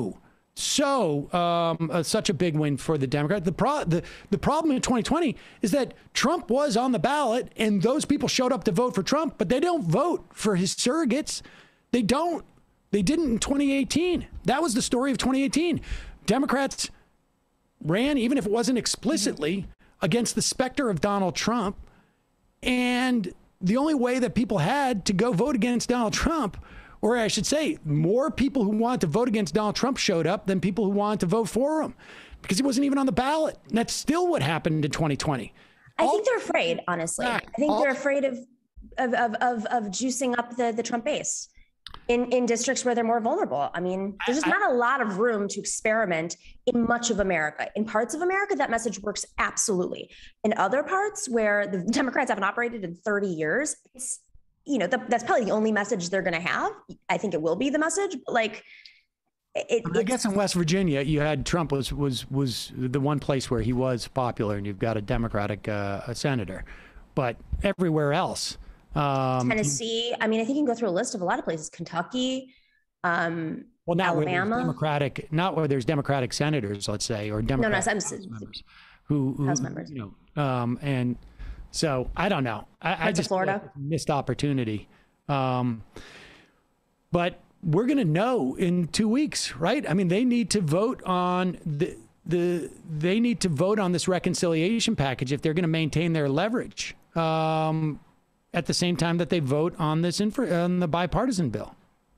such a big win for the Democrats. The problem in 2020 is that Trump was on the ballot and those people showed up to vote for Trump, but they don't vote for his surrogates. They don't. They didn't in 2018. That was the story of 2018. Democrats ran, even if it wasn't explicitly, against the specter of Donald Trump. And the only way that people had to go vote against Donald Trump, or I should say, more people who wanted to vote against Donald Trump showed up than people who wanted to vote for him because he wasn't even on the ballot. And that's still what happened in 2020. I think they're afraid, honestly. I think they're afraid of juicing up the Trump base in districts where they're more vulnerable. I mean, there's just not a lot of room to experiment in much of America. In parts of America, that message works absolutely. In other parts where the Democrats haven't operated in 30 years, it's, that's probably the only message they're going to have. I think it will be the message, but like, I guess in West Virginia, you had Trump was the one place where he was popular, and you've got a Democratic senator, but everywhere else, Tennessee. I mean, I think you can go through a list of a lot of places. Kentucky, not Alabama, not where there's Democratic senators, let's say, or Democratic House members who House members. And so I don't know. I just Florida missed opportunity, but we're going to know in 2 weeks, right? I mean, they need to vote on they need to vote on this reconciliation package if they're going to maintain their leverage. At the same time that they vote on this on the bipartisan bill.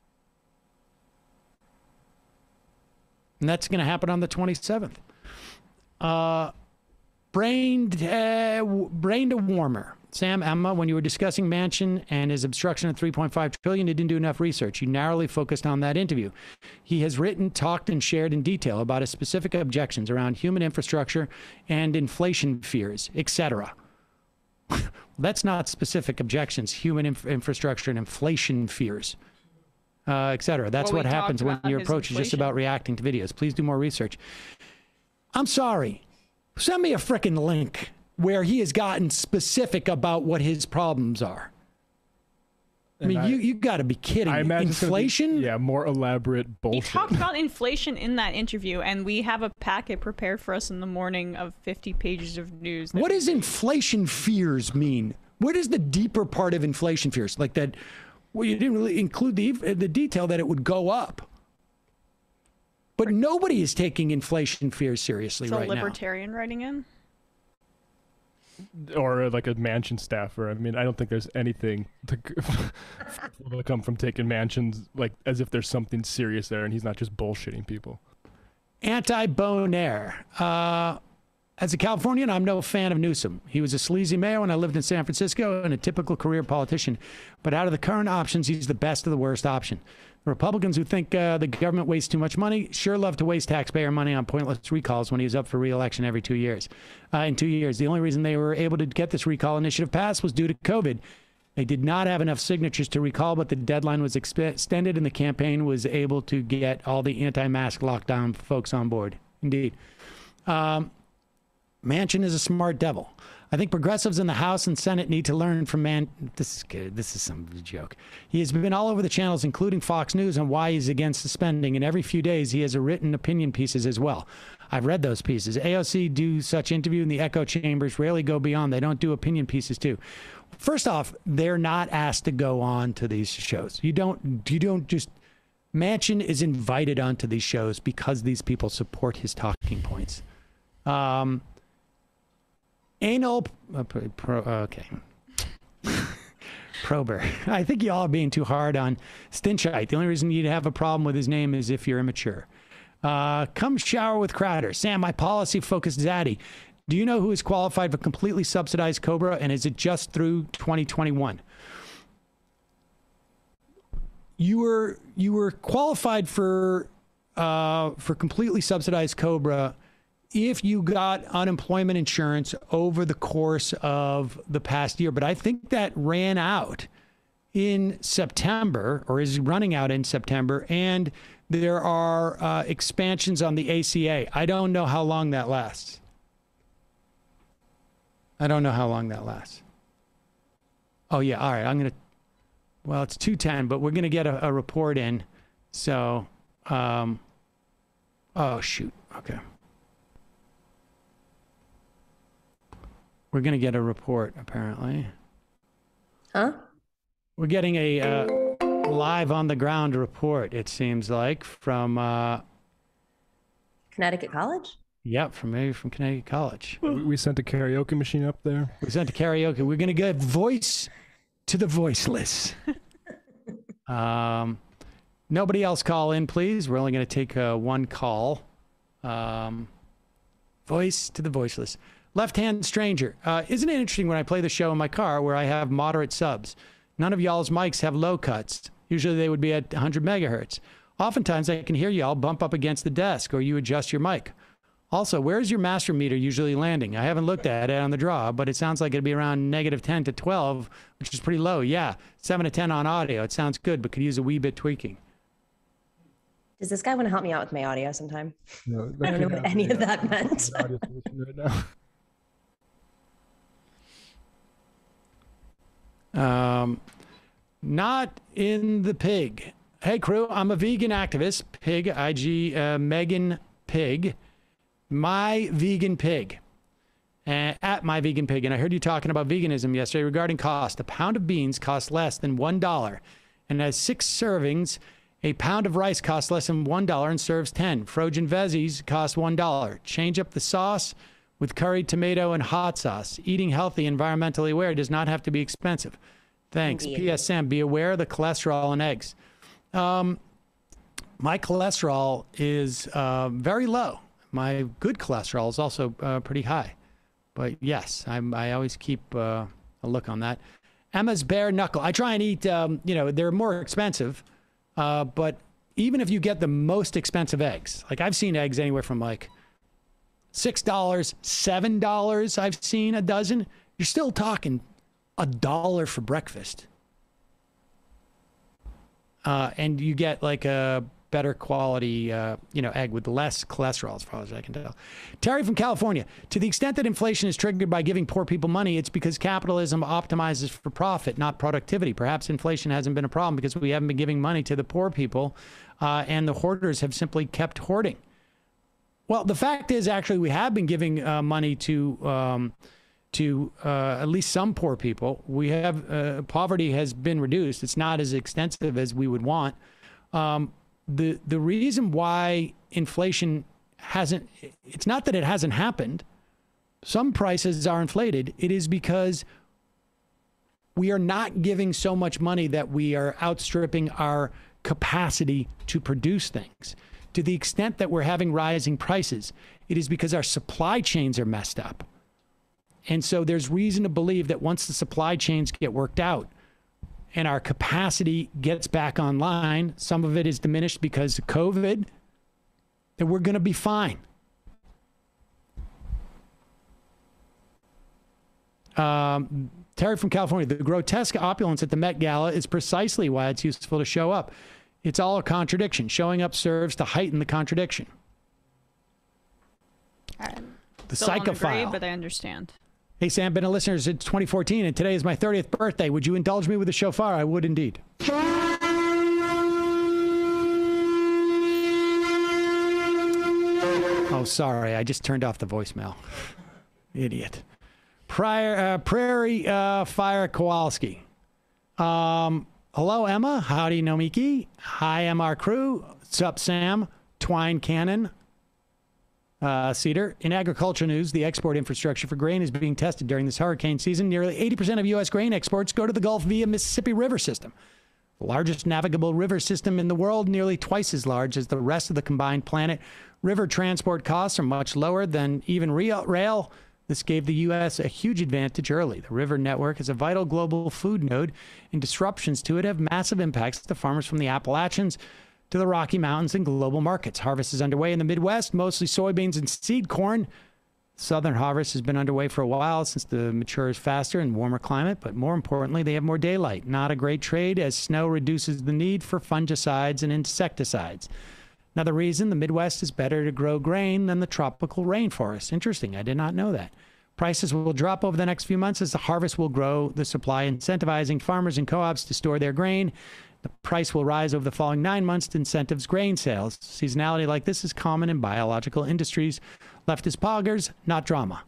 And that's going to happen on the 27th. Brain to warmer. Sam, Emma, when you were discussing Manchin and his obstruction of $3.5 trillion, you didn't do enough research. You narrowly focused on that interview. He has written, talked, and shared in detail about his specific objections around human infrastructure and inflation fears, etc. That's not specific objections, human infrastructure and inflation fears, et cetera. That's what happens when your approach is just about reacting to videos. Please do more research. I'm sorry. Send me a frickin' link where he has gotten specific about what his problems are. I mean, you got to be kidding. I imagine inflation? More elaborate bullshit. He talked about inflation in that interview, and we have a packet prepared for us in the morning of 50 pages of news. What does inflation fears mean? What is the deeper part of inflation fears? Like that, well, you didn't really include the detail that it would go up. But nobody is taking inflation fears seriously right now. Is a libertarian writing in? Or like a Manchin staffer. I mean, I don't think there's anything to come from taking Manchin's, like, as if there's something serious there and he's not just bullshitting people. Anti-Bonaire. As a Californian, I'm no fan of Newsom. He was a sleazy mayor when I lived in San Francisco and a typical career politician. But out of the current options, he's the best of the worst option. The Republicans who think the government wastes too much money sure love to waste taxpayer money on pointless recalls when he was up for re-election every 2 years. In 2 years, the only reason they were able to get this recall initiative passed was due to COVID. They did not have enough signatures to recall, but the deadline was extended and the campaign was able to get all the anti-mask lockdown folks on board. Indeed. Manchin is a smart devil. I think progressives in the House and Senate need to learn from This is good. This is some joke. He has been all over the channels, including Fox News, on why he's against suspending. And every few days, he has written opinion pieces as well. I've read those pieces. AOC do such interview in the echo chambers, rarely go beyond. They don't do opinion pieces too. First off, they're not asked to go on to these shows. You don't just... Manchin is invited onto these shows because these people support his talking points. Anal, okay. Prober. I think y'all are being too hard on Stinchite. The only reason you'd have a problem with his name is if you're immature. Come shower with Crowder. Sam, my policy-focused zaddy. Do you know who is qualified for completely subsidized COBRA, and is it just through 2021? You were qualified for completely subsidized COBRA if you got unemployment insurance over the course of the past year. But I think that ran out in September, or is running out in September, and there are expansions on the ACA. I don't know how long that lasts. Oh, yeah, all right, well, it's 2:10, but we're going to get a report in, so... Oh, shoot. Okay. We're going to get a report, apparently. Huh? We're getting a live on the ground report, it seems like, from Connecticut College? Yep, from Connecticut College. We sent a karaoke machine up there. We sent a karaoke. We're going to give voice to the voiceless. Nobody else call in, please. We're only going to take one call. Voice to the voiceless. Left-hand stranger. Isn't it interesting when I play the show in my car where I have moderate subs? None of y'all's mics have low cuts. Usually they would be at 100 megahertz. Oftentimes I can hear y'all bump up against the desk or you adjust your mic. Also, where's your master meter usually landing? I haven't looked at it on the draw, but it sounds like it'd be around -10 to 12, which is pretty low. Yeah, 7 to 10 on audio. It sounds good, but could use a wee bit tweaking. Does this guy want to help me out with my audio sometime? No, I don't know what any of that meant. Right now. Not in the pig. Hey, crew, I'm a vegan activist. Pig, IG, Megan Pig. My Vegan Pig. At My Vegan Pig. And I heard you talking about veganism yesterday regarding cost. A pound of beans costs less than $1 and has 6 servings. A pound of rice costs less than $1 and serves 10. Frozen veggies cost $1. Change up the sauce with curry, tomato, and hot sauce. Eating healthy, environmentally aware does not have to be expensive. Thanks. Indeed. P.S. Sam, be aware of the cholesterol in eggs. My cholesterol is very low. My good cholesterol is also pretty high. But yes, I always keep a look on that. Emma's bare knuckle. I try and eat, they're more expensive. But even if you get the most expensive eggs, like I've seen eggs anywhere from like $6, $7, I've seen a dozen. You're still talking $1 for breakfast. And you get like a better quality, egg with less cholesterol, as far as I can tell. Terry from California. To the extent that inflation is triggered by giving poor people money, it's because capitalism optimizes for profit, not productivity. Perhaps inflation hasn't been a problem because we haven't been giving money to the poor people, and the hoarders have simply kept hoarding. Well, the fact is, actually, we have been giving money to at least some poor people. We have poverty has been reduced. It's not as extensive as we would want. The reason why inflation hasn't, it's not that it hasn't happened. Some prices are inflated. It is because we are not giving so much money that we are outstripping our capacity to produce things. To the extent that we're having rising prices, it is because our supply chains are messed up. And so there's reason to believe that once the supply chains get worked out and our capacity gets back online, some of it is diminished because of COVID, that we're going to be fine. Terry from California. The grotesque opulence at the Met Gala is precisely why it's useful to show up. It's all a contradiction. Showing up serves to heighten the contradiction. The Still don't agree, psychophile. but I understand. Hey, Sam, been a listener since 2014, and today is my 30th birthday. Would you indulge me with a shofar? I would indeed. Oh, sorry. I just turned off the voicemail. Idiot. Prairie Fire Kowalski. Hello, Emma. Howdy, Nomiki. Hi, MR crew. Sup, Sam. Twine Cannon. Seder. In agriculture news, the export infrastructure for grain is being tested during this hurricane season. Nearly 80% of U.S. grain exports go to the Gulf via Mississippi River system. The largest navigable river system in the world, nearly twice as large as the rest of the combined planet. River transport costs are much lower than even rail. This gave the U.S. a huge advantage early. The river network is a vital global food node, and disruptions to it have massive impacts to farmers from the Appalachians to the Rocky Mountains and global markets. Harvest is underway in the Midwest, mostly soybeans and seed corn. Southern harvest has been underway for a while since the matures faster in warmer climate, but more importantly, they have more daylight. Not a great trade as snow reduces the need for fungicides and insecticides. Another reason the Midwest is better to grow grain than the tropical rainforest. Interesting, I did not know that. Prices will drop over the next few months as the harvest will grow the supply, incentivizing farmers and co-ops to store their grain. The price will rise over the following 9 months to incentives grain sales. Seasonality like this is common in biological industries. Leftist poggers, not drama.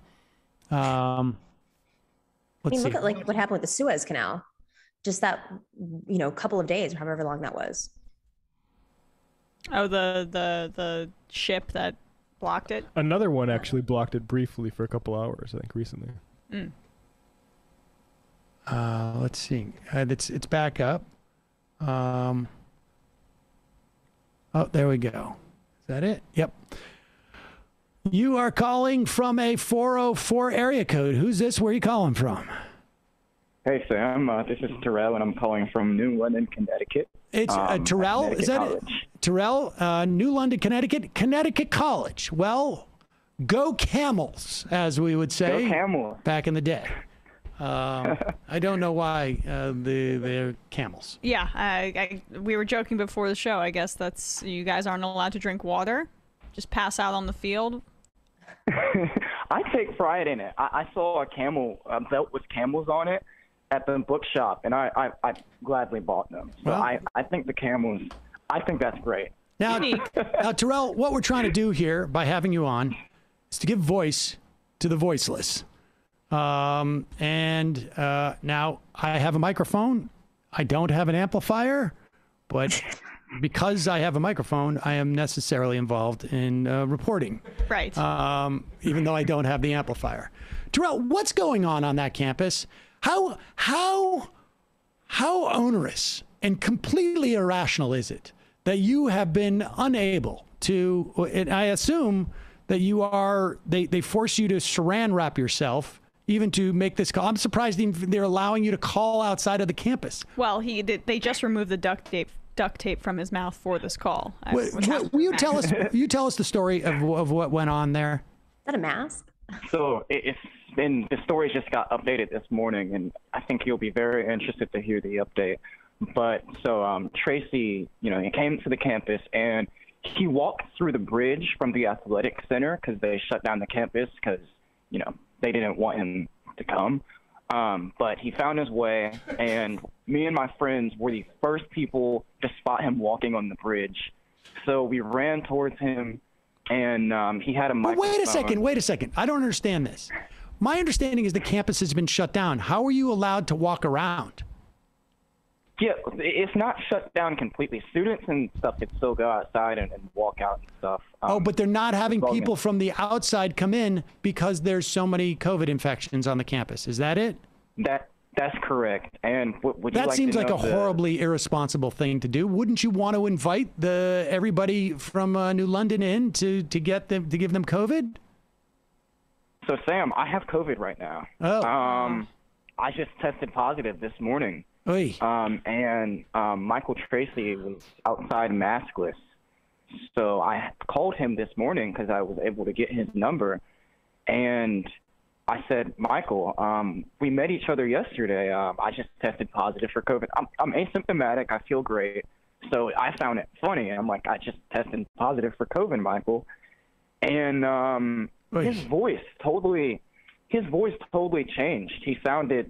Look at like what happened with the Suez Canal. Just that, couple of days, however long that was. Oh, the ship that blocked it? Another one actually blocked it briefly for a couple hours, I think, recently. Let's see. It's back up. Oh, there we go. Is that it? Yep. You are calling from a 404 area code. Who's this? Where are you calling from? Hey, Sam. This is Terrell, and I'm calling from New London, Connecticut. It's Terrell? Is that it? Terrell, New London, Connecticut College. Well, go Camels, as we would say. Go Camels. Back in the day. I don't know why they're camels. Yeah, we were joking before the show. I guess that's you guys aren't allowed to drink water. Just pass out on the field. I take pride in it. I saw a belt with camels on it at the bookshop, and I gladly bought them. So well, I think the camels, I think that's great. Now, Terrell, what we're trying to do here by having you on is to give voice to the voiceless. Now I have a microphone. I don't have an amplifier, but because I have a microphone, I am necessarily involved in reporting. Right. Even though I don't have the amplifier. Terrell, what's going on that campus? How onerous and completely irrational is it that you have been unable to, and I assume that they force you to saran wrap yourself even to make this call. I'm surprised they're allowing you to call outside of the campus. Well, they just removed the duct tape from his mouth for this call. Will you tell us the story of what went on there? Is that a mask? So the story just got updated this morning, and I think you'll be very interested to hear the update. But so Tracy, he came to the campus and he walked through the bridge from the athletic center because they shut down the campus because they didn't want him to come. But he found his way, and me and my friends were the first people to spot him walking on the bridge. So we ran towards him, and he had a microphone. Wait a second. I don't understand this. My understanding is the campus has been shut down. How are you allowed to walk around? Yeah, it's not shut down completely. Students and stuff can still go outside and walk out and stuff. But they're not having people from the outside come in because there's so many COVID infections on the campus. Is that it? That's correct. And would you that like seems to like know a horribly irresponsible thing to do. Wouldn't you want to invite everybody from New London in to give them COVID? So Sam, I have COVID right now. Oh. I just tested positive this morning. Oy. And Michael Tracy was outside maskless. So I called him this morning because I was able to get his number. And I said, Michael, we met each other yesterday. I just tested positive for COVID. I'm asymptomatic. I feel great. So I found it funny. I'm like, I just tested positive for COVID, Michael. And his voice totally changed. He sounded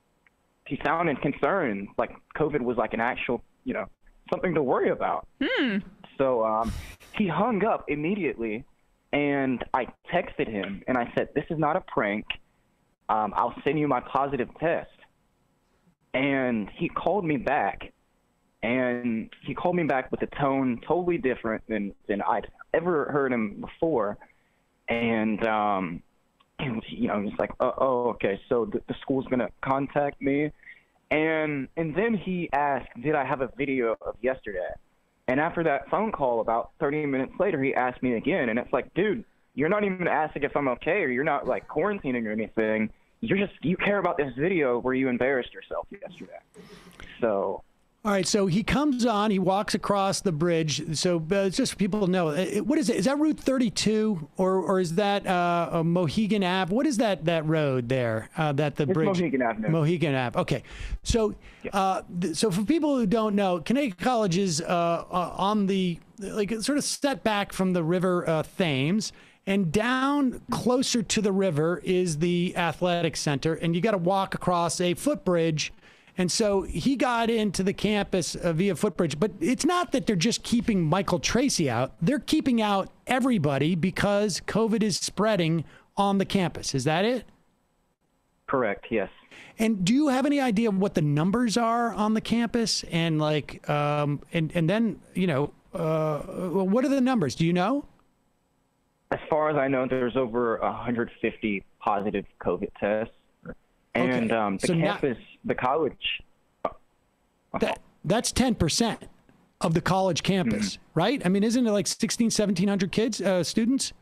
concerned, like COVID was like an actual, something to worry about. So he hung up immediately, and I texted him, and I said, this is not a prank. I'll send you my positive test. And he called me back, with a tone totally different than I'd ever heard him before. And he was like, oh, okay, so the school's going to contact me. And then he asked, did I have a video of yesterday? And after that phone call, about 30 minutes later, he asked me again. And it's like, dude, you're not even asking if I'm okay, or you're not like quarantining or anything. You care about this video where you embarrassed yourself yesterday. So. All right, so he comes on, he walks across the bridge. So just for people to know, what is it? Is that Route 32 or is that Mohegan Ave? What is that road there? That the bridge? Mohegan Ave. Mohegan Ave. Okay, so so for people who don't know, Connecticut College is on the sort of set back from the River Thames, and down closer to the river is the athletic center, and you got to walk across a footbridge. And so he got into the campus via footbridge. But it's not that they're just keeping Michael Tracy out. They're keeping out everybody because COVID is spreading on the campus. Is that it? Correct, yes. And do you have any idea what the numbers are on the campus? And like, and then, you know, what are the numbers? Do you know? As far as I know, there's over 150 positive COVID tests. And the campus, the college. That's 10% of the college campus, right? I mean, isn't it like 1,700 kids, students?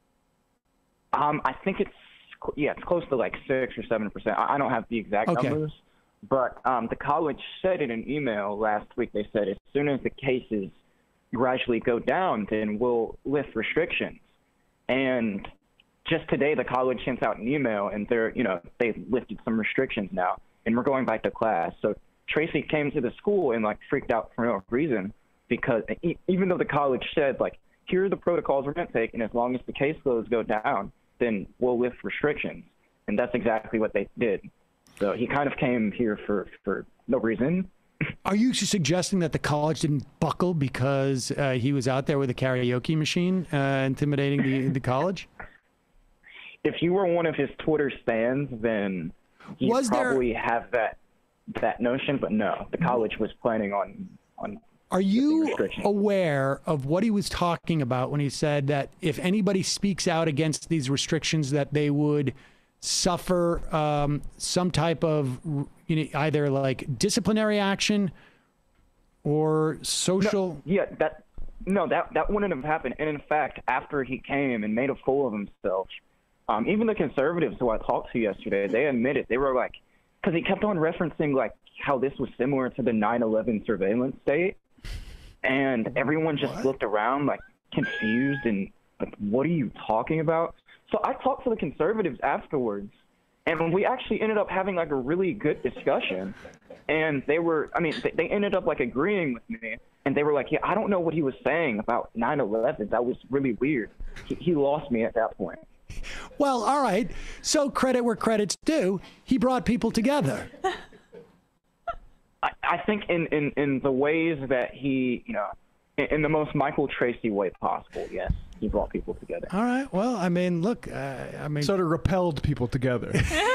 I think it's close to like 6 or 7%. I don't have the exact numbers, but the college said in an email last week, they said as soon as the cases gradually go down, then we'll lift restrictions. And just today, the college sent out an email, and they've lifted some restrictions now, and we're going back to class. So Tracy came to the school and like freaked out for no reason, because even though the college said like, here are the protocols we're going to take, and as long as the caseloads go down, then we'll lift restrictions. And that's exactly what they did. So he kind of came here for no reason. Are you suggesting that the college didn't buckle because he was out there with a karaoke machine intimidating the college? If you were one of his Twitter stands, then he'd probably have that notion. But no, the college was planning on. Are you aware of what he was talking about when he said that if anybody speaks out against these restrictions, that they would suffer some type of either like disciplinary action or social? That wouldn't have happened. And in fact, after he came and made a fool of himself, even the conservatives who I talked to yesterday, they admitted, they were like, because he kept on referencing like how this was similar to the 9/11 surveillance state, and everyone just looked around like confused and like, what are you talking about? So I talked to the conservatives afterwards, and we actually ended up having like a really good discussion. And they ended up like agreeing with me, and they were like, yeah, I don't know what he was saying about 9/11. That was really weird. He lost me at that point. Well, all right. So credit where credit's due. He brought people together. I think in the ways that he, in the most Michael Tracy way possible, yes, he brought people together. All right. Well, I mean, look, sort of repelled people together.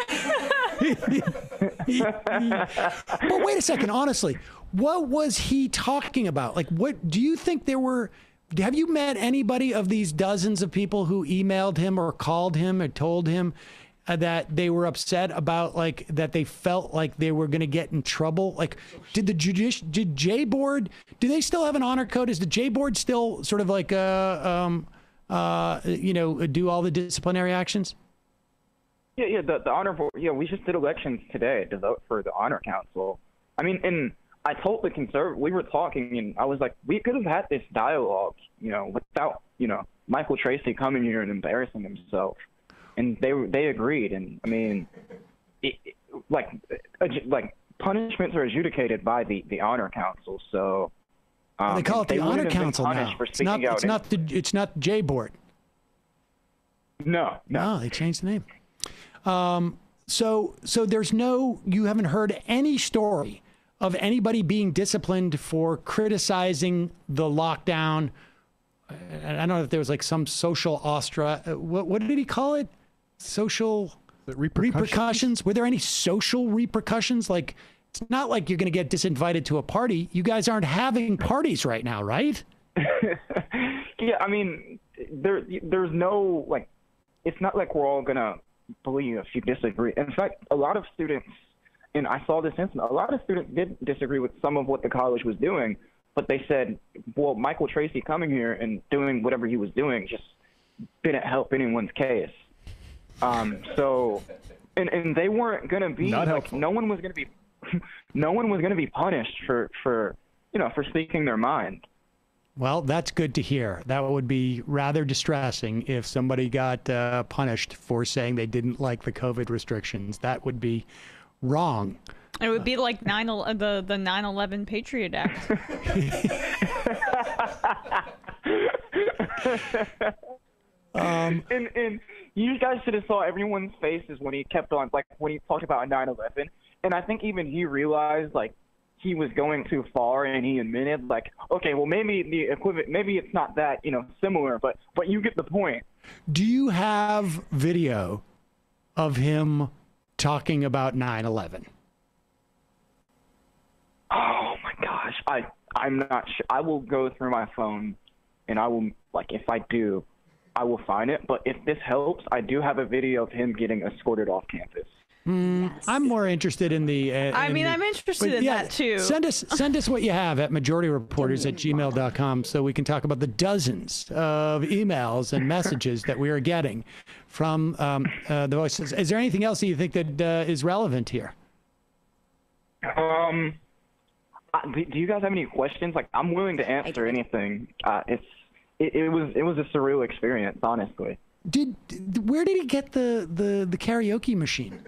But wait a second, honestly, what was he talking about? Like, what do you think have you met anybody of these dozens of people who emailed him or called him or told him that they were upset about, like, that they felt like they were going to get in trouble? Like, did J Board, do they still have an honor code? Is the J Board still sort of like, do all the disciplinary actions? Yeah, the honor board. Yeah, we just did elections today to vote for the honor council. I mean, and I told the we were talking, and I was like, we could have had this dialogue, without, Michael Tracy coming here and embarrassing himself. And they agreed. And I mean, like punishments are adjudicated by the honor council. So they call it the honor council now. It's not the J Board. No, they changed the name. So you haven't heard any story of anybody being disciplined for criticizing the lockdown. I don't know if there was like some social what did he call it? Social repercussions? Were there any social repercussions? Like, it's not like you're going to get disinvited to a party. You guys aren't having parties right now, right? Yeah, I mean, there's no, like, it's not like we're all going to bully you if you disagree. In fact, a lot of students, and I saw this incident, a lot of students did disagree with some of what the college was doing, but they said, well, Michael Tracy coming here and doing whatever he was doing just didn't help anyone's case. So, and they weren't going to be, like, no one was going to be punished for speaking their mind. Well, that's good to hear. That would be rather distressing if somebody got punished for saying they didn't like the COVID restrictions. That would be wrong. It would be like the 9/11 Patriot Act. And you guys should have saw everyone's faces when he kept on, like, when he talked about 9/11, And I think even he realized, like, he was going too far, and he admitted, like, okay, well, maybe the equivalent, maybe it's not that, similar, but you get the point. Do you have video of him talking about 9/11? Oh my gosh, I'm not sure. I will go through my phone, and I will, like, if I do, I will find it. But if this helps, I do have a video of him getting escorted off campus. Yes. I'm more interested in the. I'm interested in that too. Send us what you have at majorityreporters@gmail.com so we can talk about the dozens of emails and messages that we are getting from the voices. Is there anything else that you think that is relevant here? Do you guys have any questions? Like, I'm willing to answer anything. It was a surreal experience, honestly. Where did he get the karaoke machine?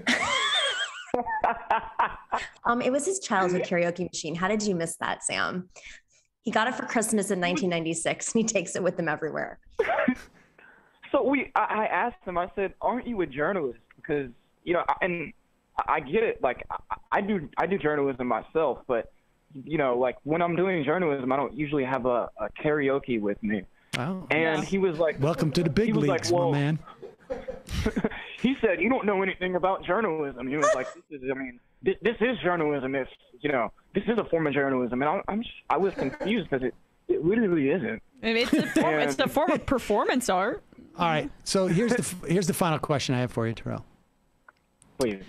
It was his childhood karaoke machine. How did you miss that, Sam? He got it for Christmas in 1996, and he takes it with him everywhere. So I asked him. I said, "Aren't you a journalist?" Because and I get it. Like, I do journalism myself, but like, when I'm doing journalism, I don't usually have a karaoke with me. Oh. And he was like, "Welcome to the big leagues, my man." He said, "You don't know anything about journalism." He was like, "This is journalism. This is a form of journalism." And I was confused because it literally isn't. It's the form of performance art. All right. So here's the final question I have for you, Terrell. Please.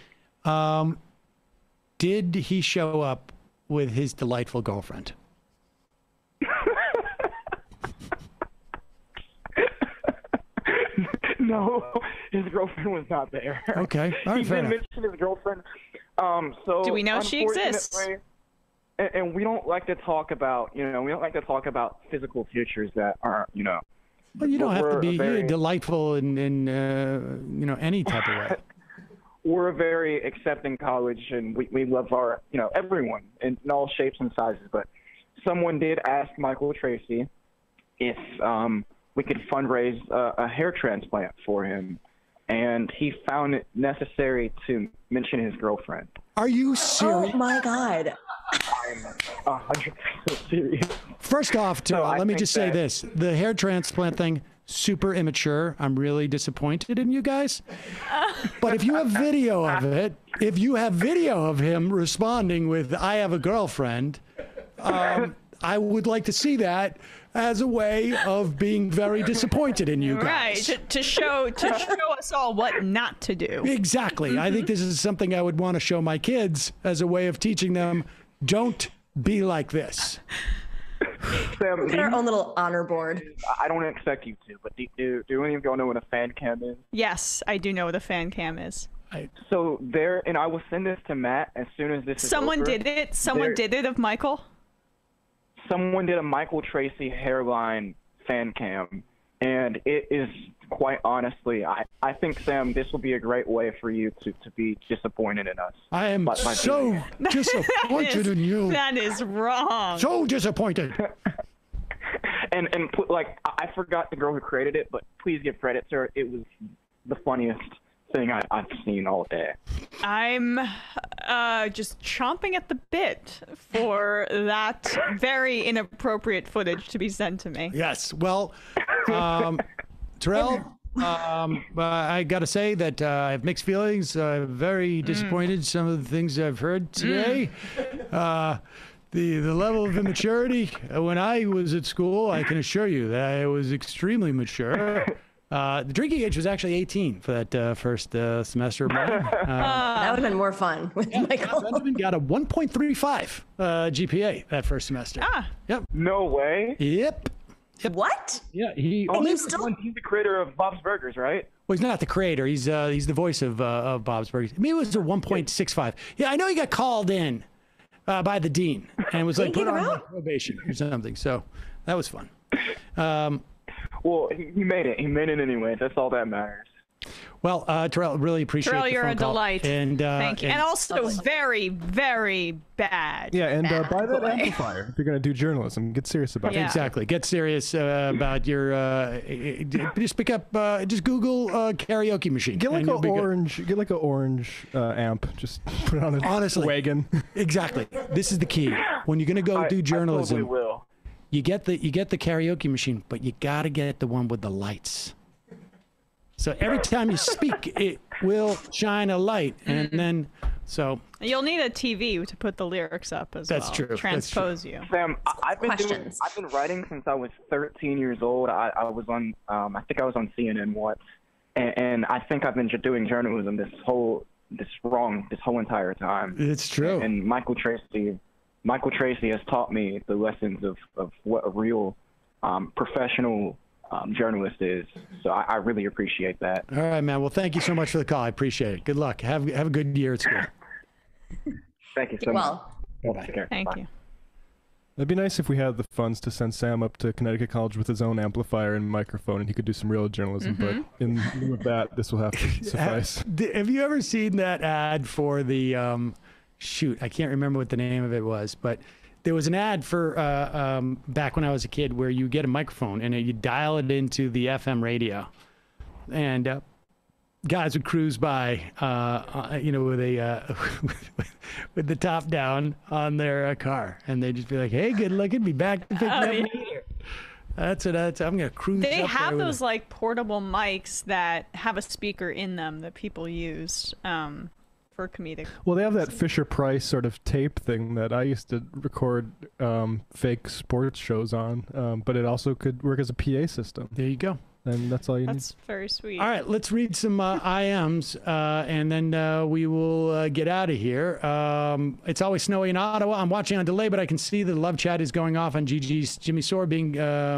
Did he show up with his delightful girlfriend? No, his girlfriend was not there. Okay, all right, he didn't mention his girlfriend. So do we know she exists? And we don't like to talk about, physical features that aren't, Well, you don't have to be delightful in any type of way. We're a very accepting college, and we love our, everyone in all shapes and sizes. But someone did ask Michael Tracy if we could fundraise a hair transplant for him, and he found it necessary to mention his girlfriend. Are you serious? Oh my God. I'm 100% serious. First off, Terrell, let me just say this. The hair transplant thing, super immature. I'm really disappointed in you guys. But if you have video of it, if you have video of him responding with, "I have a girlfriend," I would like to see that as a way of being very disappointed in you guys. Right, to show us all what not to do. Exactly. I think this is something I would want to show my kids as a way of teaching them, don't be like this. Sam, Look at our own little honor board. I don't expect you to, but do any of y'all know what a fan cam is? Yes, I do know what a fan cam is. So there, and I will send this to Matt as soon as this is over. Someone did it of Michael? Someone did a Michael Tracy hairline fan cam, and it is, quite honestly, I think, Sam, this will be a great way for you to be disappointed in us. I am so disappointed in you. That is wrong. So disappointed. And like, I forgot the girl who created it, but please give credit to her. It was the funniest thing I've seen all day. I'm just chomping at the bit for that very inappropriate footage to be sent to me. Yes. Well, Terrell, I got to say that I have mixed feelings. I'm very disappointed some of the things I've heard today. The level of immaturity when I was at school, I can assure you that I was extremely mature. The drinking age was actually 18 for that first semester. That would have been more fun with Michael. Benjamin got a 1.35 GPA that first semester. Yep. No way. Yep. What? Yeah. He's the creator of Bob's Burgers, right? Well, he's not the creator. He's the voice of Bob's Burgers. I mean, it was a 1.65. Yeah, I know he got called in by the dean and was like put on probation or something. So that was fun. Well, he made it. He made it anyway. That's all that matters. Well, Terrell, really appreciate Terrell, the you're phone a call. delight. And thank you. And also very, very bad. Yeah, and buy that boy. amplifier if you're going to do journalism. Get serious about it. Exactly. Get serious about your. Just pick up. Just Google karaoke machine. Get like an orange. Get like an orange amp. Just put it on a Honestly, wagon. Exactly. This is the key. When you're going to go do journalism, I totally will. you get the karaoke machine, but you got to get the one with the lights. So every time you speak, it will shine a light, and then you'll need a TV to put the lyrics up as well. That's true. Transpose you. Sam, I've been writing since I was 13 years old. I was on I think I was on CNN once, and I think I've been doing journalism this whole entire time. It's true. And Michael Tracy has taught me the lessons of what a real professional journalist is. So I really appreciate that. All right, man. Well, thank you so much for the call. I appreciate it. Good luck. Have a good year at school. Thank you so much. Bye-bye. Thank you. It'd be nice if we had the funds to send Sam up to Connecticut College with his own amplifier and microphone, and he could do some real journalism. But in lieu of that, this will have to suffice. Have you ever seen that ad for the I can't remember what the name of it was, but there was an ad for back when I was a kid where you get a microphone and you dial it into the FM radio, and guys would cruise by, with a with the top down on their car, and they'd just be like, "Hey, good looking, be back to pick you up later." That's I'm gonna cruise. They up have there those like portable mics that have a speaker in them that people use for comedic. Well, they have that Fisher-Price sort of tape thing that I used to record fake sports shows on, but it also could work as a PA system. There you go. And that's all you need. That's very sweet. All right, let's read some IMs, and then we will get out of here. It's always snowy in Ottawa. I'm watching on delay, but I can see the love chat is going off on Gigi's Jimmy Sore being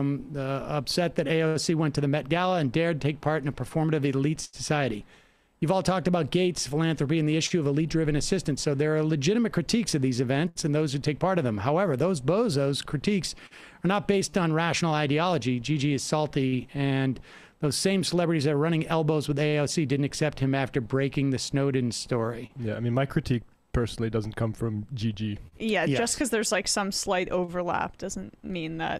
upset that AOC went to the Met Gala and dared take part in a performative elite society. You've all talked about Gates, philanthropy, and the issue of elite-driven assistance. So there are legitimate critiques of these events and those who take part in them. However, those bozos' critiques are not based on rational ideology. Gigi is salty, and those same celebrities that are running elbows with AOC didn't accept him after breaking the Snowden story. Yeah, I mean, my critique personally doesn't come from Gigi. Yeah, just because there's like some slight overlap doesn't mean that,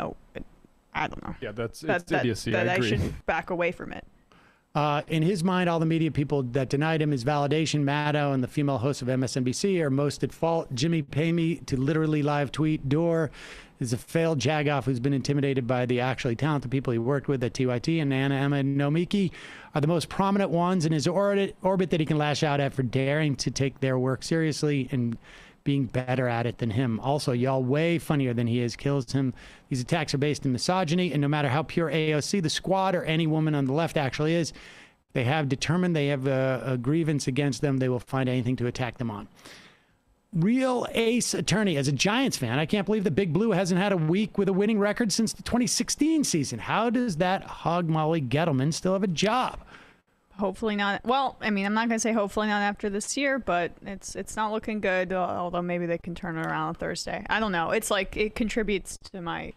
I don't know. Yeah, it's idiocy. I agree. I should back away from it. In his mind, all the media people that denied him his validation, Maddow and the female host of MSNBC, are most at fault. Jimmy, pay me to literally live tweet. Dorr is a failed jagoff who's been intimidated by the actually talented people he worked with at TYT, and Anna, Emma, and Nomiki are the most prominent ones in his orbit that he can lash out at for daring to take their work seriously and being better at it than him. Also, y'all way funnier than he is, kills him. These attacks are based in misogyny, and no matter how pure AOC, the squad, or any woman on the left actually is, they have determined they have a grievance against them, they will find anything to attack them on. Real ace attorney. As a Giants fan, I can't believe the Big Blue hasn't had a week with a winning record since the 2016 season. How does that hog Molly Gettleman still have a job? Hopefully not. Well, I mean, I'm not going to say hopefully not after this year, but it's not looking good, although maybe they can turn it around on Thursday. I don't know. It's like it contributes to my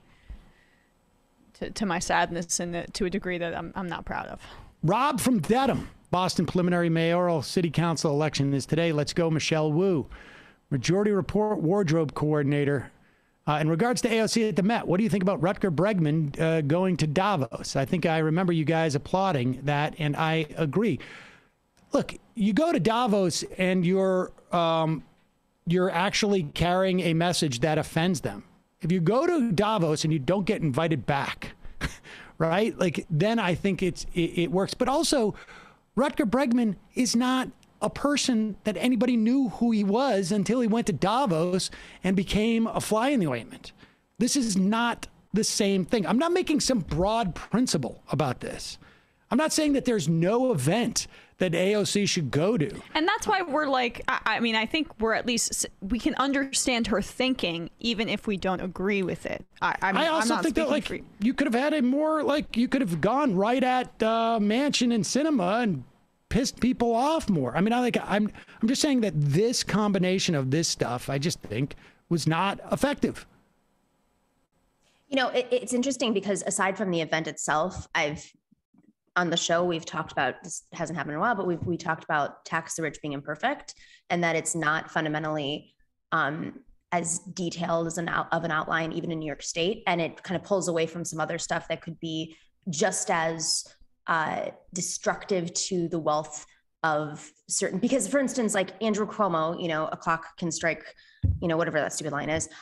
sadness and to a degree that I'm not proud of. Rob from Dedham. Boston preliminary mayoral city council election is today. Let's go, Michelle Wu. Majority Report wardrobe coordinator. In regards to AOC at the Met, what do you think about Rutger Bregman going to Davos? I think I remember you guys applauding that, and I agree. Look, you go to Davos and you're actually carrying a message that offends them. If you go to Davos and you don't get invited back, right? Like, then I think it works. But also, Rutger Bregman is not a person that anybody knew who he was until he went to Davos and became a fly in the ointment. This is not the same thing. I'm not making some broad principle about this. I'm not saying that there's no event that AOC should go to. And that's why we're like, I mean, I think we're at least, we can understand her thinking, even if we don't agree with it. I mean, I also think that, like, you could have had a more, like, you could have gone right at Mansion and Cinema and pissed people off more. I mean, I'm just saying that this combination of this stuff, I just think, was not effective. You know, it's interesting because aside from the event itself, I've on the show, we've talked about, this hasn't happened in a while, but we talked about tax the rich being imperfect, and that it's not fundamentally as detailed as an outline, even in New York State. And it kind of pulls away from some other stuff that could be just as destructive to the wealth of certain, because for instance, like Andrew Cuomo, a clock can strike, whatever that stupid line is,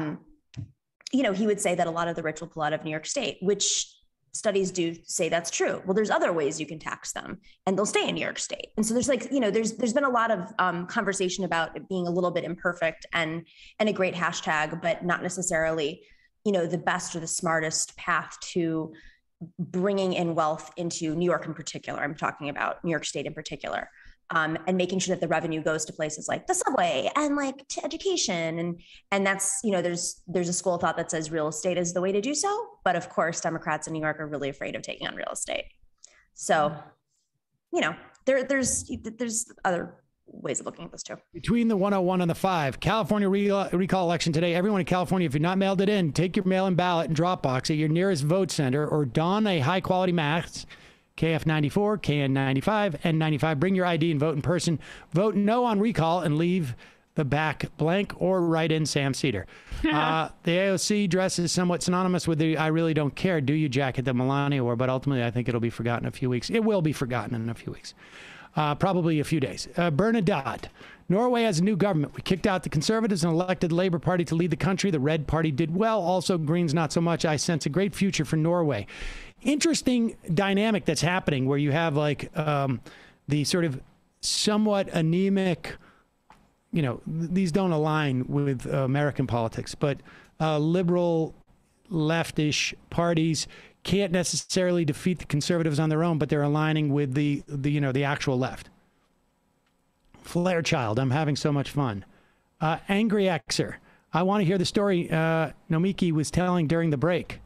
he would say that a lot of the rich will pull out of New York State, which studies do say that's true. Well, there's other ways you can tax them and they'll stay in New York State. And so there's there's been a lot of conversation about it being a little bit imperfect and a great hashtag, but not necessarily, the best or the smartest path to bringing in wealth into New York in particular. I'm talking about New York State in particular. And making sure that the revenue goes to places like the subway and like to education. And that's, there's a school of thought that says real estate is the way to do so. But of course, Democrats in New York are really afraid of taking on real estate. So, there's other ways of looking at this too. Between the 101 and the 5, California recall election today. Everyone in California, if you're not mailed it in, take your mail-in ballot and drop box at your nearest vote center or don a high-quality mask. KF94, KN95, N95. Bring your ID and vote in person. Vote no on recall and leave the back blank or write in Sam Seder. The AOC dress is somewhat synonymous with the I really don't care, do you jacket that Melania wore, but ultimately I think it'll be forgotten in a few weeks. It will be forgotten in a few weeks. Probably a few days. Bernadette. Norway has a new government. We kicked out the Conservatives and elected the Labour Party to lead the country. The Red Party did well. Also, Greens not so much. I sense a great future for Norway. Interesting dynamic that's happening where you have like the sort of somewhat anemic, these don't align with American politics, but liberal leftish parties can't necessarily defeat the conservatives on their own, but they're aligning with the actual left. Flair Child, I'm having so much fun. Angry Xer, I want to hear the story Nomiki was telling during the break.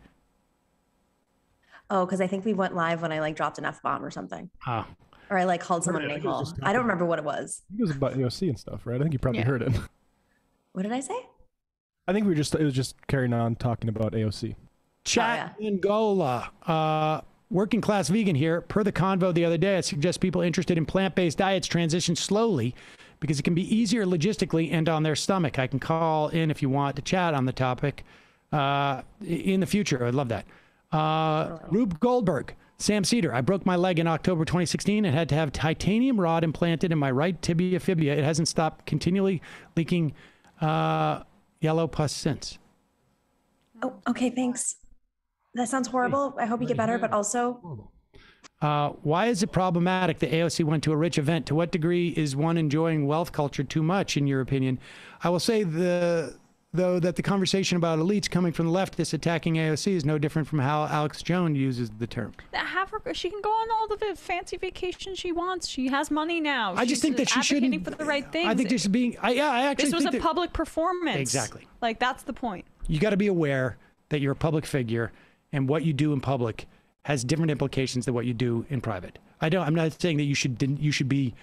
Oh, because I think we went live when I dropped an F-bomb or something. Oh. Or I called someone an a-hole. I don't remember what it was. It was about AOC and stuff, right? I think you probably heard it. What did I say? I think it was just carrying on talking about AOC. Chat Angola. Working class vegan here. Per the convo the other day, I suggest people interested in plant-based diets transition slowly because it can be easier logistically and on their stomach. I can call in if you want to chat on the topic in the future. I'd love that. Rube Goldberg, Sam Seder. I broke my leg in October 2016 and had to have titanium rod implanted in my right tibia fibula. It hasn't stopped continually leaking yellow pus since. Oh, okay, thanks. That sounds horrible. I hope you get better, but also... why is it problematic that AOC went to a rich event? To what degree is one enjoying wealth culture too much, in your opinion? I will say, though, that the conversation about elites coming from the leftists attacking AOC is no different from how Alex Jones uses the term. She can go on all the fancy vacations she wants. She has money now. I just think that she shouldn't. Advocating for the right things. I think there's being. I actually. This was a public performance. Exactly. That's the point. You got to be aware that you're a public figure, and what you do in public has different implications than what you do in private. I'm not saying that you should be,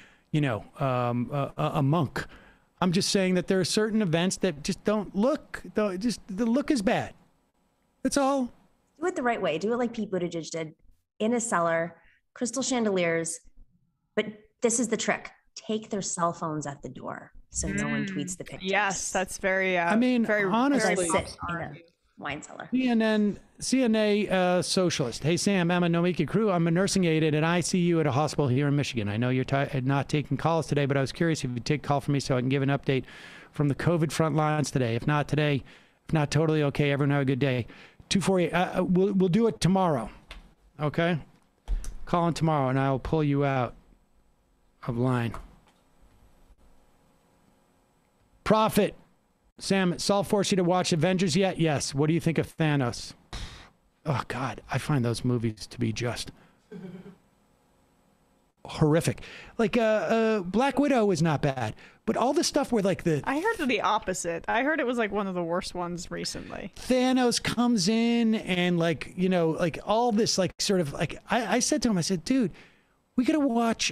a monk. I'm just saying that there are certain events that just don't look, the look is bad. That's all. Do it the right way. Do it like Pete Buttigieg did, in a cellar, crystal chandeliers. But this is the trick. Take their cell phones at the door so no one tweets the pictures. Yes, that's very, very honestly, very sit in a wine cellar. CNA socialist. Hey, Sam, Emma, Nomiki crew. I'm a nursing aide at an ICU at a hospital here in Michigan. I know you're not taking calls today, but I was curious if you'd take a call from me so I can give an update from the COVID front lines today. If not today, if not totally okay, everyone have a good day. 248. We'll do it tomorrow. Okay? Call in tomorrow and I'll pull you out of line. Profit. Sam, Saul forced you to watch Avengers yet? Yes. What do you think of Thanos? Oh, God. I find those movies to be just horrific. Black Widow was not bad. But all the stuff where I heard the opposite. I heard it was one of the worst ones recently. Thanos comes in and all this I said to him, I said, dude, we got to watch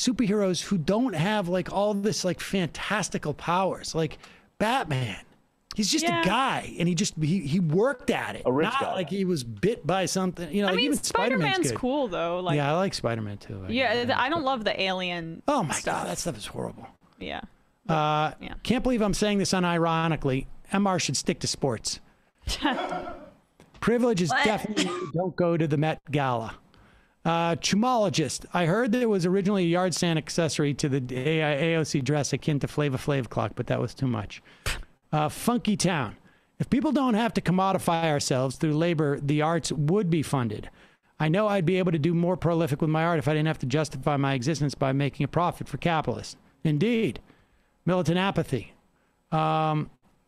superheroes who don't have all this fantastical powers. Batman. He's just a guy, and he worked at it. A rich not guy. like he was bit by something. You know, I like mean, even Spider-Man's good. cool though. Like, yeah, I like Spider-Man too. I don't love the alien. Oh my stuff. god, that stuff is horrible. Yeah. Can't believe I'm saying this unironically. MR should stick to sports. Privilege is definitely don't go to the Met Gala. Chumologist. I heard there was originally a yard stand accessory to the AOC dress akin to Flava Flav clock, but that was too much. Funky Town. If people don't have to commodify ourselves through labor, the arts would be funded. I know I'd be able to do more prolific with my art if I didn't have to justify my existence by making a profit for capitalists. Indeed. Militant apathy. So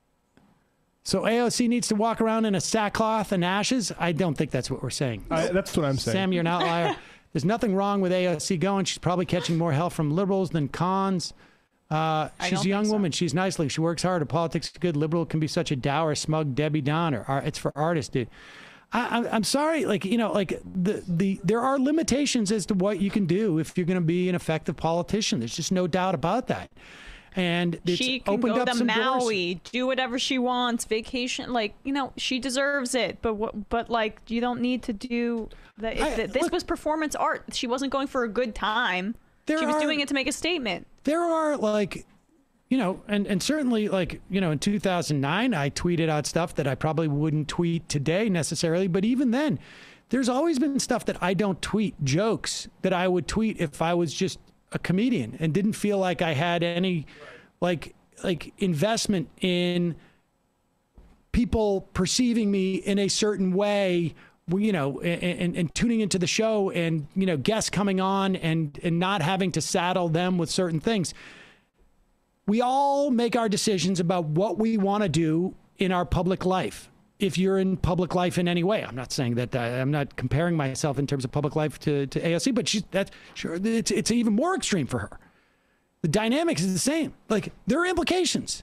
AOC needs to walk around in a sackcloth and ashes? I don't think that's what we're saying. That's what I'm saying. Sam, you're an outlier. There's nothing wrong with AOC going. She's probably catching more hell from liberals than cons. She's a young woman. She's nice. She works hard. Her politics is good. Liberal can be such a dour, smug Debbie Downer. It's for artists, dude. I'm sorry. Like, you know, like there are limitations as to what you can do if you're going to be an effective politician. There's just no doubt about that. And it's she can opened go up to some Maui, doors. do whatever she wants, vacation. Like, you know, she deserves it. But like, you don't need to do that. This was performance art. She wasn't going for a good time. She was doing it to make a statement. There are, like, you know, and certainly, like, you know, in 2009, I tweeted out stuff that I probably wouldn't tweet today necessarily. But even then, there's always been stuff that I don't tweet, jokes that I would tweet if I was just a comedian and didn't feel like I had any like investment in people perceiving me in a certain way, you know, and tuning into the show and, you know, guests coming on and not having to saddle them with certain things. We all make our decisions about what we want to do in our public life. If you're in public life in any way, I'm not saying that I'm not comparing myself in terms of public life to AOC, but it's even more extreme for her. The dynamics is the same. Like, there are implications.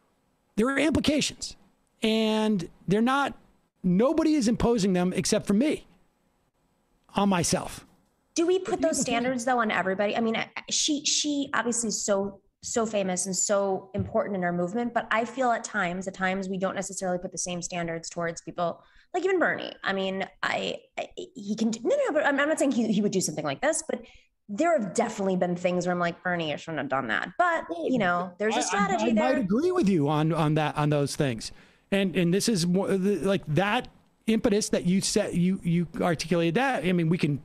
And they're not, nobody is imposing them except for me on myself. Do we put those standards though on everybody? I mean, she obviously is so famous and so important in our movement, but I feel at times we don't necessarily put the same standards towards people, like even Bernie. I mean, he can do, no, but I'm not saying he would do something like this, but there have definitely been things where I'm like, Bernie, I shouldn't have done that. But, you know, there's a strategy there. I might agree with you on those things. And this is more like that impetus that you said, you articulated that. I mean, we can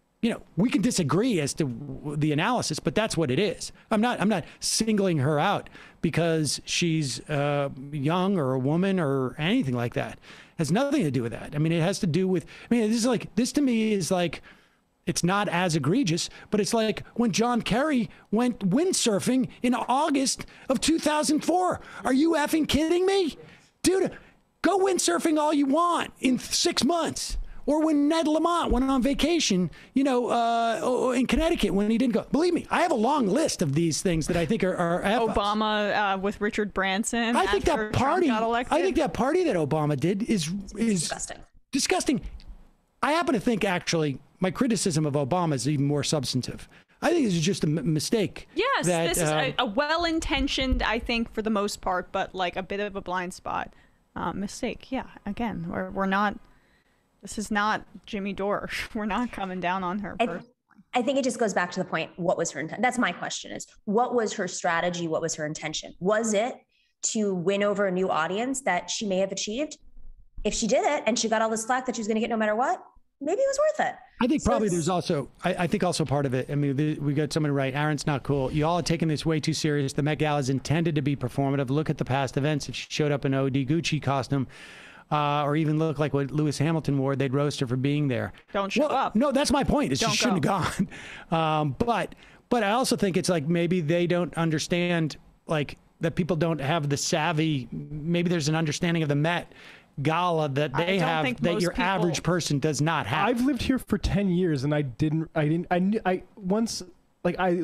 disagree as to the analysis, but that's what it is. I'm not singling her out because she's young or a woman or anything like that. It has nothing to do with that. I mean, it has to do with, this to me is like, it's not as egregious, but it's like when John Kerry went windsurfing in August of 2004. Are you effing kidding me? Dude, go windsurfing all you want in 6 months. Or when Ned Lamont went on vacation, you know, in Connecticut when he didn't go. Believe me, I have a long list of these things that I think are Obama with Richard Branson. I think that party. Trump got elected. I think that party that Obama did is disgusting. Disgusting. I happen to think actually my criticism of Obama is even more substantive. I think this is just a mistake. Yes, this is a well-intentioned, I think, for the most part, but like a bit of a blind spot mistake. Yeah, again, we're not. This is not Jimmy Dore. We're not coming down on her. I think it just goes back to the point. What was her intent? That's my question is, what was her strategy? What was her intention? Was it to win over a new audience that she may have achieved? If she did it and she got all this slack that she was going to get no matter what, maybe it was worth it. I think probably there's also, I think also part of it, I mean, we got someone right, Aaron's not cool. You all are taking this way too serious. The Met Gala is intended to be performative. Look at the past events. If she showed up in an OD Gucci costume, or even look like what Lewis Hamilton wore, they'd roast her for being there. Don't show up. No, that's my point. She shouldn't have gone. But I also think it's like maybe they don't understand, like, that people don't have the savvy. Maybe there's an understanding of the Met Gala that they have that your average person does not have. I've lived here for 10 years and I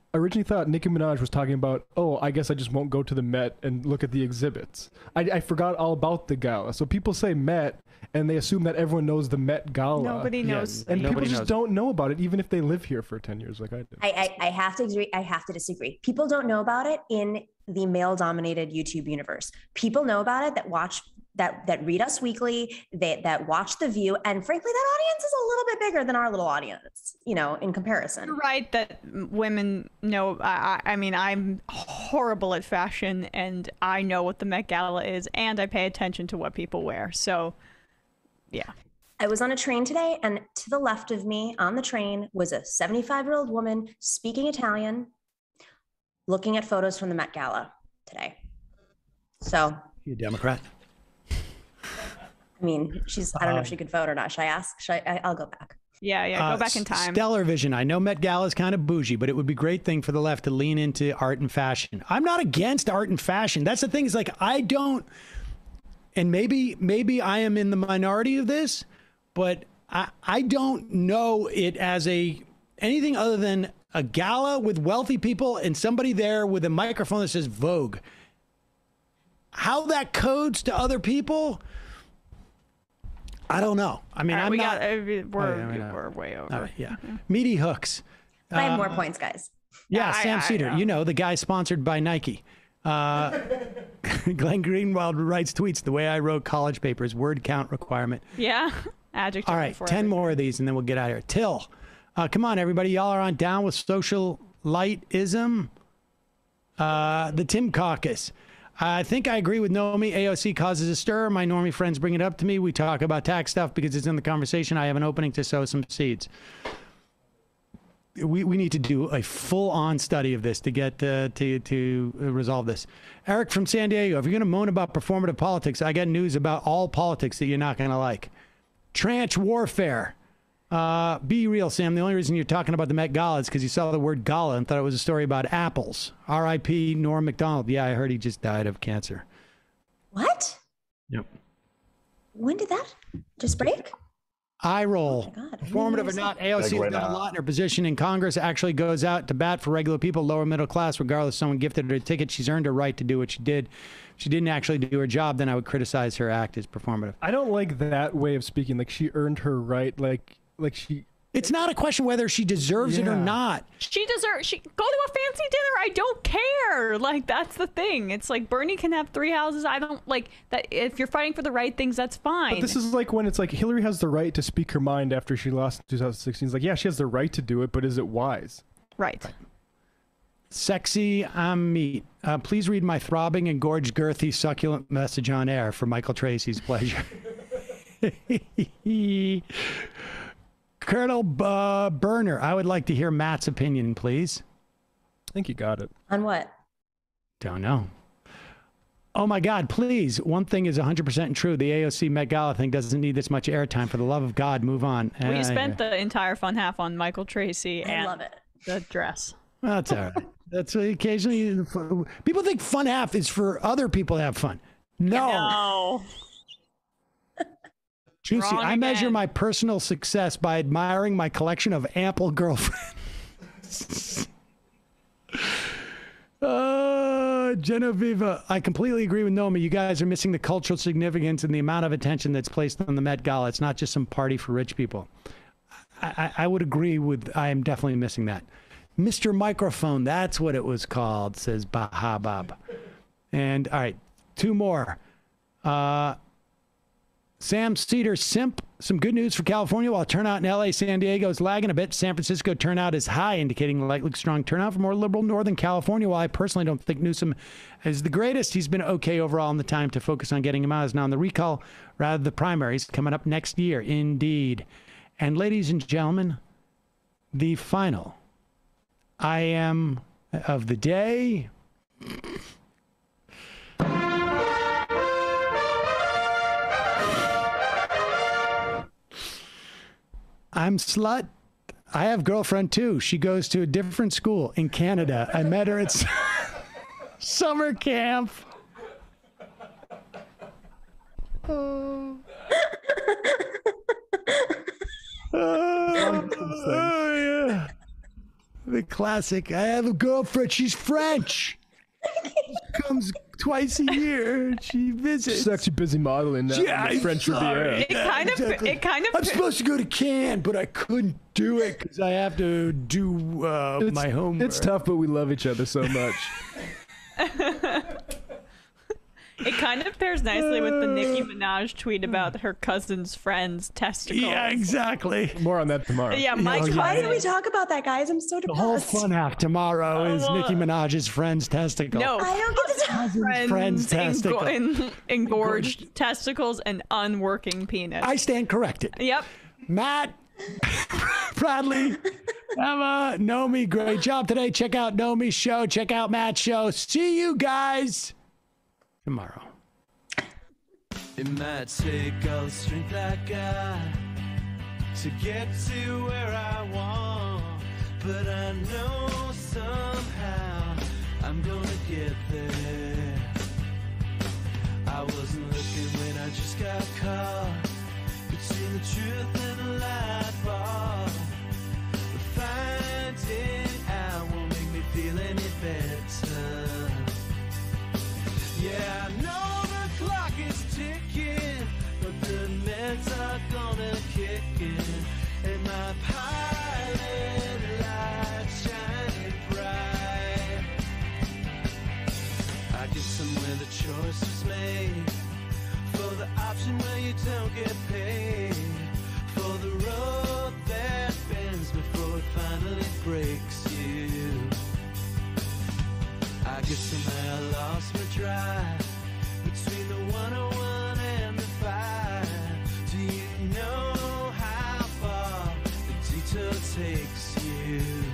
originally thought Nicki Minaj was talking about, oh, I guess I just won't go to the Met and look at the exhibits. I forgot all about the gala. So people say Met, and they assume that everyone knows the Met Gala. Nobody knows. And people just don't know about it, even if they live here for 10 years like I did. I have to agree. I have to disagree. People don't know about it in the male-dominated YouTube universe. People know about it that watch that read us weekly, that watch The View, and frankly, that audience is a little bit bigger than our little audience, in comparison. You're right that women know. I mean, I'm horrible at fashion, and I know what the Met Gala is, and I pay attention to what people wear. So, yeah. I was on a train today, and to the left of me on the train was a 75-year-old woman speaking Italian, looking at photos from the Met Gala today. So. You a Democrat? I mean, I don't know if she could vote or not. Should I ask? I'll go back. Yeah, go back in time. Stellar vision. I know Met Gala is kind of bougie, but it would be a great thing for the left to lean into art and fashion. I'm not against art and fashion. That's the thing, is like, I don't, and maybe I am in the minority of this, but I don't know it as anything other than a gala with wealthy people and somebody there with a microphone that says Vogue. How that codes to other people, I don't know. I mean, we're way over. Yeah. Meaty hooks. I have more points, guys. Yeah, Sam Seder, the guy sponsored by Nike. Glenn Greenwald writes tweets, the way I wrote college papers, word count requirement. Yeah, adjective. All right, 10 more of these and then we'll get out of here. Till, come on, everybody. Y'all are on down with social lightism. The Tim Caucus. I think I agree with Naomi. AOC causes a stir. My normie friends bring it up to me. We talk about tax stuff because it's in the conversation. I have an opening to sow some seeds. We need to do a full-on study of this to get to resolve this. Eric from San Diego, if you're going to moan about performative politics, I got news about all politics that you're not going to like. Tranche warfare. Be real, Sam. The only reason you're talking about the Met Gala is because you saw the word gala and thought it was a story about apples. R.I.P. Norm Macdonald. Yeah, I heard he just died of cancer. What? Yep. When did that just break? Eye roll. Oh my God, Performative or not, AOC has done a lot in her position in Congress. Actually goes out to bat for regular people, lower middle class, regardless. Someone gifted her a ticket. She's earned her right to do what she did. If she didn't actually do her job, then I would criticize her act as performative. I don't like that way of speaking. Like, she earned her right. Like she. It's not a question whether she deserves it or not. She go to a fancy dinner. I don't care. Like, that's the thing. It's like Bernie can have 3 houses. I don't like that. If you're fighting for the right things, that's fine. But this is like when it's like Hillary has the right to speak her mind after she lost in 2016. It's like, yeah, she has the right to do it, but is it wise? Right. Sexy meat. Please read my throbbing and gorge girthy succulent message on air for Michael Tracy's pleasure. Colonel Burner, I would like to hear Matt's opinion, please. I think you got it. On what? Don't know. Oh my God, please. One thing is 100% true. The AOC Met Gala thing doesn't need this much airtime. For the love of God, move on. We spent the entire fun half on Michael Tracy and love it. The dress. Well, that's all right. That's occasionally people think fun half is for other people to have fun. No. Juicy, I measure my personal success by admiring my collection of ample girlfriends. Genevieve, I completely agree with Nomi. You guys are missing the cultural significance and the amount of attention that's placed on the Met Gala. It's not just some party for rich people. I would agree with, I am definitely missing that. Mr. Microphone, that's what it was called, says Bahabab. And all right, 2 more. Sam Seder simp. Some good news for California. While turnout in LA, San Diego is lagging a bit. San Francisco turnout is high, indicating likely strong turnout for more liberal Northern California. While I personally don't think Newsom is the greatest, he's been okay overall in the time to focus on getting him out. Is now on the recall, rather the primaries coming up next year. Indeed. And ladies and gentlemen, the final I am of the day. I'm slut. I have girlfriend too. She goes to a different school in Canada. I met her at summer camp. Oh, yeah. The classic. I have a girlfriend. She's French. She comes twice a year. She visits. She's actually busy modeling now. Yeah, in the French Riviera. It kind of. I'm supposed to go to Cannes, but I couldn't do it because I have to do my homework. It's tough, but we love each other so much. It kind of pairs nicely with the Nicki Minaj tweet about her cousin's friend's testicles. Yeah, exactly. More on that tomorrow. Yeah, Why didn't we talk about that, guys? I'm so depressed. The whole fun half tomorrow is Nicki Minaj's friend's testicle. No, I don't get to talk. Friend's testicle. Engorged testicles and unworking penis. I stand corrected. Yep. Matt, Bradley, Emma, Nomi, great job today. Check out Nomi's show. Check out Matt's show. See you guys tomorrow. It might take all the strength I got to get to where I want, but I know somehow I'm gonna get there. I wasn't looking when I just got caught between the truth and the light bar, but finding out won't make me feel any better. Yeah, I know the clock is ticking, but the meds are gonna kick in, and my pilot light's shining bright. I guess somewhere the choice was made for the option where you don't get paid, for the road that bends before it finally breaks you. I guess somehow I lost my drive between the 101 and the 5. Do you know how far the detour takes you?